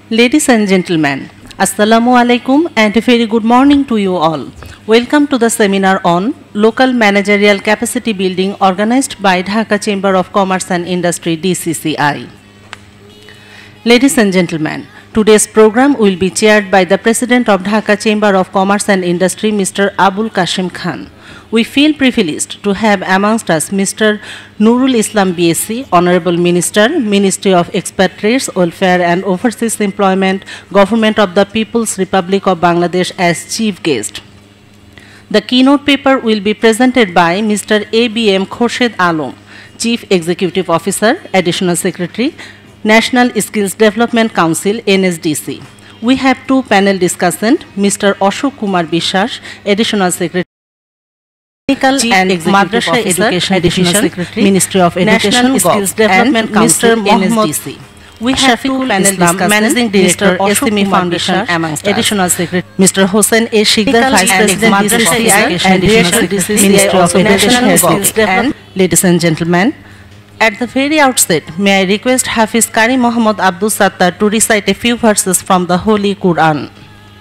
Ladies and gentlemen, Assalamu alaikum and a very good morning to you all. Welcome to the seminar on Local Managerial Capacity Building organized by Dhaka Chamber of Commerce and Industry DCCI. Ladies and gentlemen, today's program will be chaired by the President of Dhaka Chamber of Commerce and Industry, Mr. Abul Kashim Khan. We feel privileged to have amongst us Mr. Nurul Islam BSc, Honorable Minister, Ministry of Expatriates, Welfare and Overseas Employment, Government of the People's Republic of Bangladesh as Chief Guest. The keynote paper will be presented by Mr. ABM Khorshid Alam, Chief Executive Officer, Additional Secretary, National Skills Development Council, NSDC. We have two panel discussants, Mr. Ashok Kumar Bishas, Additional Secretary, Technical and Madrasa Education Division, Ministry of Education, National Skills Development Council, NSDC. We have two panel discussants, Managing Director, SME Foundation, Additional Secretary, Mr. Hossein A. Shikdar, Vice President, DCCI, and Additional Ministry of National Skills Development. Ladies and gentlemen, at the very outset, may I request Hafiz Qari Muhammad Abdul Sattar to recite a few verses from the Holy Quran.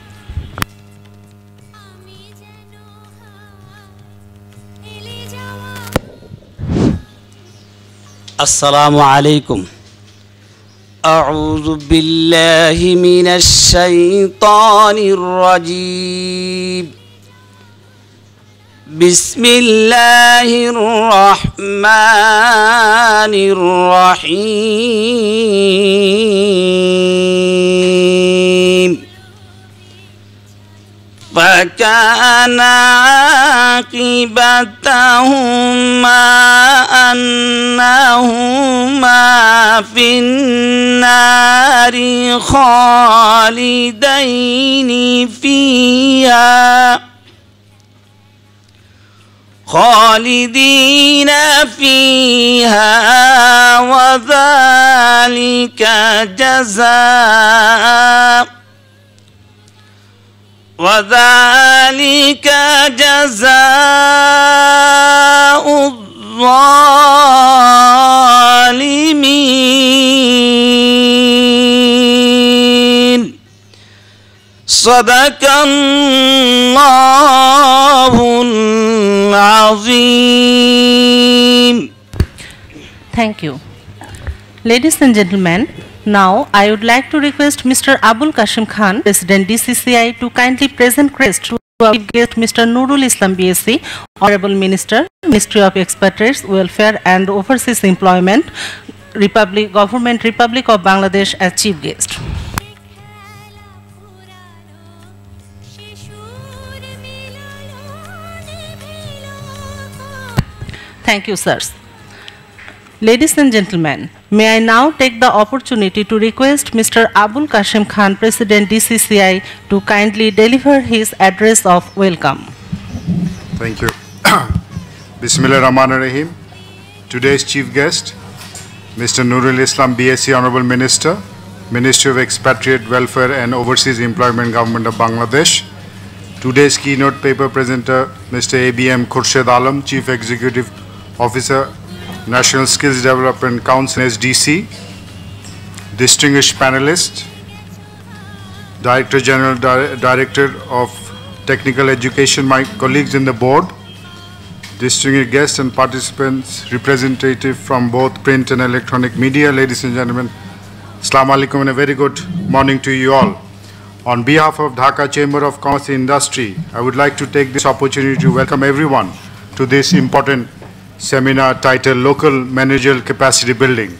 Assalamu alaikum. أعوذ بالله من الشيطان الرجيم. بسم الله الرحمن الرحيم. فكان عاقبتهما أنهما في النار خالدين فيها وذلك جزاء الظالمين. صدق الله العظيم. Thank you. Ladies and gentlemen, now I would like to request Mr. Abul Kashim Khan, President DCCI, to kindly present crest to our guest Mr. Nurul Islam BSc, Honorable Minister, Ministry of Expatriates, Welfare and Overseas Employment, Government Republic of Bangladesh as Chief Guest. Thank you, sirs. Ladies and gentlemen, may I now take the opportunity to request Mr. Abul Kashim Khan, President DCCI, to kindly deliver his address of welcome. Thank you. Bismillahirrahmanirrahim. Today's chief guest, Mr. Nurul Islam BSc, Honorable Minister, Ministry of Expatriate, Welfare and Overseas Employment, Government of Bangladesh. Today's keynote paper presenter, Mr. ABM Khorshid Alam, Chief Executive Officer, National Skills Development Council, NSDC, distinguished panelists, Director General, Director of Technical Education, my colleagues in the board, distinguished guests and participants, representatives from both print and electronic media, ladies and gentlemen, Assalamu alaikum and a very good morning to you all. On behalf of Dhaka Chamber of Commerce and Industry, I would like to take this opportunity to welcome everyone to this important seminar titled Local Managerial Capacity Building.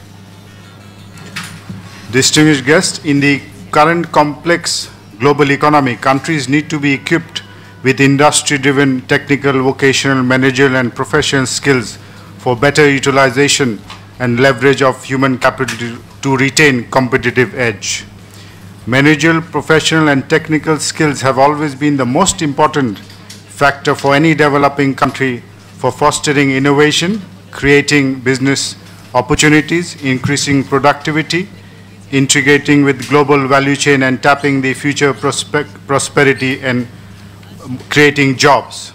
Distinguished guests, in the current complex global economy, countries need to be equipped with industry-driven technical, vocational, managerial and professional skills for better utilization and leverage of human capital to retain competitive edge. Managerial, professional and technical skills have always been the most important factor for any developing country for fostering innovation, creating business opportunities, increasing productivity, integrating with global value chain and tapping the future prosperity and creating jobs.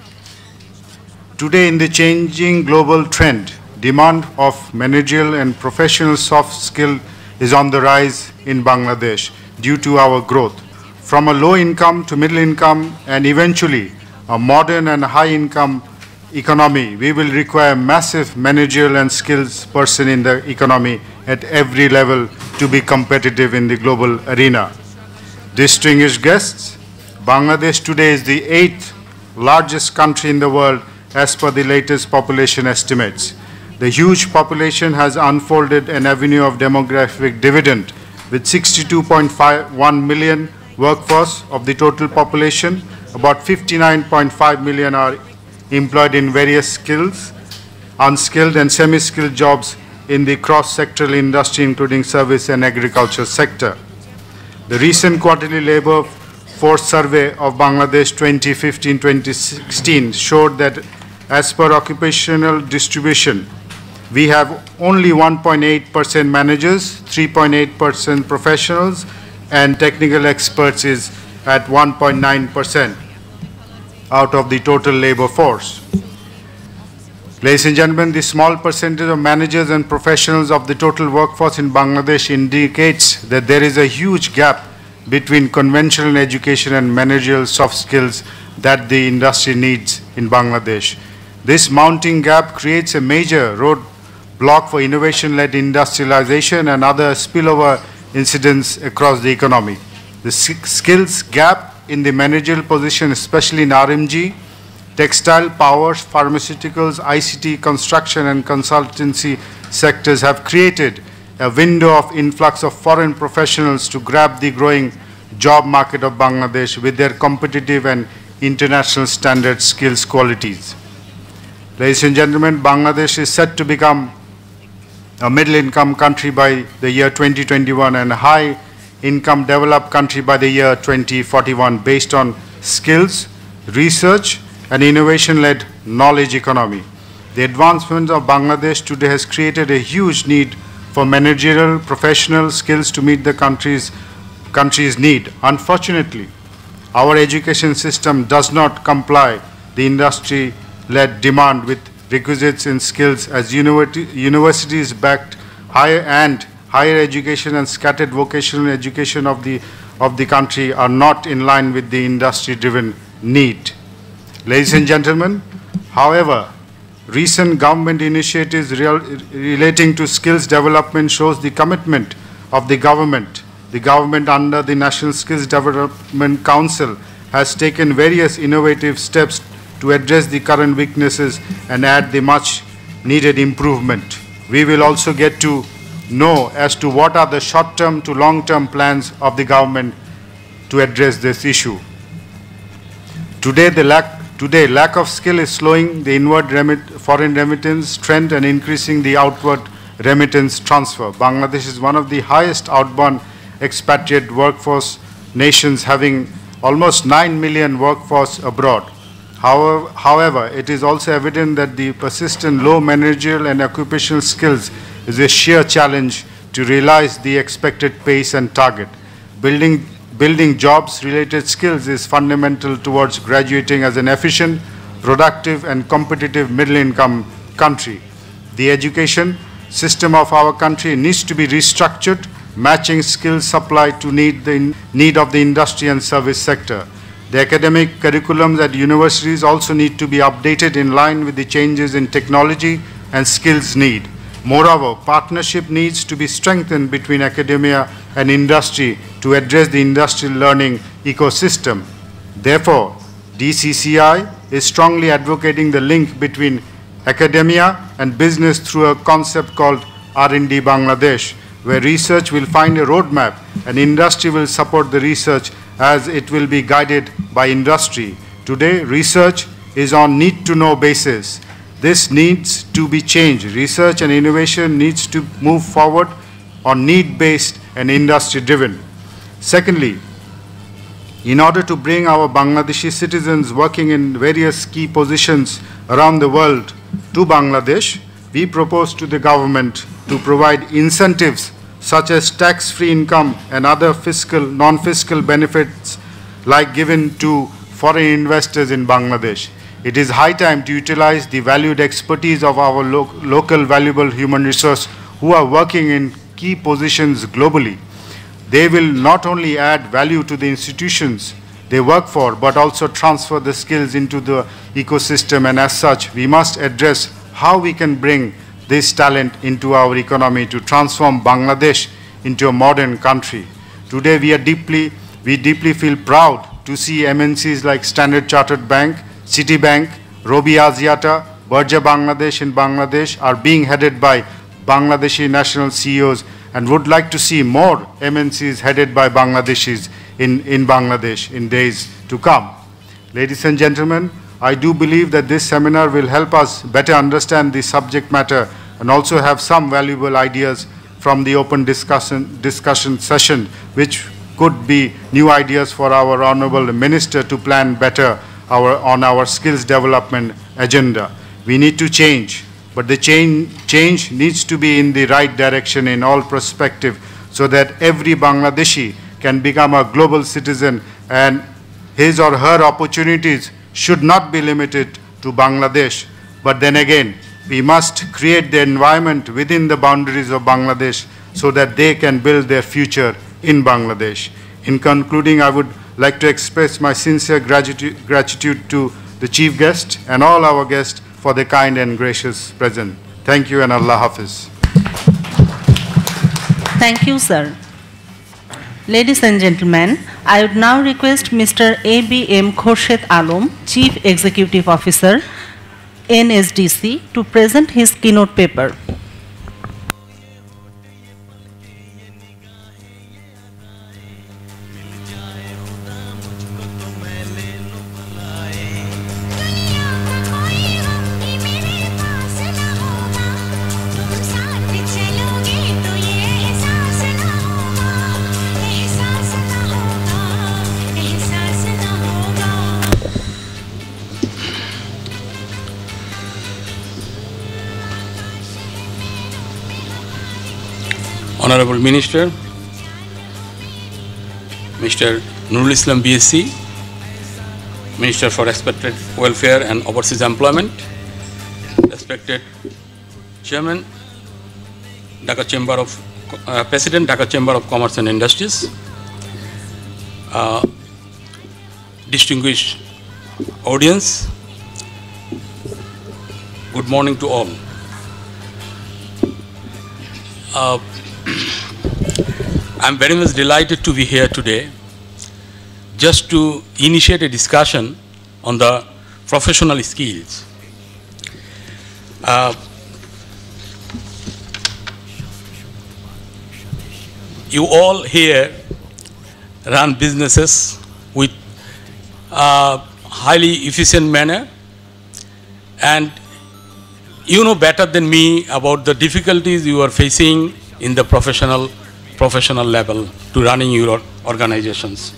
Today in the changing global trend, demand of managerial and professional soft skill is on the rise in Bangladesh. due to our growth. From a low income to middle income and eventually a modern and high income economy, we will require massive managerial and skills person in the economy at every level to be competitive in the global arena. Distinguished guests, Bangladesh today is the 8th largest country in the world as per the latest population estimates. The huge population has unfolded an avenue of demographic dividend with 62.1 million workforce of the total population. About 59.5 million are employed in various skills, unskilled and semi-skilled jobs in the cross-sectoral industry, including service and agriculture sector. The recent quarterly labor force survey of Bangladesh 2015-2016 showed that as per occupational distribution, we have only 1.8% managers, 3.8% professionals, and technical experts is at 1.9% out of the total labor force. Ladies and gentlemen, the small percentage of managers and professionals of the total workforce in Bangladesh indicates that there is a huge gap between conventional education and managerial soft skills that the industry needs in Bangladesh. This mounting gap creates a major roadblock for innovation-led industrialization and other spillover incidents across the economy. The skills gap in the managerial position, especially in RMG, textile, power, pharmaceuticals, ICT, construction, and consultancy sectors have created a window of influx of foreign professionals to grab the growing job market of Bangladesh with their competitive and international standard skills qualities. Ladies and gentlemen, Bangladesh is set to become a middle-income country by the year 2021 and a high-income developed country by the year 2041 based on skills, research, and innovation-led knowledge economy. The advancement of Bangladesh today has created a huge need for managerial, professional skills to meet the country's need. Unfortunately, our education system does not comply the industry-led demand with requisites in skills as universities backed higher education and scattered vocational education of the country are not in line with the industry-driven need. Ladies and gentlemen, however, recent government initiatives relating to skills development shows the commitment of the government. The government under the National Skills Development Council has taken various innovative steps to address the current weaknesses and add the much needed improvement. We will also get to know as to what are the short-term to long-term plans of the government to address this issue. Today, lack of skill is slowing the inward foreign remittance trend and increasing the outward remittance transfer. Bangladesh is one of the highest outbound expatriate workforce nations, having almost 9 million workforce abroad. However, it is also evident that the persistent low managerial and occupational skills is a sheer challenge to realize the expected pace and target. Building jobs-related skills is fundamental towards graduating as an efficient, productive, and competitive middle-income country. The education system of our country needs to be restructured, matching skills supply to the need of the industry and service sector. The academic curriculums at universities also need to be updated in line with the changes in technology and skills need. Moreover, partnership needs to be strengthened between academia and industry to address the industrial learning ecosystem. Therefore, DCCI is strongly advocating the link between academia and business through a concept called R&D Bangladesh, where research will find a roadmap and industry will support the research as it will be guided by industry. Today, research is on need-to-know basis. This needs to be changed. Research and innovation needs to move forward on need-based and industry-driven. Secondly, in order to bring our Bangladeshi citizens working in various key positions around the world to Bangladesh, we propose to the government to provide incentives such as tax-free income and other non-fiscal benefits like given to foreign investors in Bangladesh. It is high time to utilize the valued expertise of our local valuable human resource who are working in key positions globally. They will not only add value to the institutions they work for, but also transfer the skills into the ecosystem. And as such, we must address how we can bring this talent into our economy to transform Bangladesh into a modern country. Today, we deeply feel proud to see MNCs like Standard Chartered Bank, Citibank, Robi Axiata, Burja Bangladesh in Bangladesh are being headed by Bangladeshi national CEOs, and would like to see more MNCs headed by Bangladeshis in Bangladesh in days to come. Ladies and gentlemen, I do believe that this seminar will help us better understand the subject matter and also have some valuable ideas from the open discussion session, which could be new ideas for our Honorable Minister to plan better on our skills development agenda. We need to change, but the change needs to be in the right direction in all perspective, so that every Bangladeshi can become a global citizen, and his or her opportunities should not be limited to Bangladesh. But then again, we must create the environment within the boundaries of Bangladesh so that they can build their future in Bangladesh. In concluding, I would like to express my sincere gratitude to the chief guest and all our guests for the kind and gracious present. Thank you, and Allah Hafiz. Thank you, sir. Ladies and gentlemen, I would now request Mr. A.B.M. Khorshid Alam, Chief Executive Officer, NSDC, to present his keynote paper. Honorable Minister, Mr. Nurul Islam BSc, Minister for Expatriate Welfare and Overseas Employment, respected Chairman, President, Dhaka Chamber of Commerce and Industries, distinguished audience, good morning to all. I'm very much delighted to be here today just to initiate a discussion on the professional skills. You all here run businesses with a highly efficient manner, and you know better than me about the difficulties you are facing in the professional level to running your organizations.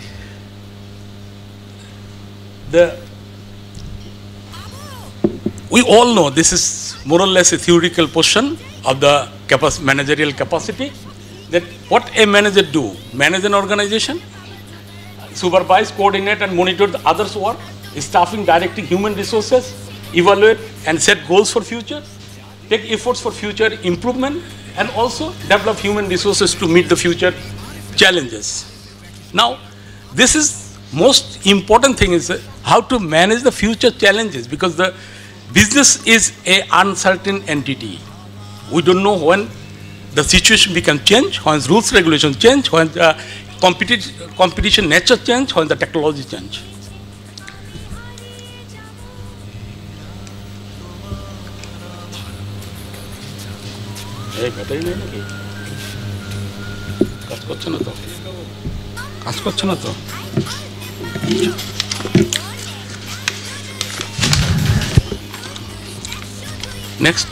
We all know this is more or less a theoretical portion of the managerial capacity, that what a manager do: manage an organization, supervise, coordinate and monitor the others' work, staffing, directing human resources, evaluate and set goals for future, take efforts for future improvement, and also develop human resources to meet the future challenges. Now, this is most important thing, is how to manage the future challenges, because the business is an uncertain entity. We don't know when the situation become change, when rules, regulations change, when the competition nature change, when the technology change. এই battery নেই নাকি? কাজ করছে না তো? কাজ করছে না তো? Next.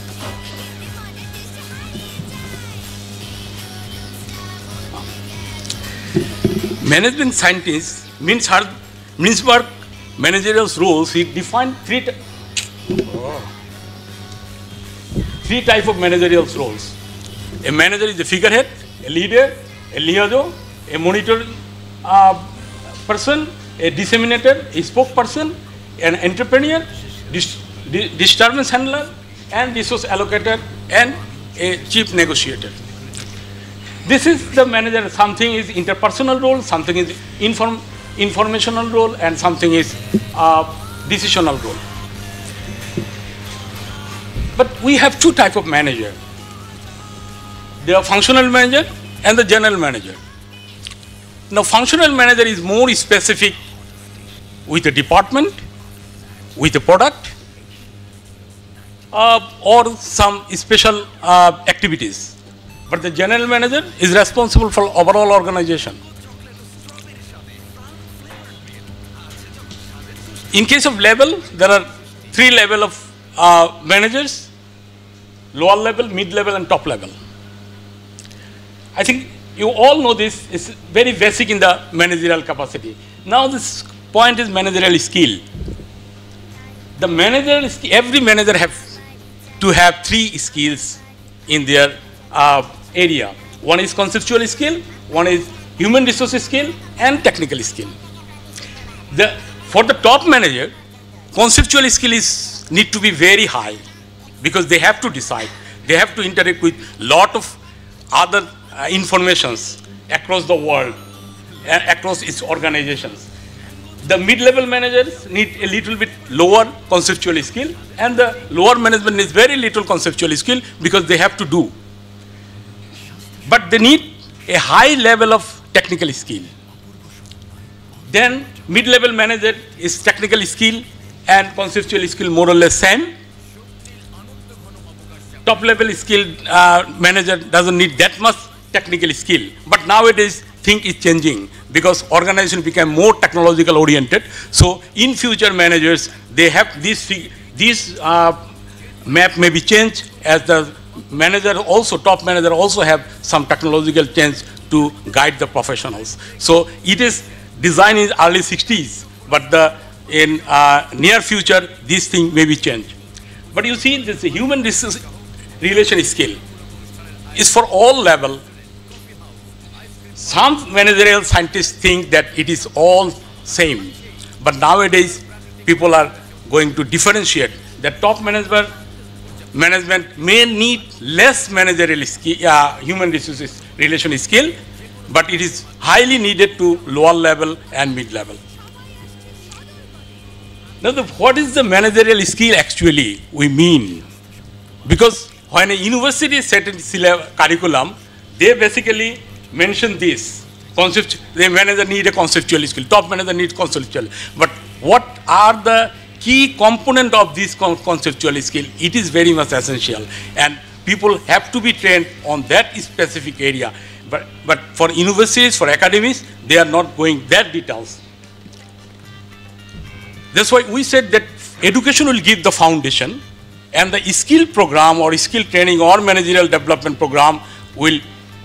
Management scientist means work managerial roles. He defined three types of managerial roles. A manager is a figurehead, a leader, a liaison, a monitoring person, a disseminator, a spokesperson, an entrepreneur, disturbance handler, and resource allocator, and a chief negotiator. This is the manager. Something is interpersonal role, something is informational role, and something is decisional role. But we have two types of manager. They are functional manager and the general manager. Now, functional manager is more specific with a department, with a product, or some special activities. But the general manager is responsible for overall organization. In case of level, there are three levels of managers: lower level, mid level, and top level. I think you all know this is very basic in the managerial capacity. Now this point is managerial skill. The managerial skill, every manager has to have three skills in their area. One is conceptual skill, one is human resources skill, and technical skill. For the top manager, conceptual skill need to be very high because they have to decide. They have to interact with lot of other informations across the world, across its organizations. The mid-level managers need a little bit lower conceptual skill, and the lower management needs very little conceptual skill because they have to do. But they need a high level of technical skill. Then mid-level manager is technical skill and conceptual skill more or less same. Top level skill manager doesn't need that much technical skill. But nowadays thing is changing because organization became more technological oriented. So in future managers, they have this map may be changed as the manager also, top manager also have some technological change to guide the professionals. So it is designed in early 60s, but in near future, this thing may be changed. But you see, this human relation skill is for all level. Some managerial scientists think that it is all same, but nowadays people are going to differentiate. The top management may need less managerial skill, human resources relation skill, but it is highly needed to lower level and mid level. Now, what is the managerial skill actually we mean? Because when a university set in curriculum, they basically mention this concept. The manager need a conceptual skill, top manager needs conceptual. But what are the key component of this conceptual skill? It is very much essential, and people have to be trained on that specific area. But for universities, for academies, they are not going that details. That's why we said that education will give the foundation, and the skill program or skill training or managerial development program will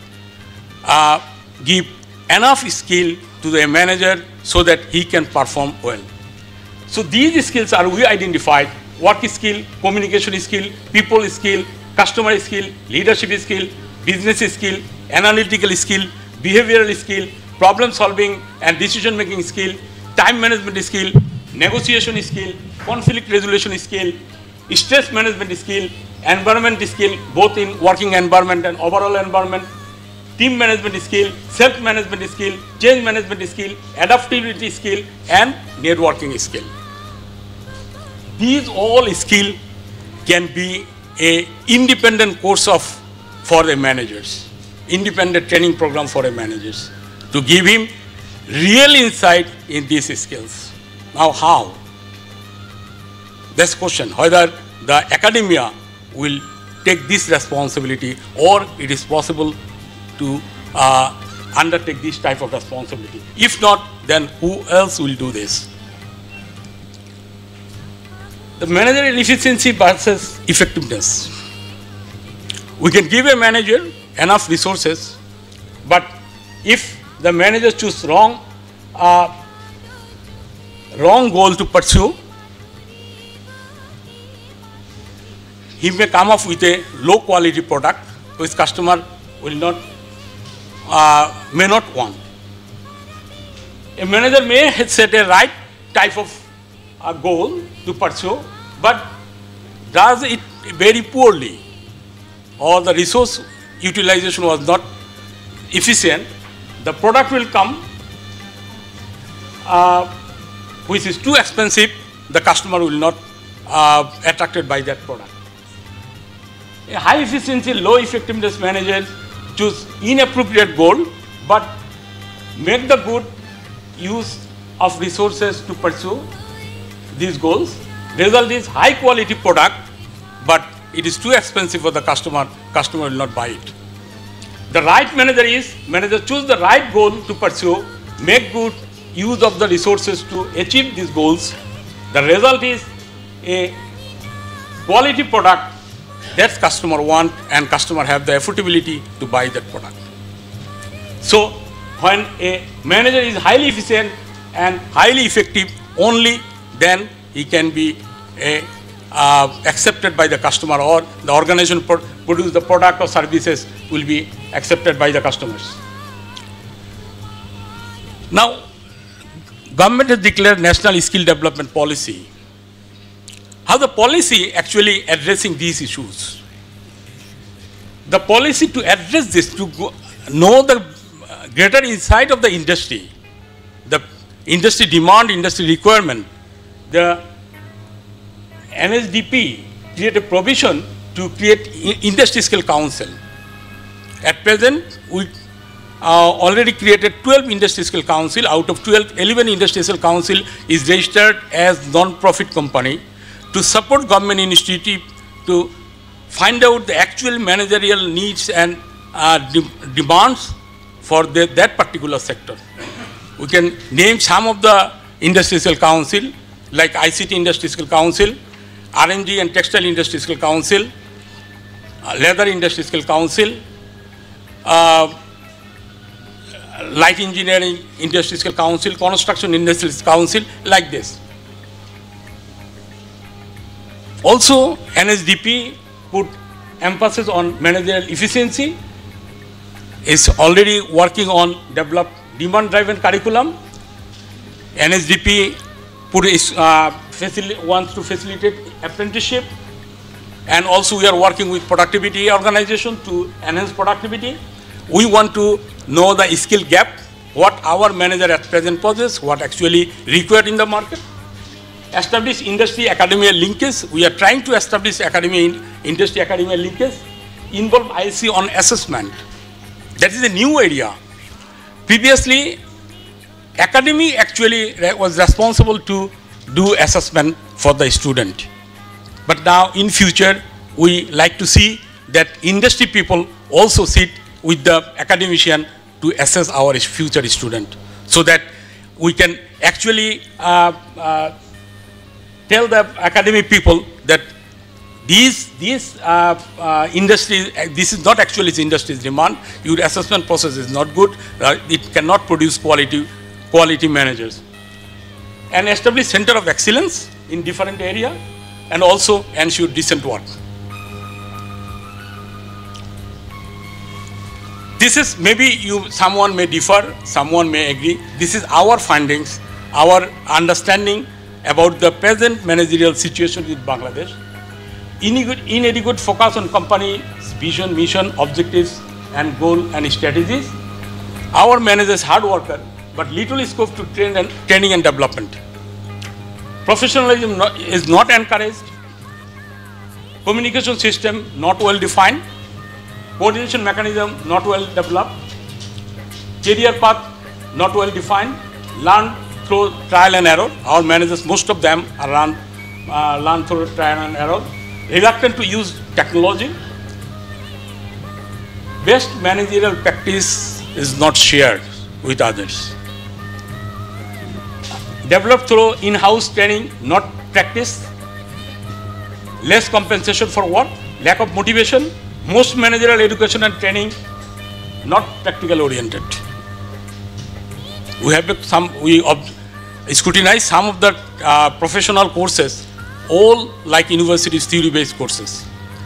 give enough skill to the manager so that he can perform well. So these skills are we identified: work skill, communication skill, people skill, customer skill, leadership skill, business skill, analytical skill, behavioral skill, problem solving and decision making skill, time management skill, negotiation skill, conflict resolution skill, stress management skill, environment skill, both in working environment and overall environment, team management skill, self-management skill, change management skill, adaptability skill, and networking skill. These all skills can be an independent course for the managers, independent training program for the managers to give him real insight in these skills. Now how? That's the question, whether the academia will take this responsibility or it is possible to undertake this type of responsibility. If not, then who else will do this? The managerial efficiency versus effectiveness. We can give a manager enough resources, but if the manager chooses wrong goal to pursue, he may come up with a low quality product which customer will not, may not want. A manager may set a right type of goal to pursue, but does it very poorly, or the resource utilization was not efficient, the product will come which is too expensive, the customer will not attracted by that product. A high efficiency, low effectiveness manager choose inappropriate goal, but make the good use of resources to pursue these goals. Result is high quality product, but it is too expensive for the customer will not buy it. The right manager is, manager choose the right goal to pursue, make good use of the resources to achieve these goals. The result is a quality product that customer want and customer have the affordability to buy that product. So when a manager is highly efficient and highly effective, only then he can be accepted by the customer, or the organization produce the product or services will be accepted by the customers. Now, government has declared National Skill Development Policy. How the policy actually addressing these issues? The policy to address this, to know the greater insight of the industry, the industry demand, industry requirement, the NSDP create a provision to create industry skill council. At present, we already created 12 industry skill council. Out of 12, 11 industry skill council is registered as non-profit company to support government initiative to find out the actual managerial needs and demands for that particular sector. We can name some of the industry skill council, like ICT Industry Skill Council, RNG and Textile Industry Skill Council, Leather Industry Skill Council, Light Engineering Industry Skill Council, Construction Industry Skill Council, like this. Also, NSDP put emphasis on managerial efficiency, is already working on develop demand-driven curriculum. NSDP wants to facilitate apprenticeship, and also we are working with productivity organization to enhance productivity. We want to know the skill gap, what our manager at present possesses, what actually required in the market. Establish industry academia linkage. We are trying to establish industry academia linkage. Involve IC on assessment. That is a new area. Previously, academy actually was responsible to do assessment for the student. But now in future, we like to see that industry people also sit with the academician to assess our future student, so that we can actually tell the academic people that these industries, this is not actually industry's demand, your assessment process is not good, it cannot produce quality managers. And establish center of excellence in different area, and also ensure decent work. This is, maybe someone may differ, someone may agree. This is our findings, our understanding about the present managerial situation with Bangladesh. Inadequate focus on company's vision, mission, objectives, and goal and strategies. Our managers hard worker, but little scope to training and development. Professionalism is not encouraged. Communication system not well defined. Coordination mechanism not well developed. Career path not well defined. Learn through trial and error. Our managers, most of them are learn through trial and error. Reluctant to use technology. Best managerial practice is not shared with others. Developed through in-house training, not practice. Less compensation for work. Lack of motivation. Most managerial education and training not practical oriented. We have scrutinized some of the professional courses, all like universities theory-based courses.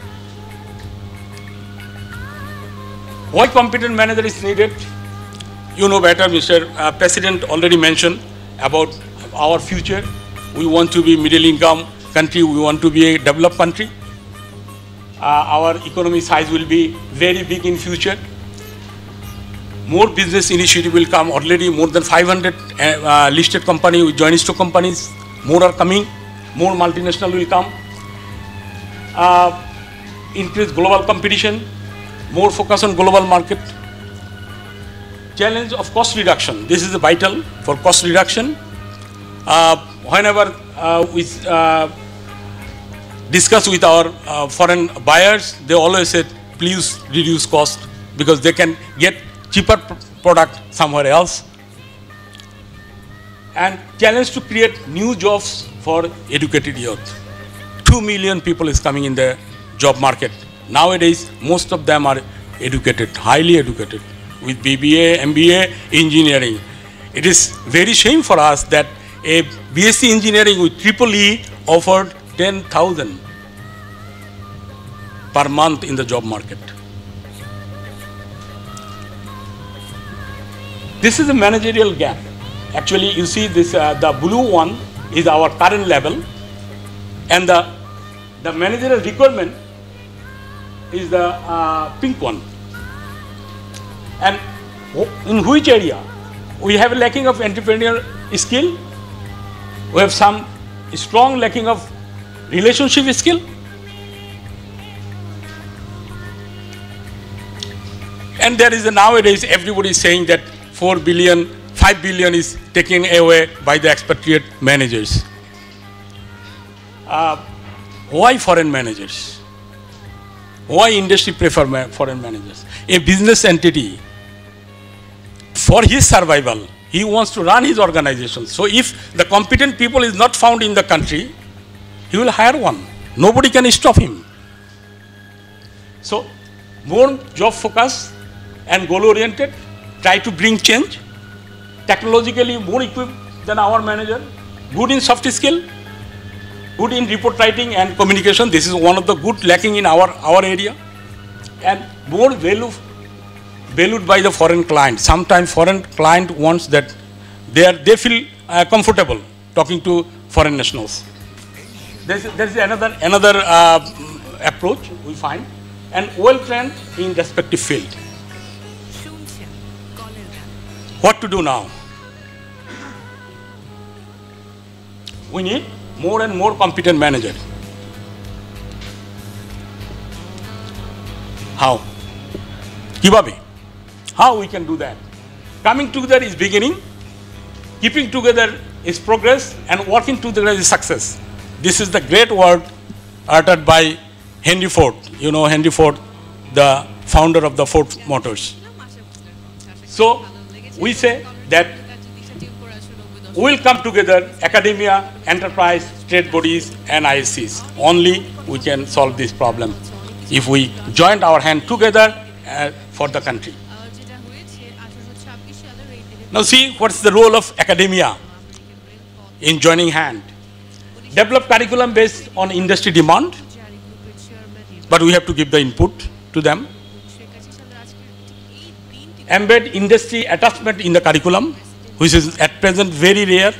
Why competent manager is needed? You know better, Mr. President already mentioned about our future. We want to be middle income country, we want to be a developed country. Our economy size will be very big in future. more business initiative will come. Already more than 500 listed company with joint stock companies. More are coming. More multinational will come. Increase global competition. More focus on global market. Challenge of cost reduction. This is vital for cost reduction. Whenever we discuss with our foreign buyers, they always say, please reduce cost because they can get cheaper product somewhere else. And challenge to create new jobs for educated youth. 2 million people is coming in the job market. Nowadays, most of them are educated, highly educated, with BBA, MBA, engineering. It is very shame for us that a BSc engineering with EEE offered 10,000 per month in the job market. This is a managerial gap. Actually, you see this, the blue one is our current level, and the managerial requirement is the pink one. And in which area? We have a lacking of entrepreneurial skill. We have some strong lacking of relationship skill. And there is nowadays everybody is saying that 4 billion, 5 billion is taken away by the expatriate managers. Why foreign managers? Why industry prefer foreign managers? A business entity, for his survival, he wants to run his organization. So if the competent people is not found in the country, he will hire one. Nobody can stop him. So more job focus and goal oriented, try to bring change, technologically more equipped than our manager, good in soft skill, good in report writing and communication. This is one of the good lacking in our area. And more valued by the foreign client. Sometimes foreign client wants that they feel comfortable talking to foreign nationals. There is another approach we find, and well trained in respective field. What to do now? We need more and more competent manager. How? Kibabe. How we can do that? Coming together is beginning, keeping together is progress, and working together is success. This is the great word uttered by Henry Ford. You know Henry Ford, the founder of the Ford Motors. So we say that we will come together, academia, enterprise, trade bodies, and ISCs. Only we can solve this problem if we join our hand together for the country. Now see what's the role of academia in joining hand. Develop curriculum based on industry demand, but we have to give the input to them. Embed industry attachment in the curriculum, which is at present very rare.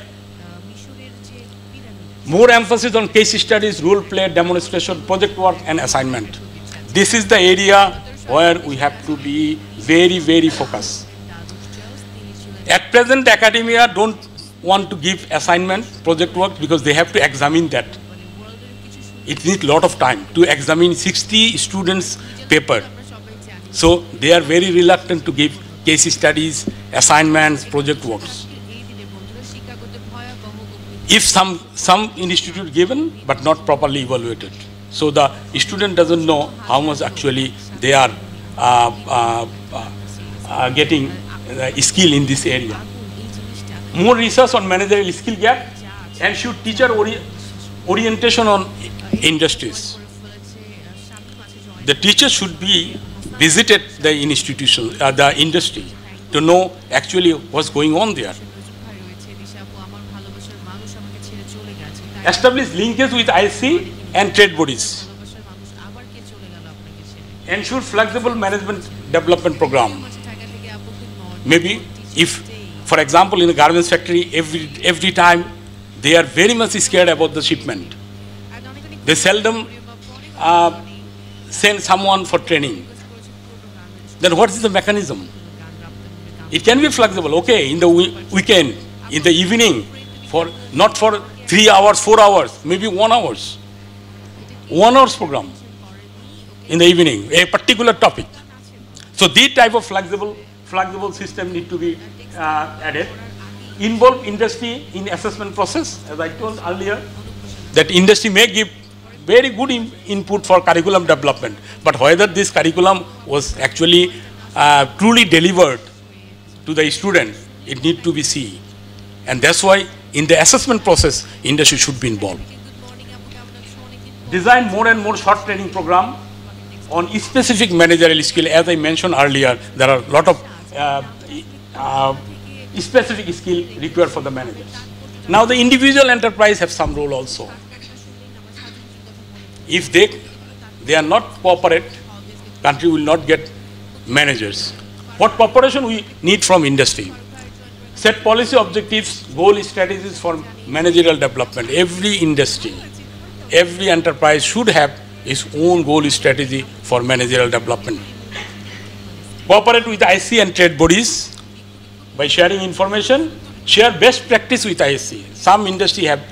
More emphasis on case studies, role play, demonstration, project work, and assignment. This is the area where we have to be very, very focused. At present, academia don't want to give assignment, project work, because they have to examine that. It needs a lot of time to examine 60 students' paper. So they are very reluctant to give case studies, assignments, project works. If some institute given, but not properly evaluated. So the student doesn't know how much actually they are getting skill in this area. More research on managerial skill gap, and should teacher orientation on industries. The teacher should be visited the institution, the industry, to know actually what's going on there. Establish linkage with IC and trade bodies. Ensure flexible management development program. Maybe if, for example, in a garments factory, every time they are very much scared about the shipment. They seldom send someone for training. Then what is the mechanism? It can be flexible. Okay, in the weekend, in the evening, not for 3 hours, 4 hours, maybe 1 hour. 1 hour's program in the evening, a particular topic. So these type of flexible system need to be added. Involve industry in assessment process, as I told earlier, that industry may give very good input for curriculum development, but whether this curriculum was actually truly delivered to the students, it needs to be seen. And that's why in the assessment process, industry should be involved. Design more and more short training program on specific managerial skill. As I mentioned earlier, there are a lot of specific skill required for the managers. Now the individual enterprise have some role also. If they are not cooperate, country will not get managers. What cooperation we need from industry? Set policy objectives, goal strategies for managerial development. Every industry, every enterprise should have its own goal strategy for managerial development. Cooperate with IC and trade bodies by sharing information. Share best practice with IC. Some industry have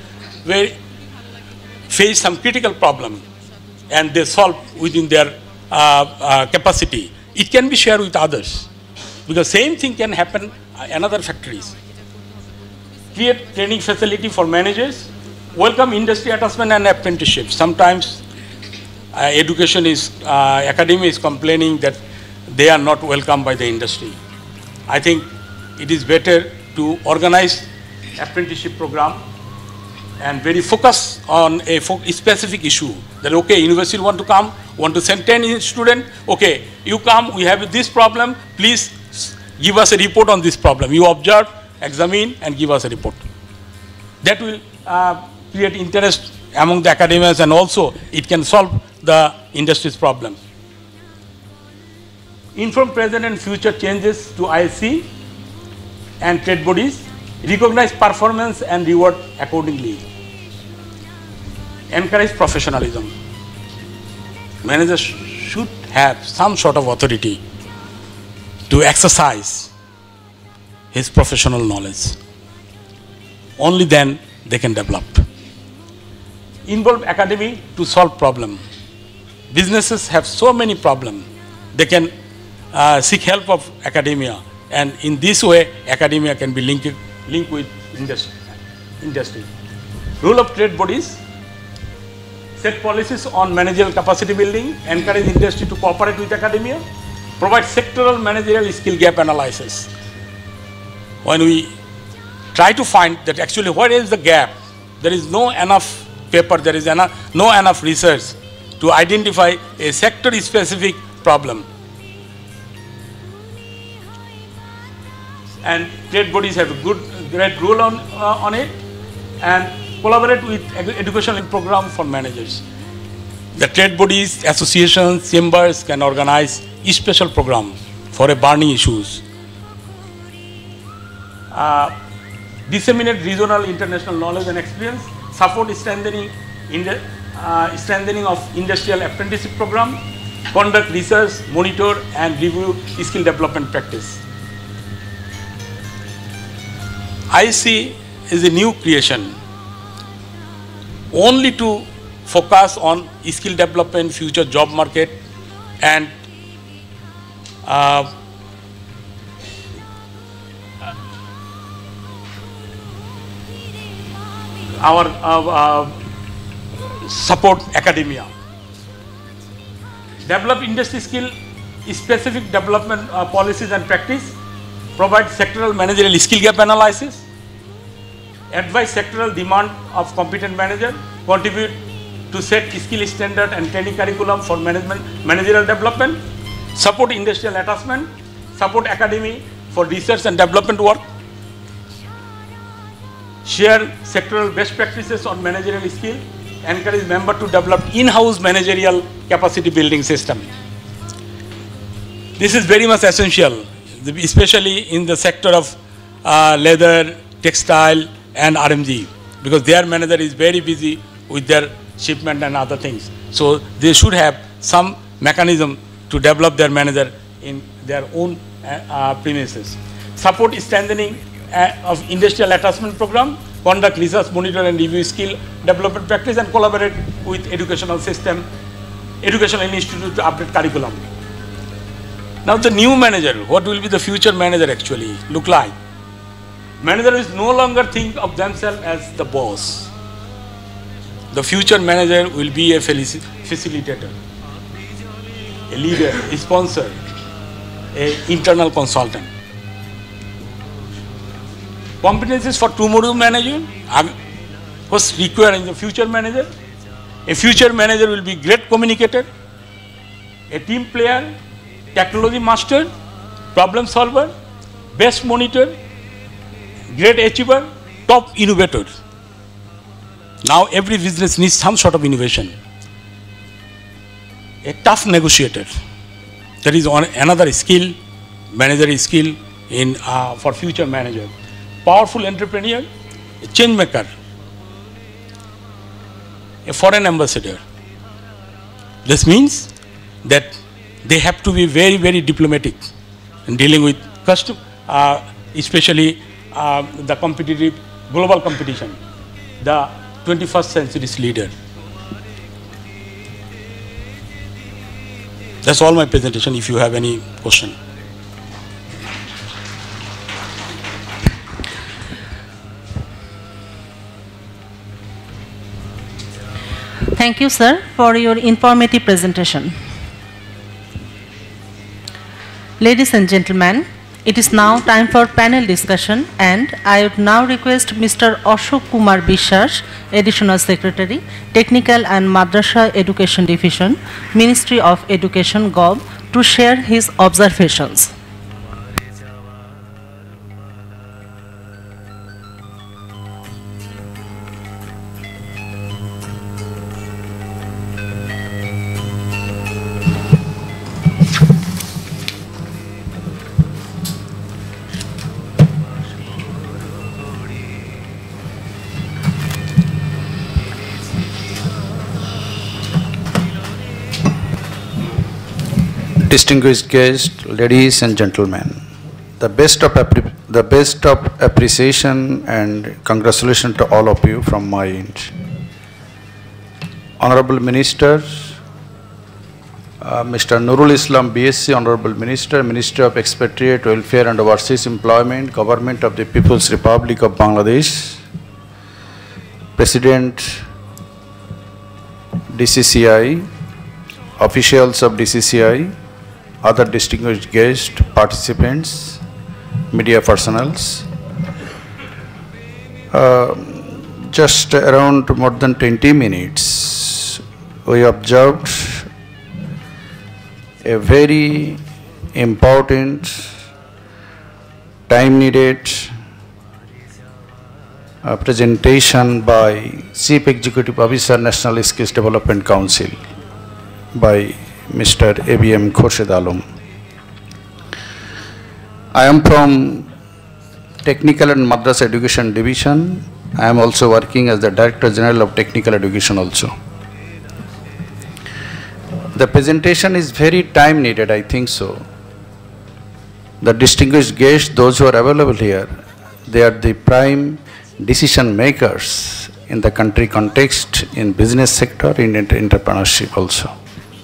face some critical problem and they solve within their capacity. It can be shared with others because same thing can happen in other factories. Create training facility for managers. Welcome industry attachment and apprenticeship. Sometimes education is, academia is complaining that they are not welcomed by the industry. I think it is better to organize apprenticeship program and very focus on a specific issue. That okay, university want to come, want to send 10 students, okay, you come, we have this problem, please give us a report on this problem. You observe, examine and give us a report. That will create interest among the academics and also it can solve the industry's problem. Inform present and future changes to ISC and trade bodies. Recognize performance and reward accordingly. Encourage professionalism. Managers should have some sort of authority to exercise his professional knowledge. Only then they can develop. Involve academy to solve problem. Businesses have so many problems. They can seek help of academia, and in this way, academia can be linked with industry. Role of trade bodies. Set policies on managerial capacity building. Encourage industry to cooperate with academia. Provide sectoral managerial skill gap analysis. When we try to find that actually what is the gap, there is no enough paper, there is no enough research to identify a sector-specific problem. And trade bodies have a great role on it, and collaborate with educational program for managers. The trade bodies, associations, chambers can organize a special program for a burning issues. Disseminate regional international knowledge and experience. Support strengthening of industrial apprenticeship program. Conduct research, monitor and review skill development practice. IC is a new creation, only to focus on skill development, future job market, and our support academia. Develop industry skill, specific development policies and practice. Provide sectoral managerial skill gap analysis. Advise sectoral demand of competent manager. Contribute to set skill standard and training curriculum for managerial development. Support industrial attachment. Support academy for research and development work. Share sectoral best practices on managerial skill. Encourage members to develop in-house managerial capacity building system. This is very much essential, especially in the sector of leather, textile and RMG, because their manager is very busy with their shipment and other things. So they should have some mechanism to develop their manager in their own premises. support strengthening of industrial attachment program, conduct research, monitor and review skill development practice, and collaborate with educational system, educational institute to update curriculum. Now the new manager, what will be the future manager actually look like? Manager is no longer think of themselves as the boss. The future manager will be a facilitator, a leader, a sponsor, an internal consultant. Competencies for tomorrow manager, what's required in the future manager? A future manager will be great communicator, a team player, technology master, problem solver, best monitor, great achiever, top innovator. Now every business needs some sort of innovation. A tough negotiator. That is another skill, managerial skill for future manager. Powerful entrepreneur, a change maker, a foreign ambassador. This means that they have to be very, very diplomatic in dealing with especially the competitive global competition, the 21st century's leader. That's all my presentation. If you have any question. Thank you, sir, for your informative presentation. Ladies and gentlemen, it is now time for panel discussion, and I would now request Mr. Ashok Kumar Bishwas, Additional Secretary, Technical and Madrasa Education Division, Ministry of Education, Gov, to share his observations. Distinguished guests, ladies and gentlemen, the best of appreciation and congratulations to all of you from my end. Honorable Minister, Mr. Nurul Islam BSc, Honorable Minister, Ministry of Expatriate, Welfare and Overseas Employment, Government of the People's Republic of Bangladesh, President DCCI, officials of DCCI, other distinguished guests, participants, media personals. Just around more than 20 minutes, we observed a very important, time-needed presentation by Chief Executive Officer, National Skills Development Council, by Mr. ABM Khurshid Alam. I am from Technical and Madrasa Education Division. I am also working as the Director General of Technical Education also. The presentation is very time needed, I think so. The distinguished guests, those who are available here, they are the prime decision makers in the country context, in business sector, in entrepreneurship also.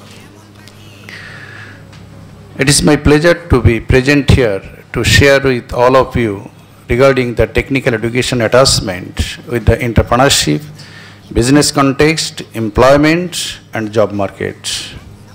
It is my pleasure to be present here to share with all of you regarding the technical education attachment with the entrepreneurship, business context, employment and job market.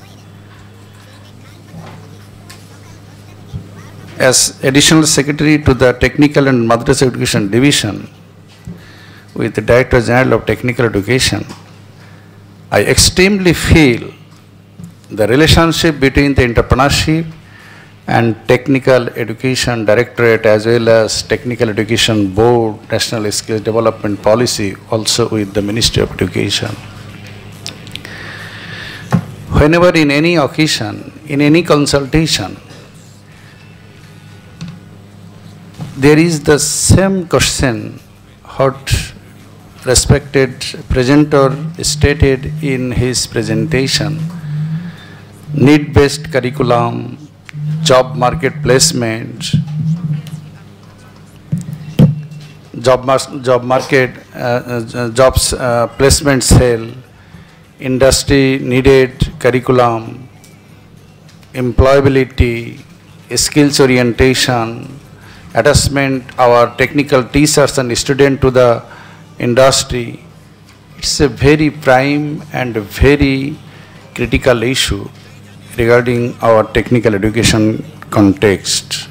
As Additional Secretary to the Technical and Madrasa Education Division with the Director General of Technical Education, I extremely feel the relationship between the entrepreneurship and Technical Education Directorate as well as Technical Education Board, National Skills Development Policy, also with the Ministry of Education. Whenever in any occasion, in any consultation, there is the same question what respected presenter stated in his presentation. Need-based curriculum, job market placement, job market, jobs placement cell, industry needed curriculum, employability, skills orientation, attachment our technical teachers and students to the industry. It's a very prime and very critical issue regarding our technical education context.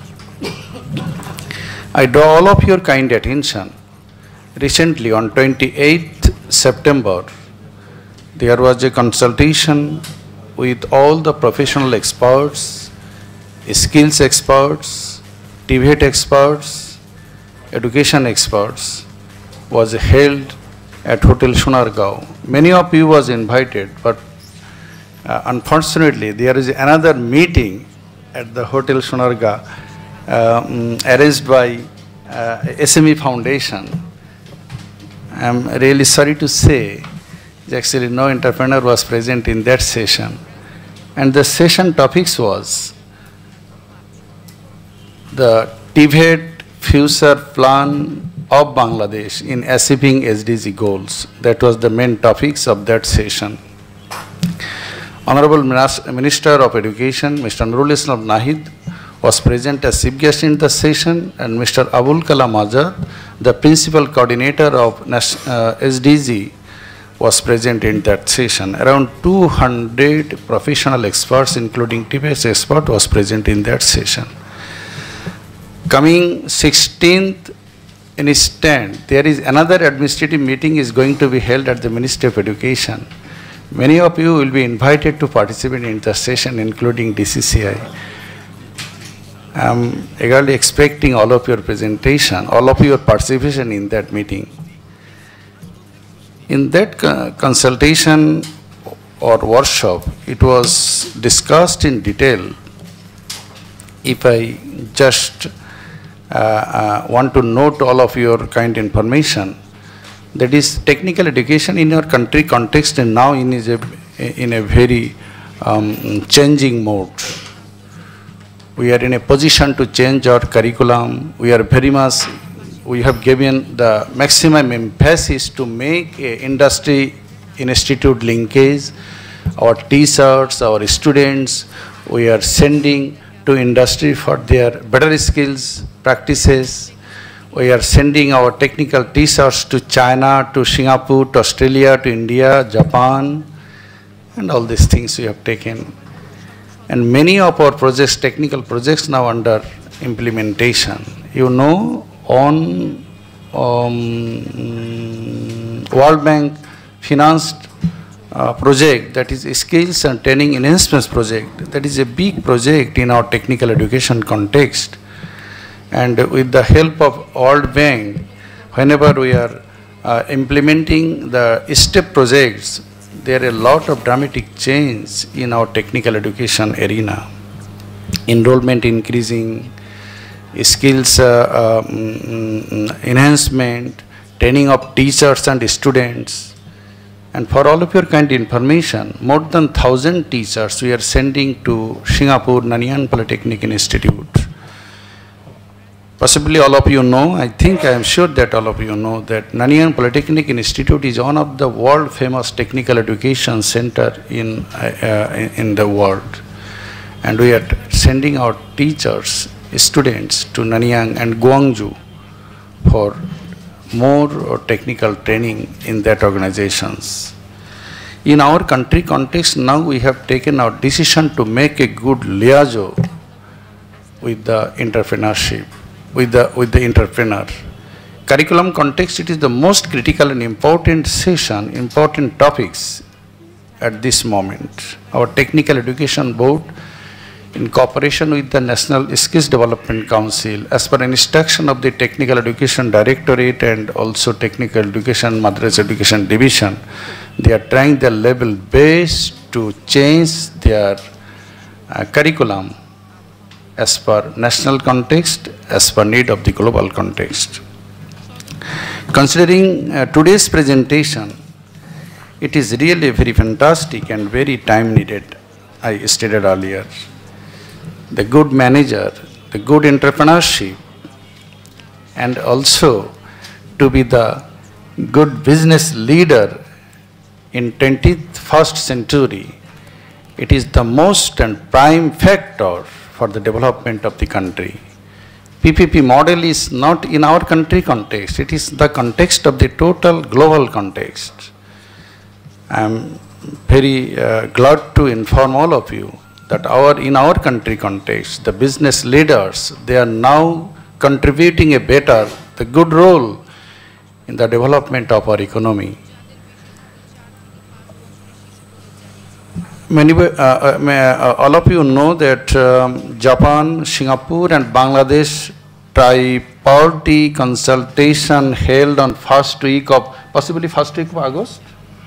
I draw all of your kind attention. Recently, on 28th September, there was a consultation with all the professional experts, skills experts, TVET experts, education experts, was held at Hotel Sonargaon. Many of you was invited, but unfortunately, there is another meeting at the Hotel Sonargaon arranged by SME Foundation. I am really sorry to say, actually no entrepreneur was present in that session. And the session topics was the TVET future plan of Bangladesh in achieving SDG goals. That was the main topics of that session. Honorable Minister of Education, Mr. Nurul Islam Nahid, was present as chief guest in the session, and Mr. Abul Kalam Azad, the principal coordinator of SDG, was present in that session. Around 200 professional experts, including TVS expert, was present in that session. Coming 16th instant, there is another administrative meeting is going to be held at the Ministry of Education. Many of you will be invited to participate in the session, including DCCI. I am eagerly expecting all of your presentation, all of your participation in that meeting. In that consultation or workshop, it was discussed in detail. If I just want to note all of your kind information, that is technical education in your country context and now in a very changing mode. We are in a position to change our curriculum. We are very much, we have given the maximum emphasis to make a industry institute linkage. Our teachers, our students, we are sending to industry for their better skills, practices. We are sending our technical teachers to China, to Singapore, to Australia, to India, Japan, and all these things we have taken. And many of our projects, technical projects now under implementation. You know, on World Bank financed project, that is skills and training enhancements project. That is a big project in our technical education context. And with the help of World Bank, whenever we are implementing the STEP projects, there are a lot of dramatic change in our technical education arena. Enrollment increasing, skills enhancement, training of teachers and students. And for all of your kind information, more than 1,000 teachers we are sending to Singapore Nanyang Polytechnic Institute. Possibly all of you know, I am sure that all of you know that Nanyang Polytechnic Institute is one of the world famous technical education center in the world. And we are sending our teachers, students to Nanyang and Guangzhou for more technical training in that organizations. In our country context, now we have taken our decision to make a good liaison with the entrepreneurship, with the entrepreneur. Curriculum context, it is the most critical and important session, important topics at this moment. Our Technical Education Board, in cooperation with the National Skills Development Council, as per instruction of the Technical Education Directorate and also Technical Education Madras Education Division, they are trying their level best to change their curriculum as per national context, as per need of the global context. Considering today's presentation, it is really very fantastic and very time needed, I stated earlier. The good manager, the good entrepreneurship, and also to be the good business leader in 21st century, it is the most and prime factor for the development of the country. PPP model is not in our country context, it is the context of the total global context. I am very glad to inform all of you that in our country context, the business leaders, they are now contributing the good role in the development of our economy. All of you know that Japan, Singapore and Bangladesh tripartite consultation held on possibly first week of August?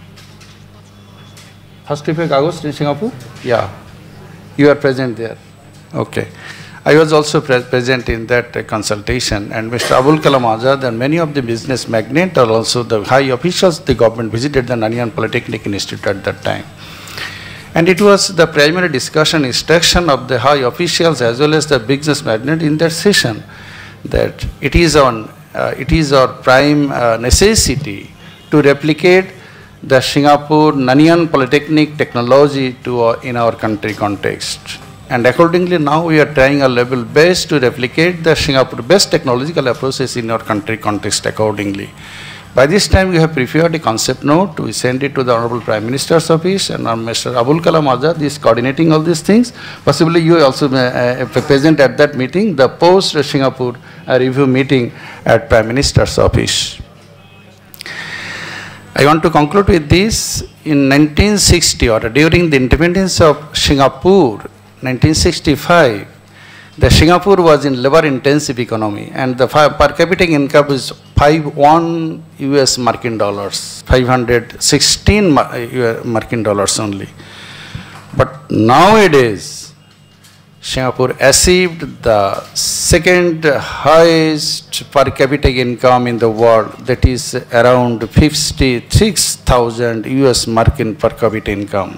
First week of August in Singapore? Yeah. You are present there. Okay. I was also present in that consultation, and Mr. Abul Kalam Azad and many of the business magnates and also the high officials of the government visited the Nanyang Polytechnic Institute at that time. And it was the primary discussion instruction of the high officials as well as the business magnate in that session that it is our prime necessity to replicate the Singapore Nanyang Polytechnic technology in our country context. And accordingly, now we are trying our level best to replicate the Singapore best technological approaches in our country context accordingly. By this time, we have prepared a concept note. We send it to the Honorable Prime Minister's office, and Mr. Abul Kalam Azad is coordinating all these things. Possibly you also present at that meeting, the post-Singapore review meeting at Prime Minister's office. I want to conclude with this. In 1960, or during the independence of Singapore, 1965, the Singapore was in labor-intensive economy, and the per capita income is $51 US Markin dollars, 516 Markin dollars only. But nowadays, Singapore achieved the second highest per capita income in the world, that is around 56,000 US Markin per capita income.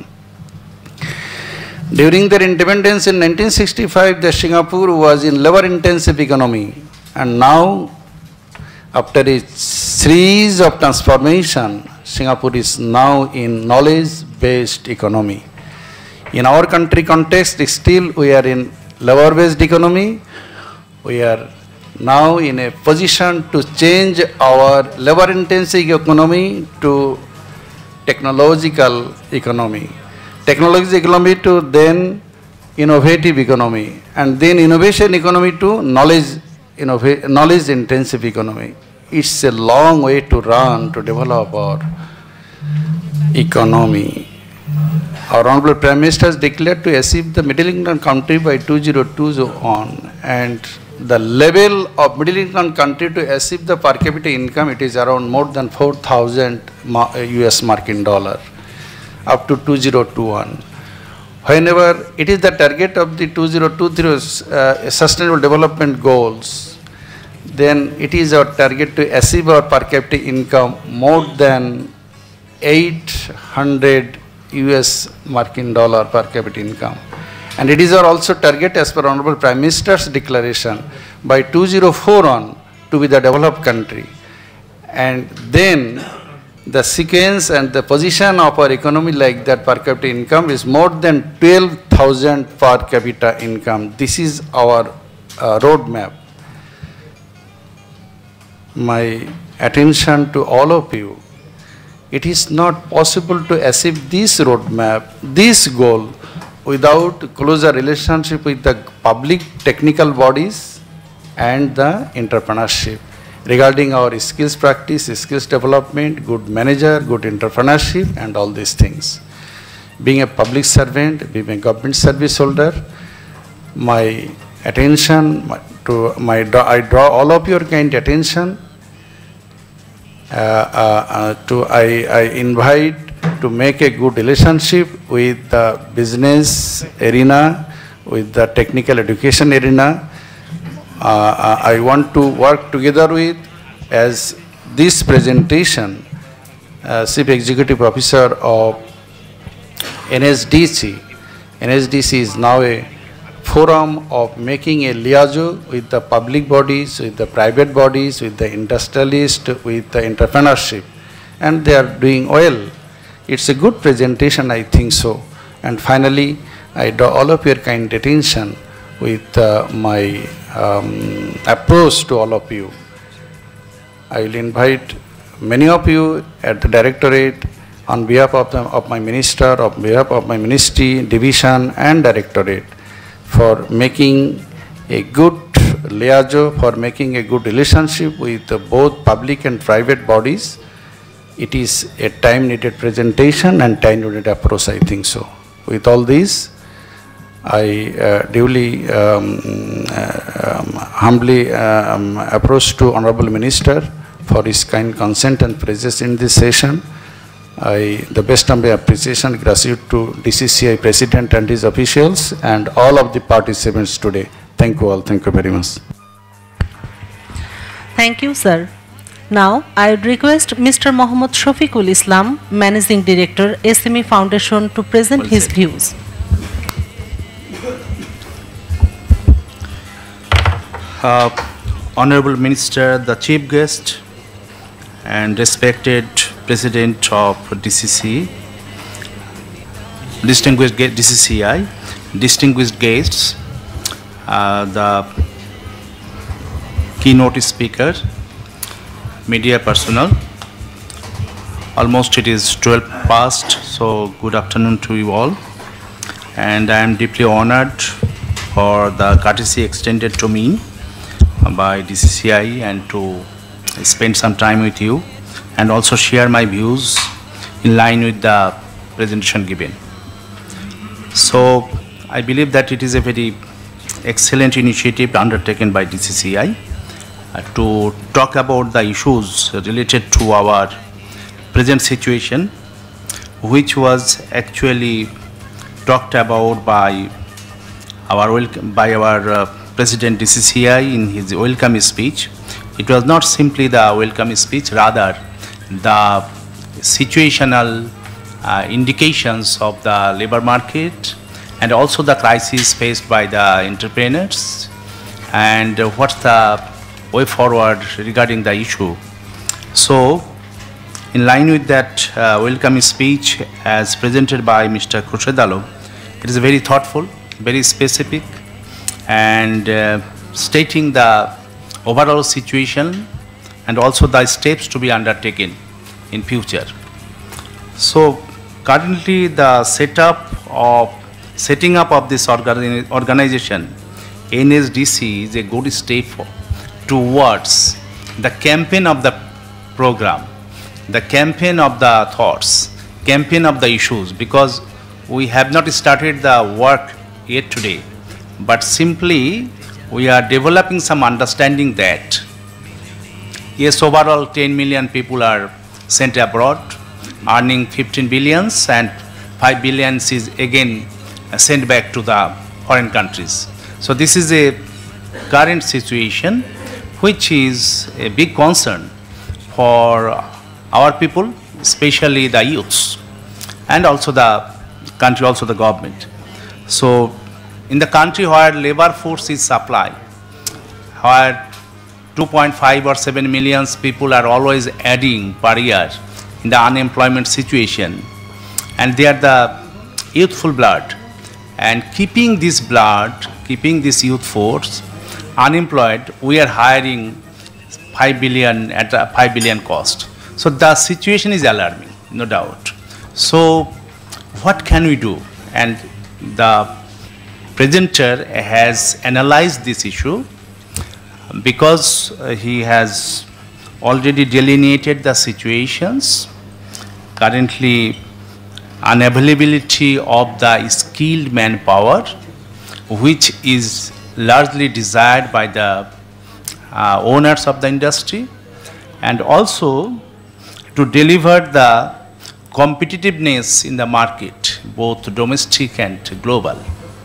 During their independence in 1965, the Singapore was in labor-intensive economy, and now, after a series of transformation, Singapore is now in knowledge-based economy. In our country context, still we are in labor-based economy. We are now in a position to change our labor-intensive economy to technological economy. Technology economy to then innovative economy, and then innovation economy to knowledge intensive economy. It's a long way to run to develop our economy. Our Honorable Prime Minister has declared to achieve the middle income country by 2020 on, and the level of middle income country to achieve the per capita income, it is around more than 4,000 US Markin dollar. Up to 2021. Whenever it is the target of the 2020 Sustainable Development Goals, then it is our target to achieve our per capita income more than 800 US Markin dollar per capita income. And it is our also target as per Honorable Prime Minister's declaration by 2004 on to be the developed country. And then the sequence and the position of our economy like that per capita income is more than 12,000 per capita income. This is our roadmap. My attention to all of you, it is not possible to achieve this roadmap, this goal, without closer relationship with the public technical bodies and the entrepreneurship. Regarding our skills practice, skills development, good manager, good entrepreneurship and all these things. Being a public servant, being a government service holder, my attention I draw all of your kind attention I invite to make a good relationship with the business arena, with the technical education arena. I want to work together with, as this presentation, Chief Executive Officer of NSDC. NSDC is now a forum of making a liaison with the public bodies, with the private bodies, with the industrialists, with the entrepreneurship, and they are doing well. It's a good presentation, I think so. And finally, I draw all of your kind attention with my approach to all of you. I will invite many of you at the directorate on behalf of my minister, on behalf of my ministry, division and directorate for making a good liaison, for making a good relationship with both public and private bodies. It is a time-needed presentation and time-needed approach, I think so. With all this, I duly, humbly approach to Honorable Minister for his kind consent and presence in this session. The best of my appreciation and gratitude to DCCI President and his officials and all of the participants today. Thank you all. Thank you very much. Thank you, sir. Now, I would request Mr. Mohammad Shafiqul Islam, Managing Director, SME Foundation, to present his views. Honorable Minister, the Chief Guest, and respected President of DCCI, distinguished guests, the keynote speaker, media personnel. Almost it is 12 past, so good afternoon to you all. And I am deeply honored for the courtesy extended to me by DCCI and to spend some time with you and also share my views in line with the presentation given. So I believe that it is a very excellent initiative undertaken by DCCI to talk about the issues related to our present situation, which was actually talked about by our President DCCI in his welcome speech. It was not simply the welcome speech, rather the situational indications of the labor market and also the crisis faced by the entrepreneurs and what's the way forward regarding the issue. So, in line with that welcome speech as presented by Mr. Khurshid Alam, it is very thoughtful, very specific, and stating the overall situation and also the steps to be undertaken in future. So, currently the setting up of this organization, NSDC, is a good step towards the campaign of the program, the campaign of the thoughts, campaign of the issues, because we have not started the work yet today, but simply we are developing some understanding that yes, overall 10 million people are sent abroad, earning 15 billions, and 5 billions is again sent back to the foreign countries. So this is a current situation which is a big concern for our people, especially the youths, and also the country, also the government. So in the country where labor force is supplied, where 2.5 or 7 million people are always adding per year in the unemployment situation, and they are the youthful blood, and keeping this blood, keeping this youth force unemployed, we are hiring 5 billion at a 5 billion cost. So the situation is alarming, no doubt. So what can we do? And the presenter has analyzed this issue because he has already delineated the situations. Currently, unavailability of the skilled manpower, which is largely desired by the owners of the industry, and also to deliver the competitiveness in the market, both domestic and global.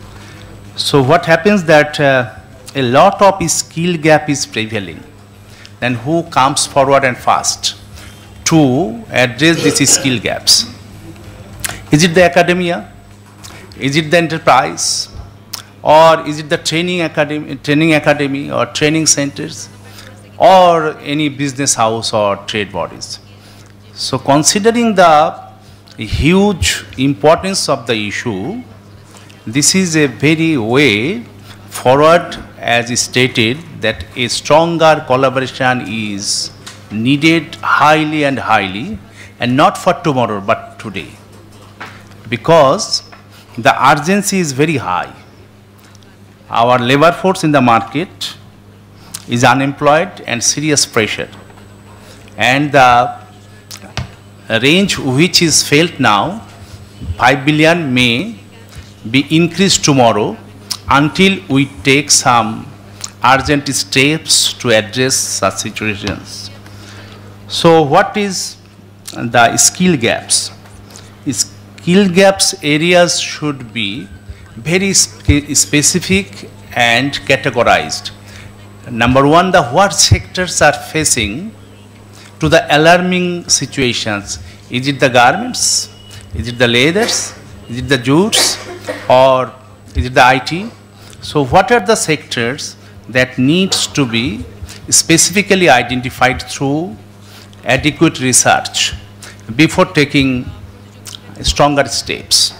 So what happens that a lot of skill gap is prevailing. Then who comes forward and fast to address these skill gaps? Is it the academia? Is it the enterprise? or is it the training academy or training centers, or any business house or trade bodies? So considering the huge importance of the issue, this is a very way forward, as stated, that a stronger collaboration is needed highly, and not for tomorrow but today, because the urgency is very high. Our labor force in the market is unemployed and serious pressure, and the range which is felt now, 5 billion, may be increased tomorrow until we take some urgent steps to address such situations. So what is the skill gaps? Skill gaps areas should be very specific and categorized. Number one, the what sectors are facing to the alarming situations. Is it the garments? Is it the leathers? Is it the jutes? Or is it the IT? So what are the sectors that needs to be specifically identified through adequate research before taking stronger steps?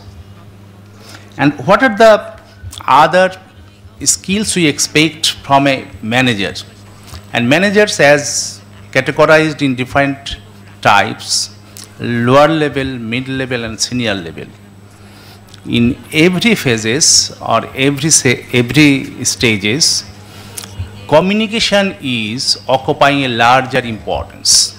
And what are the other skills we expect from a manager? And managers, as categorized in different types: lower level, mid level, and senior level. In every phases or every stages, communication is occupying a larger importance.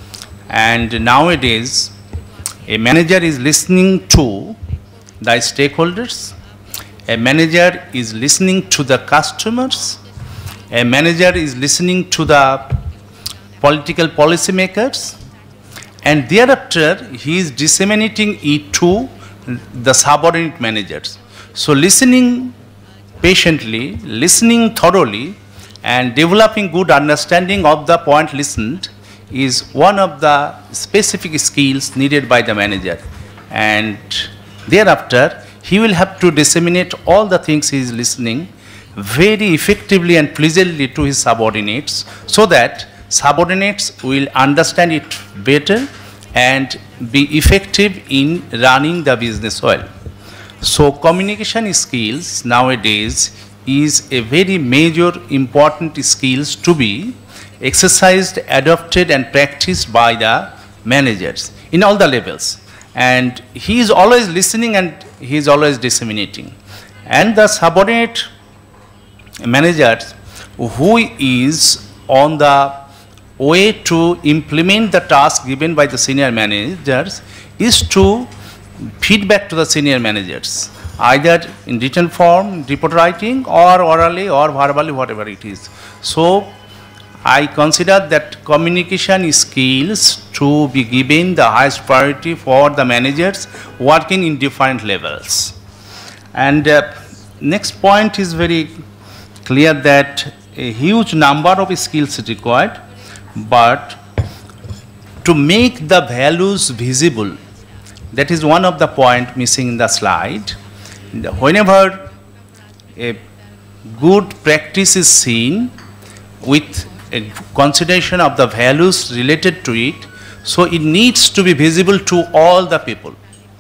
And nowadays, a manager is listening to the stakeholders, a manager is listening to the customers, a manager is listening to the political policymakers, and thereafter he is disseminating it to the subordinate managers. So listening patiently, listening thoroughly, and developing good understanding of the point listened is one of the specific skills needed by the manager. And thereafter, he will have to disseminate all the things he is listening very effectively and pleasantly to his subordinates, so that subordinates will understand it better and be effective in running the business well. So communication skills nowadays is a very major important skills to be exercised, adopted, and practiced by the managers in all the levels. And he is always listening and he is always disseminating. And the subordinate managers who is on the way to implement the task given by the senior managers is to feedback to the senior managers, either in written form, report writing, or orally or verbally, whatever it is. So I consider that communication skills to be given the highest priority for the managers working in different levels. And next point is very clear that a huge number of skills is required, but to make the values visible, that is one of the point missing in the slide. Whenever a good practice is seen with a consideration of the values related to it, so it needs to be visible to all the people.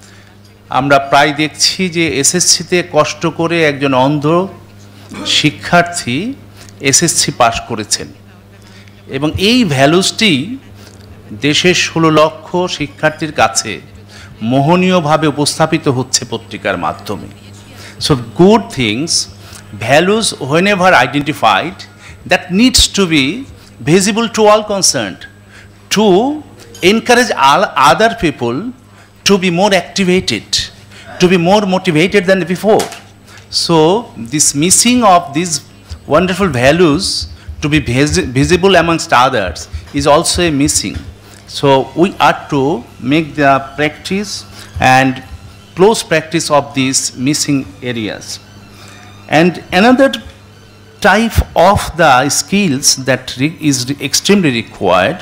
আমরা প্রায় দেখছি যে এসএসসিতে কষ্ট করে একজন অন্ধ শিক্ষার্থী এসএসসি পাস করেছেন, এবং এই ভ্যালুসটি দেশের 16 লক্ষ শিক্ষার্থীর কাছে মোহনীয়ভাবে উপস্থাপিত হচ্ছে পত্রিকার মাধ্যমে। So good things, values whenever identified, that needs to be visible to all concerned, to encourage all other people to be more activated, to be more motivated than before. So this missing of these wonderful values to be visible amongst others is also a missing. So we are to make the practice and close practice of these missing areas. And another type of the skills that is extremely required,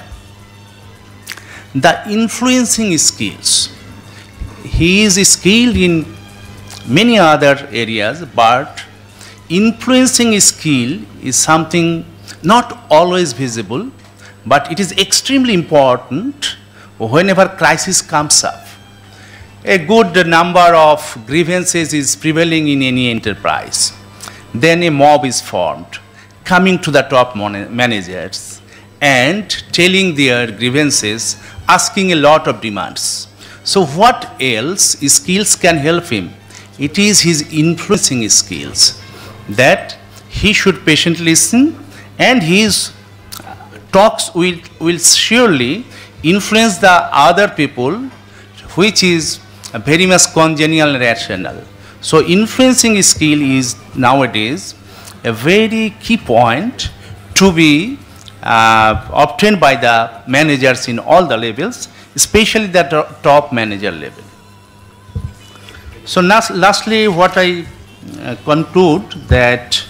the influencing skills. He is skilled in many other areas, but influencing skill is something not always visible, but it is extremely important whenever crisis comes up. A good number of grievances is prevailing in any enterprise. Then a mob is formed, coming to the top managers and telling their grievances, asking a lot of demands. So what else skills can help him? It is his influencing skills, that he should patiently listen, and his talks will surely influence the other people, which is very much congenial and rational. So influencing skill is nowadays a very key point to be obtained by the managers in all the levels, especially the top manager level. So lastly, what I conclude that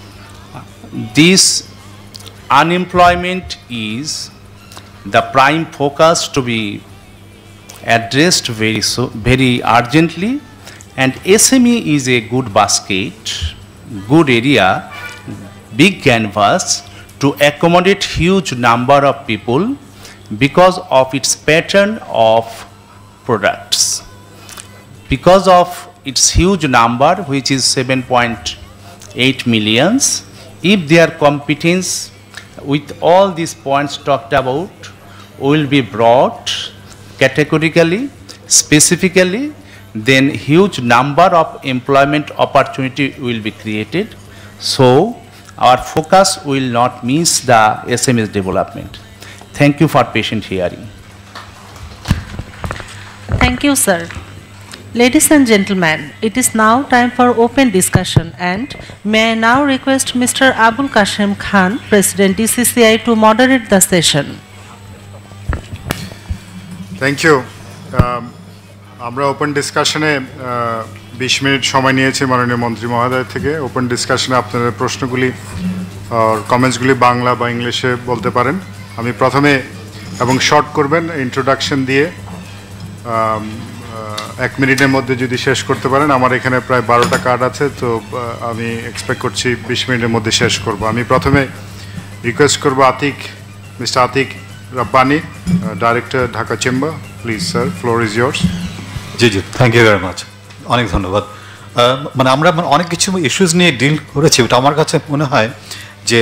this unemployment is the prime focus to be addressed very urgently, and SME is a good basket, good area, big canvas to accommodate huge number of people because of its pattern of products. Because of its huge number, which is 7.8 millions, if their competence with all these points talked about will be brought categorically, specifically, then huge number of employment opportunity will be created. So our focus will not miss the SME's development. Thank you for patient hearing. Thank you, sir. Ladies and gentlemen, it is now time for open discussion, and may I now request Mr. Abul Kashem Khan, President DCCI, to moderate the session. Thank you. আমরা open ডিসকাশনে 20 minute সময় নিয়েছি মাননীয় মন্ত্রী মহোদয় থেকে। Open ডিসকাশনে আপনাদের প্রশ্নগুলি আর কমেন্টসগুলি বাংলা বা ইংলিশে বলতে পারেন। আমি প্রথমে এবং শর্ট করবেন ইন্ট্রোডাকশন দিয়ে 1 মিনিটের মধ্যে যদি শেষ করতে পারেন। আমার এখানে প্রায় 12টা কার্ড আছে, তো আমি এক্সপেক্ট করছি 20 মিনিটের মধ্যে শেষ করব। আমি প্রথমে রিকোয়েস্ট করব mister Atiq Rabbani, director Dhaka chamber. Please sir, floor is yours. জি জি, থ্যাংক ইউ ভেরি মাচ, অনেক ধন্যবাদ। মানে আমরা অনেক কিছু ইস্যুস নিয়ে ডিল করেছি, ওটা আমার কাছে মনে হয় যে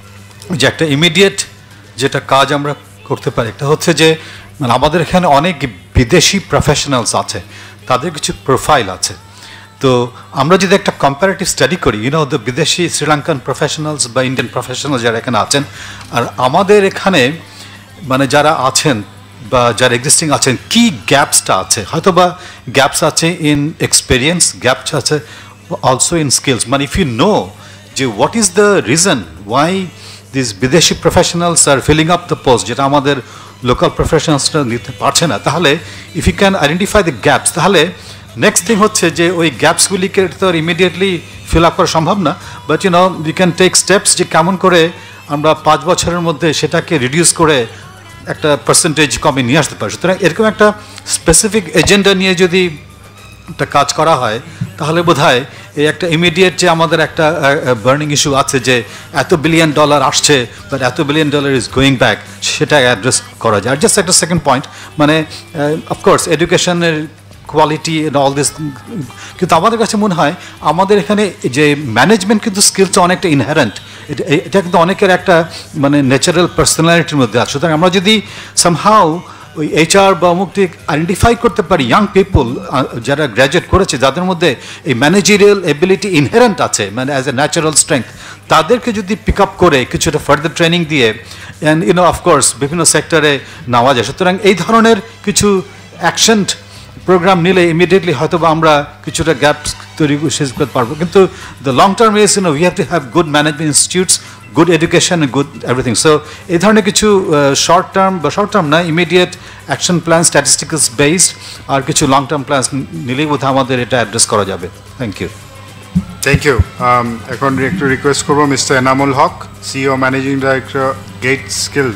একটা ইমিডিয়েট যেটা কাজ আমরা করতে পারি, একটা হচ্ছে যে মানে আমাদের এখানে অনেক বিদেশি প্রফেশনালস আছে, তাদের কিছু প্রোফাইল আছে। তো আমরা যদি একটা কম্পারেটিভ স্টাডি করি, দ্য বিদেশি শ্রীলঙ্কান প্রফেশনালস বা ইন্ডিয়ান প্রফেশনাল যারা এখানে আছেন আর আমাদের এখানে মানে যারা আছেন বা যারা এক্সিস্টিং আছেন, কি গ্যাপসটা আছে, হয়তো বা গ্যাপস আছে ইন এক্সপিরিয়েন্স, গ্যাপস আছে অলসো ইন স্কিলস। মানে ইফ ইউ নো যে what is the reason why this বিদেশি professionals are filling up the post, যেটা আমাদের লোকাল প্রফেশনালসরা নিতে পারছে না, তাহলে if you can identify the gaps, তাহলে নেক্সট থিং হচ্ছে যে ওই গ্যাপসগুলিকে তো ইমিডিয়েটলি ফিল আপ করা সম্ভব না, but we can take steps যে কেমন করে আমরা 5 বছরের মধ্যে সেটাকে রিডিউস করে একটা পার্সেন্টেজ কমে নিয়ে আসতে পারি। সুতরাং এরকম একটা স্পেসিফিক এজেন্ডা নিয়ে যদি একটা কাজ করা হয়, তাহলে বোধহয় এই একটা ইমিডিয়েট যে আমাদের একটা বার্নিং ইস্যু আছে যে $1 বিলিয়ন আসছে বাট $1 বিলিয়ন ইজ গোয়িং ব্যাক, সেটা অ্যাড্রেস করা যায়। আর জাস্ট একটা সেকেন্ড পয়েন্ট, মানে অফকোর্স এডুকেশনের কোয়ালিটি এন্ড অল দিস, কিন্তু আমাদের কাছে মনে হয় আমাদের এখানে যে ম্যানেজমেন্ট কিন্তু স্কিলস অনেকটা ইনহেরেন্ট, এটা কিন্তু অনেকের একটা মানে ন্যাচারাল পার্সোনালিটির মধ্যে আছে। সুতরাং আমরা যদি সামহাউ ওই HR বা অমুকটি আইডেন্টিফাই করতে পারি ইয়াং পিপল যারা গ্র্যাজুয়েট করেছে, যাদের মধ্যে এই ম্যানেজারিয়াল এবিলিটি ইনহেরেন্ট আছে, মানে অ্যাজ এ ন্যাচারাল স্ট্রেংথ, তাদেরকে যদি পিক আপ করে কিছুটা ফার্দার ট্রেনিং দিয়ে অ্যান্ড অফকোর্স বিভিন্ন সেক্টরে নেওয়া যায়। সুতরাং এই ধরনের কিছু অ্যাকশন প্রোগ্রাম নিলে ইমিডিয়েটলি হয়তো বা আমরা কিছুটা গ্যাপ তৈরি শেষ করতে পারবো। কিন্তু the long term is we have to have good management institutes, good education, good everything. So এই ধরনের কিছু শর্ট টার্ম না, immediate action plan, statisticals based, আর কিছু লং টার্ম প্ল্যান নিলেই বোধহয় আমাদের এটা অ্যাড্রেস করা যাবে। Thank you. Thank you. এখন একটু রিকোয়েস্ট করবো mister Enamul Haque, CEO managing director Get Skills.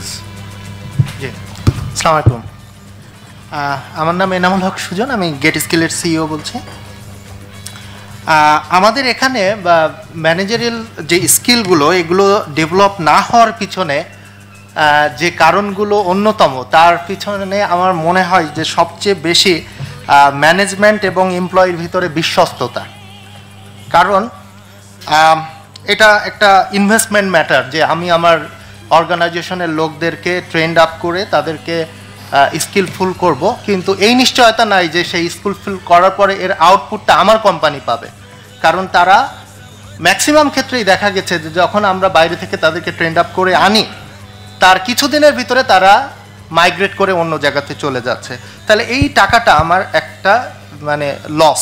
জি, আসসালামু আলাইকুম। আমার নাম এনামুল হক সুজন, আমি গেট স্কিলের CEO বলছি। আমাদের এখানে ম্যানেজারিয়াল যে স্কিলগুলো এগুলো ডেভেলপ না হওয়ার পিছনে যে কারণগুলো অন্যতম, তার পিছনে আমার মনে হয় যে সবচেয়ে বেশি ম্যানেজমেন্ট এবং এমপ্লয়ির ভিতরে বিশ্বস্ততা। কারণ এটা একটা ইনভেস্টমেন্ট ম্যাটার যে আমি আমার অর্গানাইজেশনের লোকদেরকে ট্রেন্ড আপ করে তাদেরকে স্কিলফুল করব, কিন্তু এই নিশ্চয়তা নাই যে সেই স্কিলফুল করার পরে এর আউটপুটটা আমার কোম্পানি পাবে। কারণ তারা ম্যাক্সিমাম ক্ষেত্রেই দেখা গেছে যে যখন আমরা বাইরে থেকে তাদেরকে ট্রেন্ড আপ করে আনি তার কিছুদিনের ভিতরে তারা মাইগ্রেট করে অন্য জায়গাতে চলে যাচ্ছে। তাহলে এই টাকাটা আমার একটা মানে লস।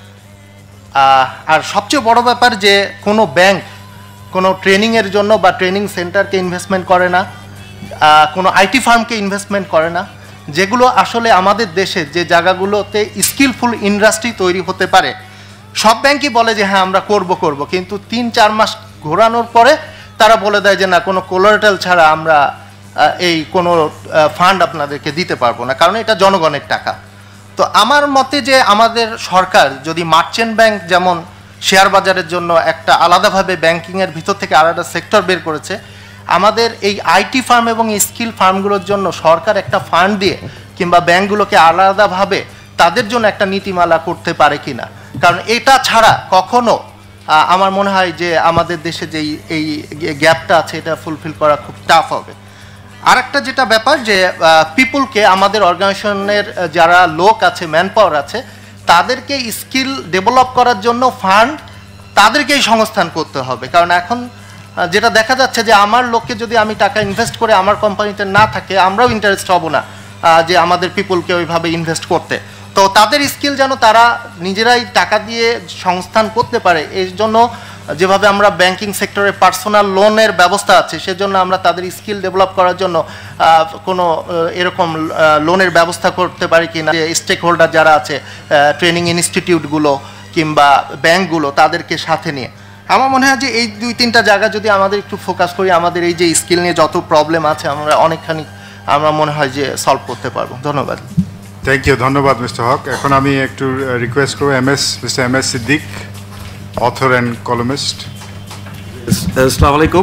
আর সবচেয়ে বড় ব্যাপার যে কোনো ব্যাংক কোনো ট্রেনিংয়ের জন্য বা ট্রেনিং সেন্টারকে ইনভেস্টমেন্ট করে না, কোনো আইটি ফার্মকে ইনভেস্টমেন্ট করে না, যেগুলো আসলে আমাদের দেশে যে জায়গাগুলোতে স্কিলফুল ইন্ডাস্ট্রি তৈরি হতে পারে। সব ব্যাংকই বলে যে হ্যাঁ আমরা করব, কিন্তু 3-4 মাস ঘোরানোর পরে তারা বলে দেয় যে না, কোনো কোলারেটাল ছাড়া আমরা এই কোনো ফান্ড আপনাদেরকে দিতে পারবো না, কারণ এটা জনগণের টাকা। তো আমার মতে যে আমাদের সরকার যদি মার্চেন্ট ব্যাংক যেমন শেয়ার বাজারের জন্য একটা আলাদাভাবে ব্যাংকিংয়ের ভিতর থেকে আলাদা সেক্টর বের করেছে, আমাদের এই আইটি ফার্ম এবং স্কিল ফার্মগুলোর জন্য সরকার একটা ফান্ড দিয়ে কিংবা ব্যাংকগুলোকে আলাদাভাবে তাদের জন্য একটা নীতিমালা করতে পারে কিনা। কারণ এটা ছাড়া কখনো আমার মনে হয় যে আমাদের দেশে যে এই গ্যাপটা আছে এটা ফুলফিল করা খুব টাফ হবে। আরেকটা যেটা ব্যাপার যে পিপুলকে, আমাদের অর্গানাইজেশনের যারা লোক আছে, ম্যান পাওয়ার আছে, তাদেরকে স্কিল ডেভেলপ করার জন্য ফান্ড তাদেরকেই সংস্থান করতে হবে। কারণ এখন যেটা দেখা যাচ্ছে যে আমার লোককে যদি আমি টাকা ইনভেস্ট করে আমার কোম্পানিতে না থাকে, আমরাও ইন্টারেস্ট হব না যে আমাদের পিপুলকে ওইভাবে ইনভেস্ট করতে। তো তাদের স্কিল যেন তারা নিজেরাই টাকা দিয়ে সংস্থান করতে পারে, এর জন্য যেভাবে আমরা ব্যাংকিং সেক্টরে পার্সোনাল লোনের ব্যবস্থা আছে, সেজন্য আমরা তাদের স্কিল ডেভেলপ করার জন্য কোনো এরকম লোনের ব্যবস্থা করতে পারি কিনা, যে স্টেক হোল্ডার যারা আছে, ট্রেনিং ইনস্টিটিউটগুলো কিংবা ব্যাংকগুলো, তাদেরকে সাথে নিয়ে। আমার মনে হয় যে এই 2-3টা জায়গা যদি আমাদের একটু ফোকাস করি, আমাদের এই যে স্কিল নিয়ে যত প্রবলেম আছে আমরা অনেকখানি আমরা মনে হয় যে সলভ করতে পারবো। ধন্যবাদ। থ্যাংক ইউ, ধন্যবাদ মিস্টার হক। এখন আমি একটু রিকোয়েস্ট করবো mister M S Siddique, author and columnist. আসসালামু আলাইকুম।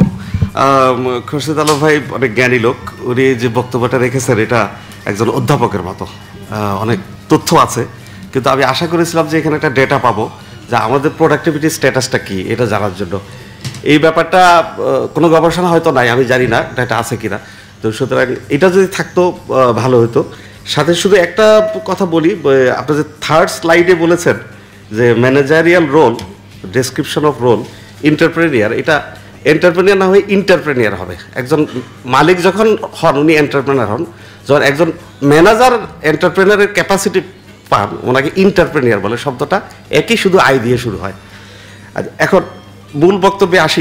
খুরশিদ আলম ভাই অনেক জ্ঞানী লোক, উনি যে বক্তব্যটা রেখেছেন এটা একজন অধ্যাপকের মতো, অনেক তথ্য আছে, কিন্তু আমি আশা করেছিলাম যে এখানে একটা ডেটা পাবো যে আমাদের প্রোডাক্টিভিটি স্ট্যাটাসটা কি এটা জানার জন্য। এই ব্যাপারটা কোনো গবেষণা হয়তো নাই, আমি জানি না ডেটা আছে কিনা। তো সুতরাং এটা যদি থাকতো ভালো হতো। সাথে শুধু একটা কথা বলি, আপনি যে থার্ড স্লাইডে বলেছেন যে managerial role, description of role, entrepreneur, এটা এন্টারপ্রেনিয়ার না হয়ে ইন্টারপ্রেনিয়ার হবে। একজন মালিক যখন হন উনি এন্টারপ্রেনার হন, যখন একজন ম্যানেজার এন্টারপ্রেনারের ক্যাপাসিটি পান ওনাকে ইন্টারপ্রেনিয়ার বলে। শব্দটা একই, শুধু আই দিয়ে শুরু হয়। এখন মূল বক্তব্যে আসি।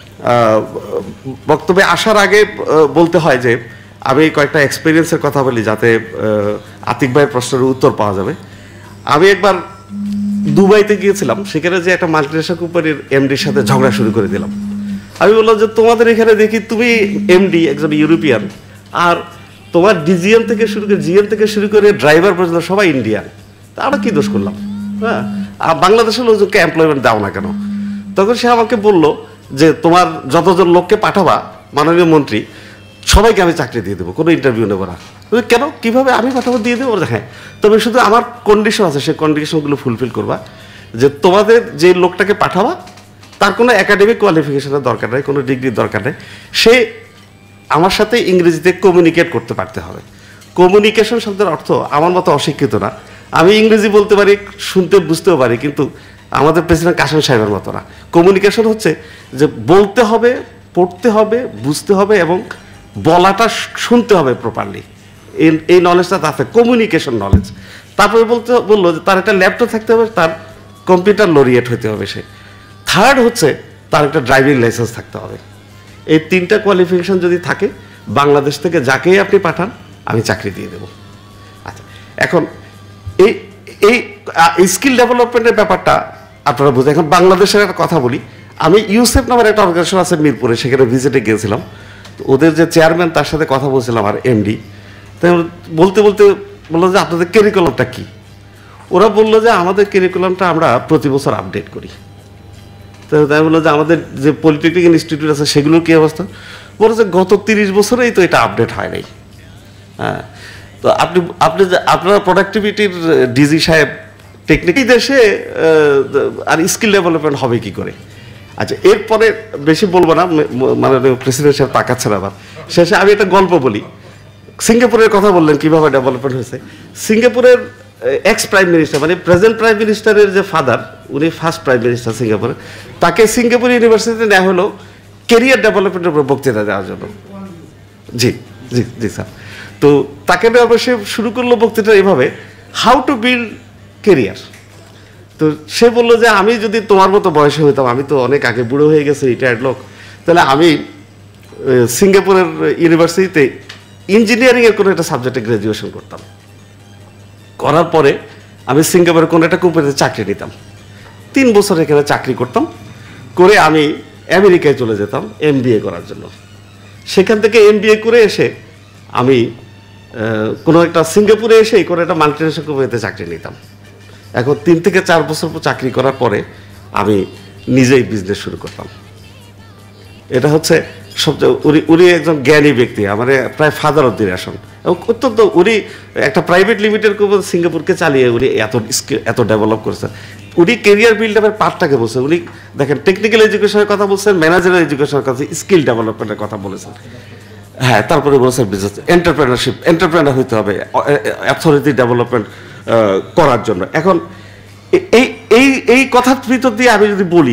বক্তব্যে আসার আগে বলতে হয় যে আমি কয়েকটা এক্সপিরিয়েন্সের কথা বলি যাতে আতিক ভাইয়ের প্রশ্নের উত্তর পাওয়া যাবে। আমি একবার দুবাইতে গিয়েছিলাম, সেখানে যে একটা মাল্টিনেশনাল কোম্পানির এমডির সাথে ঝগড়া শুরু করে দিলাম। আমি বললাম যে তোমাদের এখানে দেখি তুমি এমডি একজন ইউরোপিয়ান, আর তোমার ডিজিএম থেকে শুরু করে জিএম থেকে শুরু করে ড্রাইভার পর্যন্ত সবাই ইন্ডিয়ান, তা আমরা কী দোষ করলাম? হ্যাঁ, আর বাংলাদেশের লোকজনকে এমপ্লয়মেন্ট দাও না কেন? তখন সে আমাকে বলল যে তোমার যতজন লোককে পাঠাবা মাননীয় মন্ত্রী সবাইকে আমি চাকরি দিয়ে দেবো, কোনো ইন্টারভিউ নেবো না। কেন, কীভাবে? আমি পাঠাবো, দিয়ে দেবো। হ্যাঁ, তবে শুধু আমার কন্ডিশন আছে, সেই কন্ডিশনগুলো ফুলফিল করবা। যে তোমাদের যে লোকটাকে পাঠাবা তার কোনো একাডেমিক কোয়ালিফিকেশনের দরকার নেই, কোনো ডিগ্রির দরকার নেই, সে আমার সাথে ইংরেজিতে কমিউনিকেট করতে পারতে হবে। কমিউনিকেশন শব্দের অর্থ আমার মতো অশিক্ষিত না, আমি ইংরেজি বলতে পারি, শুনতে বুঝতেও পারি, কিন্তু আমাদের প্রেসিডেন্ট কাসেম সাহেবের মতো না। কমিউনিকেশন হচ্ছে যে বলতে হবে, পড়তে হবে, বুঝতে হবে এবং বলাটা শুনতে হবে প্রপারলি। এই নলেজটা তাতে কমিউনিকেশন নলেজ। তারপরে বললো যে তার একটা ল্যাপটপ থাকতে হবে, তার কম্পিউটার লরিয়েট হতে হবে সে। থার্ড হচ্ছে তার একটা ড্রাইভিং লাইসেন্স থাকতে হবে। এই 3টা কোয়ালিফিকেশন যদি থাকে, বাংলাদেশ থেকে যাকেই আপনি পাঠান আমি চাকরি দিয়ে দেব। আচ্ছা, এখন এই স্কিল ডেভেলপমেন্টের ব্যাপারটা আপনারা বুঝেন। এখন বাংলাদেশের একটা কথা বলি, আমি ইউসেফ নামের একটা অর্গানাইজেশন আছে মিরপুরে, সেখানে ভিজিটে গিয়েছিলাম। তো ওদের যে চেয়ারম্যান তার সাথে কথা বলছিলাম, আর এমডি, তাই বলতে বলতে বললো যে আপনাদের ক্যারিকুলামটা কী? ওরা বললো যে আমাদের কারিকুলামটা আমরা প্রতি বছর আপডেট করি। তো তাই বললো যে আমাদের যে পলিটেকনিক ইনস্টিটিউট আছে সেগুলোর কী অবস্থা, বলে যে গত 30 বছরেই তো এটা আপডেট হয় নাই। হ্যাঁ, তো আপনার প্রোডাক্টিভিটির ডিজি সাহেব টেকনিক্যাল দেশে আর স্কিল ডেভেলপমেন্ট হবে কি করে? আচ্ছা, এরপরে বেশি বলবো না, মানে প্রেসিডেন্ট সাহেব তাকাচ্ছেন আবার। শেষে আমি একটা গল্প বলি। সিঙ্গাপুরের কথা বললেন কীভাবে ডেভেলপমেন্ট হয়েছে। সিঙ্গাপুরের এক্স প্রাইম মিনিস্টার, মানে প্রেজেন্ট প্রাইম মিনিস্টারের যে ফাদার, উনি ফার্স্ট প্রাইম মিনিস্টার সিঙ্গাপুরের, তাকে সিঙ্গাপুর ইউনিভার্সিটিতে নেওয়া হলো কেরিয়ার ডেভেলপমেন্টের উপর বক্তৃতা দেওয়ার জন্য। জি জি জি স্যার। তো তাকে নেওয়ার পর সে শুরু করলো বক্তৃতা এভাবে, হাউ টু বিল্ড কেরিয়ার। তো সে বললো যে আমি যদি তোমার মতো বয়সে হইতাম, আমি তো অনেক আগে বুড়ো হয়ে গেছে, রিটায়ার্ড লোক, তাহলে আমি সিঙ্গাপুরের ইউনিভার্সিটিতে ইঞ্জিনিয়ারিংয়ের কোনো একটা সাবজেক্টে গ্র্যাজুয়েশন করতাম, করার পরে আমি সিঙ্গাপুরের কোনো একটা কোম্পানিতে চাকরি নিতাম, 3 বছর এখানে চাকরি করতাম, করে আমি আমেরিকায় চলে যেতাম MBA করার জন্য। সেখান থেকে MBA করে এসে আমি কোনো একটা সিঙ্গাপুরে এসে কোনো একটা মাল্টিনেশনাল কোম্পানিতে চাকরি নিতাম। এখন 3 থেকে 4 বছর চাকরি করার পরে আমি নিজেই বিজনেস শুরু করতাম। এটা হচ্ছে সবচেয়ে, উনি একজন জ্ঞানী ব্যক্তি, আমার প্রায় ফাদার অফ দি নেশন, এবং অত্যন্ত উনি একটা প্রাইভেট লিমিটেড কোম্পানি সিঙ্গাপুরকে চালিয়ে উনি এত ডেভেলপ করেছেন। উনি কেরিয়ার বিল্ড আপের পার্টটাকে বলছেন। উনি দেখেন টেকনিক্যাল এডুকেশনের কথা বলছেন, ম্যানেজারাল এডুকেশনের কথা, স্কিল ডেভেলপমেন্টের কথা বলেছেন। হ্যাঁ, তারপরে বলেছেন বিজনেস এন্টারপ্রেনার হইতে হবে অথরিটি ডেভেলপমেন্ট করার জন্য। এখন এই কথার ভিতর দিয়ে আমি যদি বলি,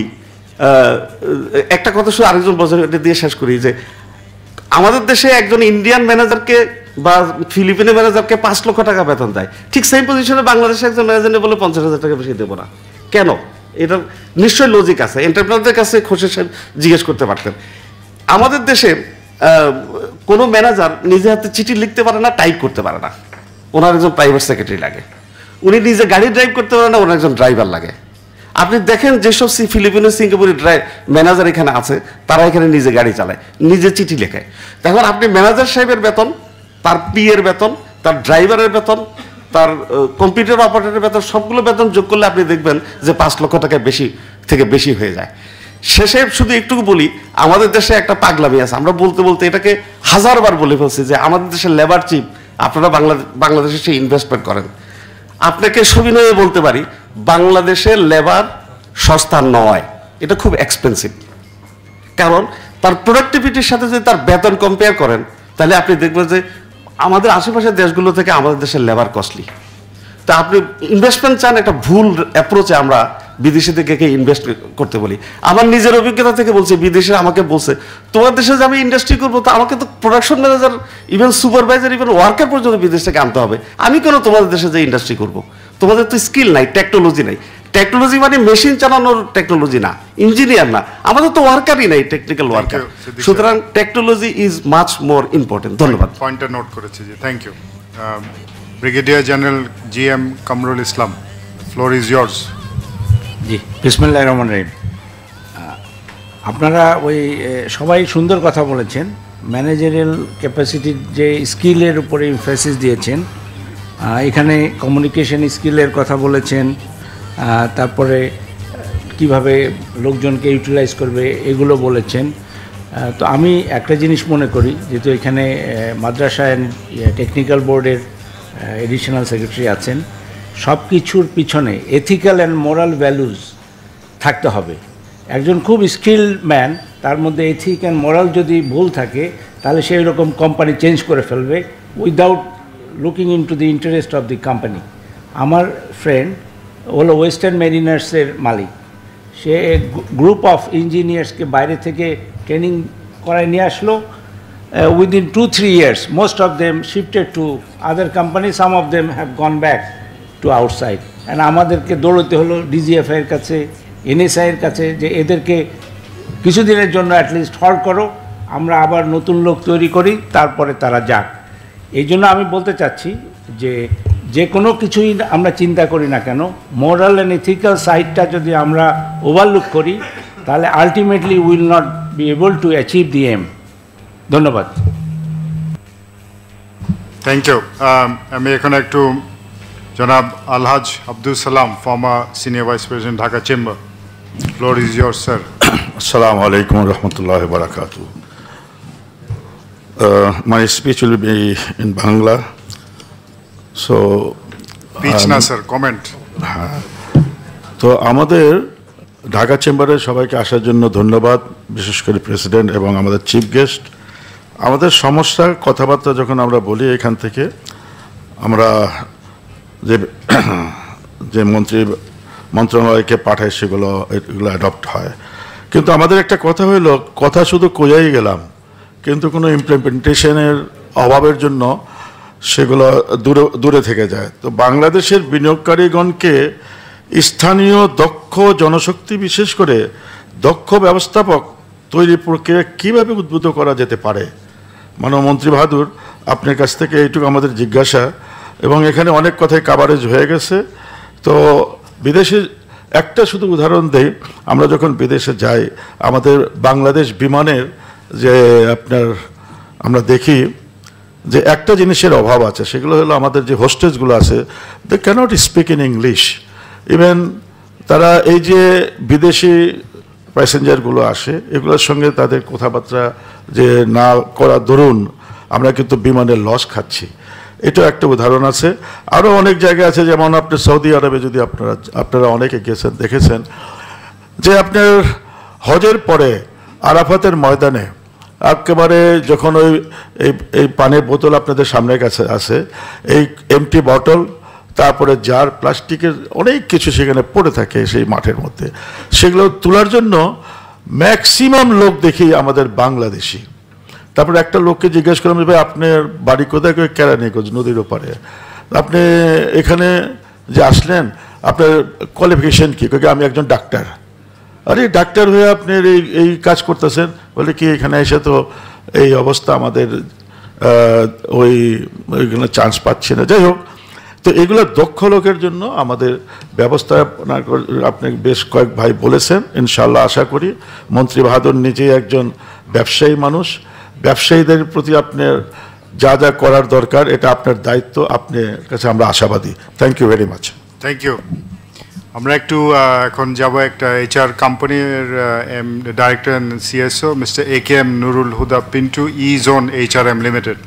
একটা কথা শুধু আরেকজন বছর দিয়ে শেষ করি, যে আমাদের দেশে একজন ইন্ডিয়ান ম্যানেজারকে বা ফিলিপিনের ম্যানেজারকে 5 লক্ষ টাকা বেতন দেয়, ঠিক সেম পজিশনে বাংলাদেশে একজন ম্যানেজার বলে 50,000 টাকা বেশি দেবো না। কেন? এটার নিশ্চয়ই লজিক আছে। এন্টারপ্রেনারদের কাছে খোঁজে জিজ্ঞেস করতে পারতেন। আমাদের দেশে কোনো ম্যানেজার নিজে হাতে চিঠি লিখতে পারে না, টাইপ করতে পারে না, ওনার একজন প্রাইভেট সেক্রেটারি লাগে। উনি নিজে গাড়ি ড্রাইভ করতে পারে না, ওনার একজন ড্রাইভার লাগে। আপনি দেখেন যেসব ফিলিপিনো সিঙ্গাপুরি ম্যানেজার এখানে আছে, তারা এখানে নিজে গাড়ি চালায়, নিজে চিঠি লেখে। তখন আপনি ম্যানেজার সাহেবের বেতন, তার পিএর বেতন, তার ড্রাইভারের বেতন, তার কম্পিউটার অপারেটরের বেতন, সবগুলো বেতন যোগ করলে আপনি দেখবেন যে 5 লক্ষ টাকা বেশি থেকে বেশি হয়ে যায়। শেষে শুধু একটুকু বলি, আমাদের দেশে একটা পাগলামি আছে, আমরা বলতে বলতে এটাকে 1000 বার বলে ফেলছি, যে আমাদের দেশের লেবার চিপ, আপনারা বাংলাদেশে সে ইনভেস্টমেন্ট করেন। আপনাকে সবিনয়ে বলতে পারি, বাংলাদেশের লেবার সস্তা নয়, এটা খুব এক্সপেন্সিভ। কারণ তার প্রোডাক্টিভিটির সাথে যদি তার বেতন কম্পেয়ার করেন, তাহলে আপনি দেখবেন যে আমাদের আশেপাশের দেশগুলো থেকে আমাদের দেশের লেবার কস্টলি। তা আপনি ইনভেস্টমেন্ট চান, একটা ভুল অ্যাপ্রোচে আমরা বিদেশি থেকে ইনভেস্ট করতে বলি। আমার নিজের অভিজ্ঞতা থেকে বলছি, বিদেশে আমাকে বলছে, তোমার দেশে যে আমি ইন্ডাস্ট্রি করবো, তো আমাকে তো production manager, even supervisor, even ওয়ার্কার পর্যন্ত বিদেশ থেকে আনতে হবে। আমি কেন তোমাদের দেশে যে ইন্ডাস্ট্রি করবো? তোমাদের তো স্কিল নাই, টেকনোলজি নাই। টেকনোলজি মানে মেশিন চালানোর টেকনোলজি না, ইঞ্জিনিয়ার না, আমাদের তো ওয়ার্কারই নাই, টেকনিক্যাল ওয়ার্কার। সুতরাং technology is much more important. ধন্যবাদ। পয়েন্টটা নোট করেছি, জি, thank you. Brigadier general GM Kamrul Islam, floor is yours. জি, বিসমিল্লাহির রহমানির রহিম। আপনারা ওই সবাই সুন্দর কথা বলেছেন, ম্যানেজারিয়াল ক্যাপাসিটির যে স্কিলের উপরে এমফাসিস দিয়েছেন, এখানে কমিউনিকেশন স্কিলের কথা বলেছেন, তারপরে কিভাবে লোকজনকে ইউটিলাইজ করবে এগুলো বলেছেন। তো আমি একটা জিনিস মনে করি, যেহেতু এখানে মাদ্রাসা অ্যান্ড টেকনিক্যাল বোর্ডের এডিশনাল সেক্রেটারি আছেন, সব কিছুর পিছনে এথিক্যাল অ্যান্ড মোরাল ভ্যালুজ থাকতে হবে। একজন খুব স্কিল্ড ম্যান, তার মধ্যে এথিক অ্যান্ড মোরাল যদি ভুল থাকে, তাহলে সেই রকম কোম্পানি চেঞ্জ করে ফেলবে without looking into the interest of the company. আমার ফ্রেন্ড হলো ওয়েস্টার্ন মেরিনার্সের মালিক, সে গ্রুপ অফ ইঞ্জিনিয়ার্সকে বাইরে থেকে ট্রেনিং করায় নিয়ে আসলো। Within 2-3 years most of them shifted to other companies, some of them have gone back to outside, and আমাদেরকে দৌড়তে হলো DGFI এর কাছে, NSI এর কাছে, যে এদেরকে কিছুদিনের জন্য অ্যাটলিস্ট হল্ড করো, আমরা আবার নতুন লোক তৈরি করি, তারপরে তারা যাক। এই জন্য আমি বলতে চাচ্ছি যে কোনো কিছুই আমরা চিন্তা করি না কেন, মোরাল অ্যান্ড এথিক্যাল সাইডটা যদি আমরা ওভারলুক করি, তাহলে ultimately will not be able to achieve the aim. ধন্যবাদ। Thank you. আমি এখন একটু Janab Alhaj Abdul Salam, former Senior Vice President, Dhaka Chamber. Floor is yours, sir. Assalamu alaikum wa rahmatullahi wa barakatuh. My speech will be in Bangla. So, Speech na sir, comment. তো আমাদের ঢাকা চেম্বারে সবাইকে আসার জন্য ধন্যবাদ, বিশেষ করে president এবং আমাদের চিফ গেস্ট। আমাদের সমস্যা কথাবার্তা যখন আমরা বলি এখান থেকে আমরা যে মন্ত্রণালয়কে পাঠায় এগুলো অ্যাডপ্ট হয়, কিন্তু আমাদের একটা কথা হইল, কথা শুধু কোয়াই গেলাম, কিন্তু কোনো ইমপ্লিমেন্টেশনের অভাবের জন্য সেগুলো দূরে থেকে যায়। তো বাংলাদেশের বিনিয়োগকারীগণকে স্থানীয় দক্ষ জনশক্তি, বিশেষ করে দক্ষ ব্যবস্থাপক তৈরি প্রক্রিয়া কীভাবে উদ্বুদ্ধ করা যেতে পারে। মন্ত্রী বাহাদুর, আপনার কাছ থেকে এইটুকু আমাদের জিজ্ঞাসা, এবং এখানে অনেক কথাই কাভারেজ হয়ে গেছে। তো বিদেশে একটা শুধু উদাহরণ দেই, আমরা যখন বিদেশে যাই আমাদের বাংলাদেশ বিমানের যে আমরা দেখি যে একটা জিনিসের অভাব আছে, সেগুলো হলো আমাদের যে হোস্টেসগুলো আছে, they cannot speak in English. Even তারা এই যে বিদেশি প্যাসেঞ্জারগুলো আসে এগুলোর সঙ্গে তাদের কথাবার্তা যে না করা দরুন আমরা কিন্তু বিমানের লস খাচ্ছি। এটাও একটা উদাহরণ আছে। আরও অনেক জায়গা আছে, যেমন আপনি সৌদি আরবে যদি আপনারা অনেকে গেছেন, দেখেছেন যে আপনার হজের পরে আরাফাতের ময়দানে একেবারে যখন এই পানির বোতল আপনাদের সামনের কাছে আসে, এই এমটি বটল, তারপরে জার, প্লাস্টিকের অনেক কিছু সেখানে পড়ে থাকে সেই মাঠের মধ্যে, সেগুলো তোলার জন্য ম্যাক্সিমাম লোক দেখি আমাদের বাংলাদেশি। তারপরে একটা লোককে জিজ্ঞেস করলাম যে ভাই আপনার বাড়ি কোথায়, কেরানি নদীর ওপারে, আপনি এখানে যে আসলেন আপনার কোয়ালিফিকেশন কী? আমি একজন ডাক্তার। আরে ডাক্তার হয়ে আপনি এই কাজ করতেছেন? বলে কি এখানে এসে তো এই অবস্থা, আমাদের ওইগুলো চান্স পাচ্ছি না। যাই হোক, তো এগুলো দক্ষ লোকের জন্য আমাদের ব্যবস্থাপনা আপনি বেশ কয়েক ভাই বলেছেন। ইনশাল্লাহ আশা করি মন্ত্রী বাহাদুর নিজেই একজন ব্যবসায়ী মানুষ, ব্যবসায়ীদের প্রতি আপনার যা যা করার দরকার এটা আপনার দায়িত্ব, আপনার কাছে আমরা আশাবাদী। Thank you very much. Thank you. আমরা একটু এখন যাব একটা HR কোম্পানির ডাইরেক্টর অ্যান্ড CSO মিস্টার AKM নুরুল হুদা পিন্টু, E-Zone HRM লিমিটেড।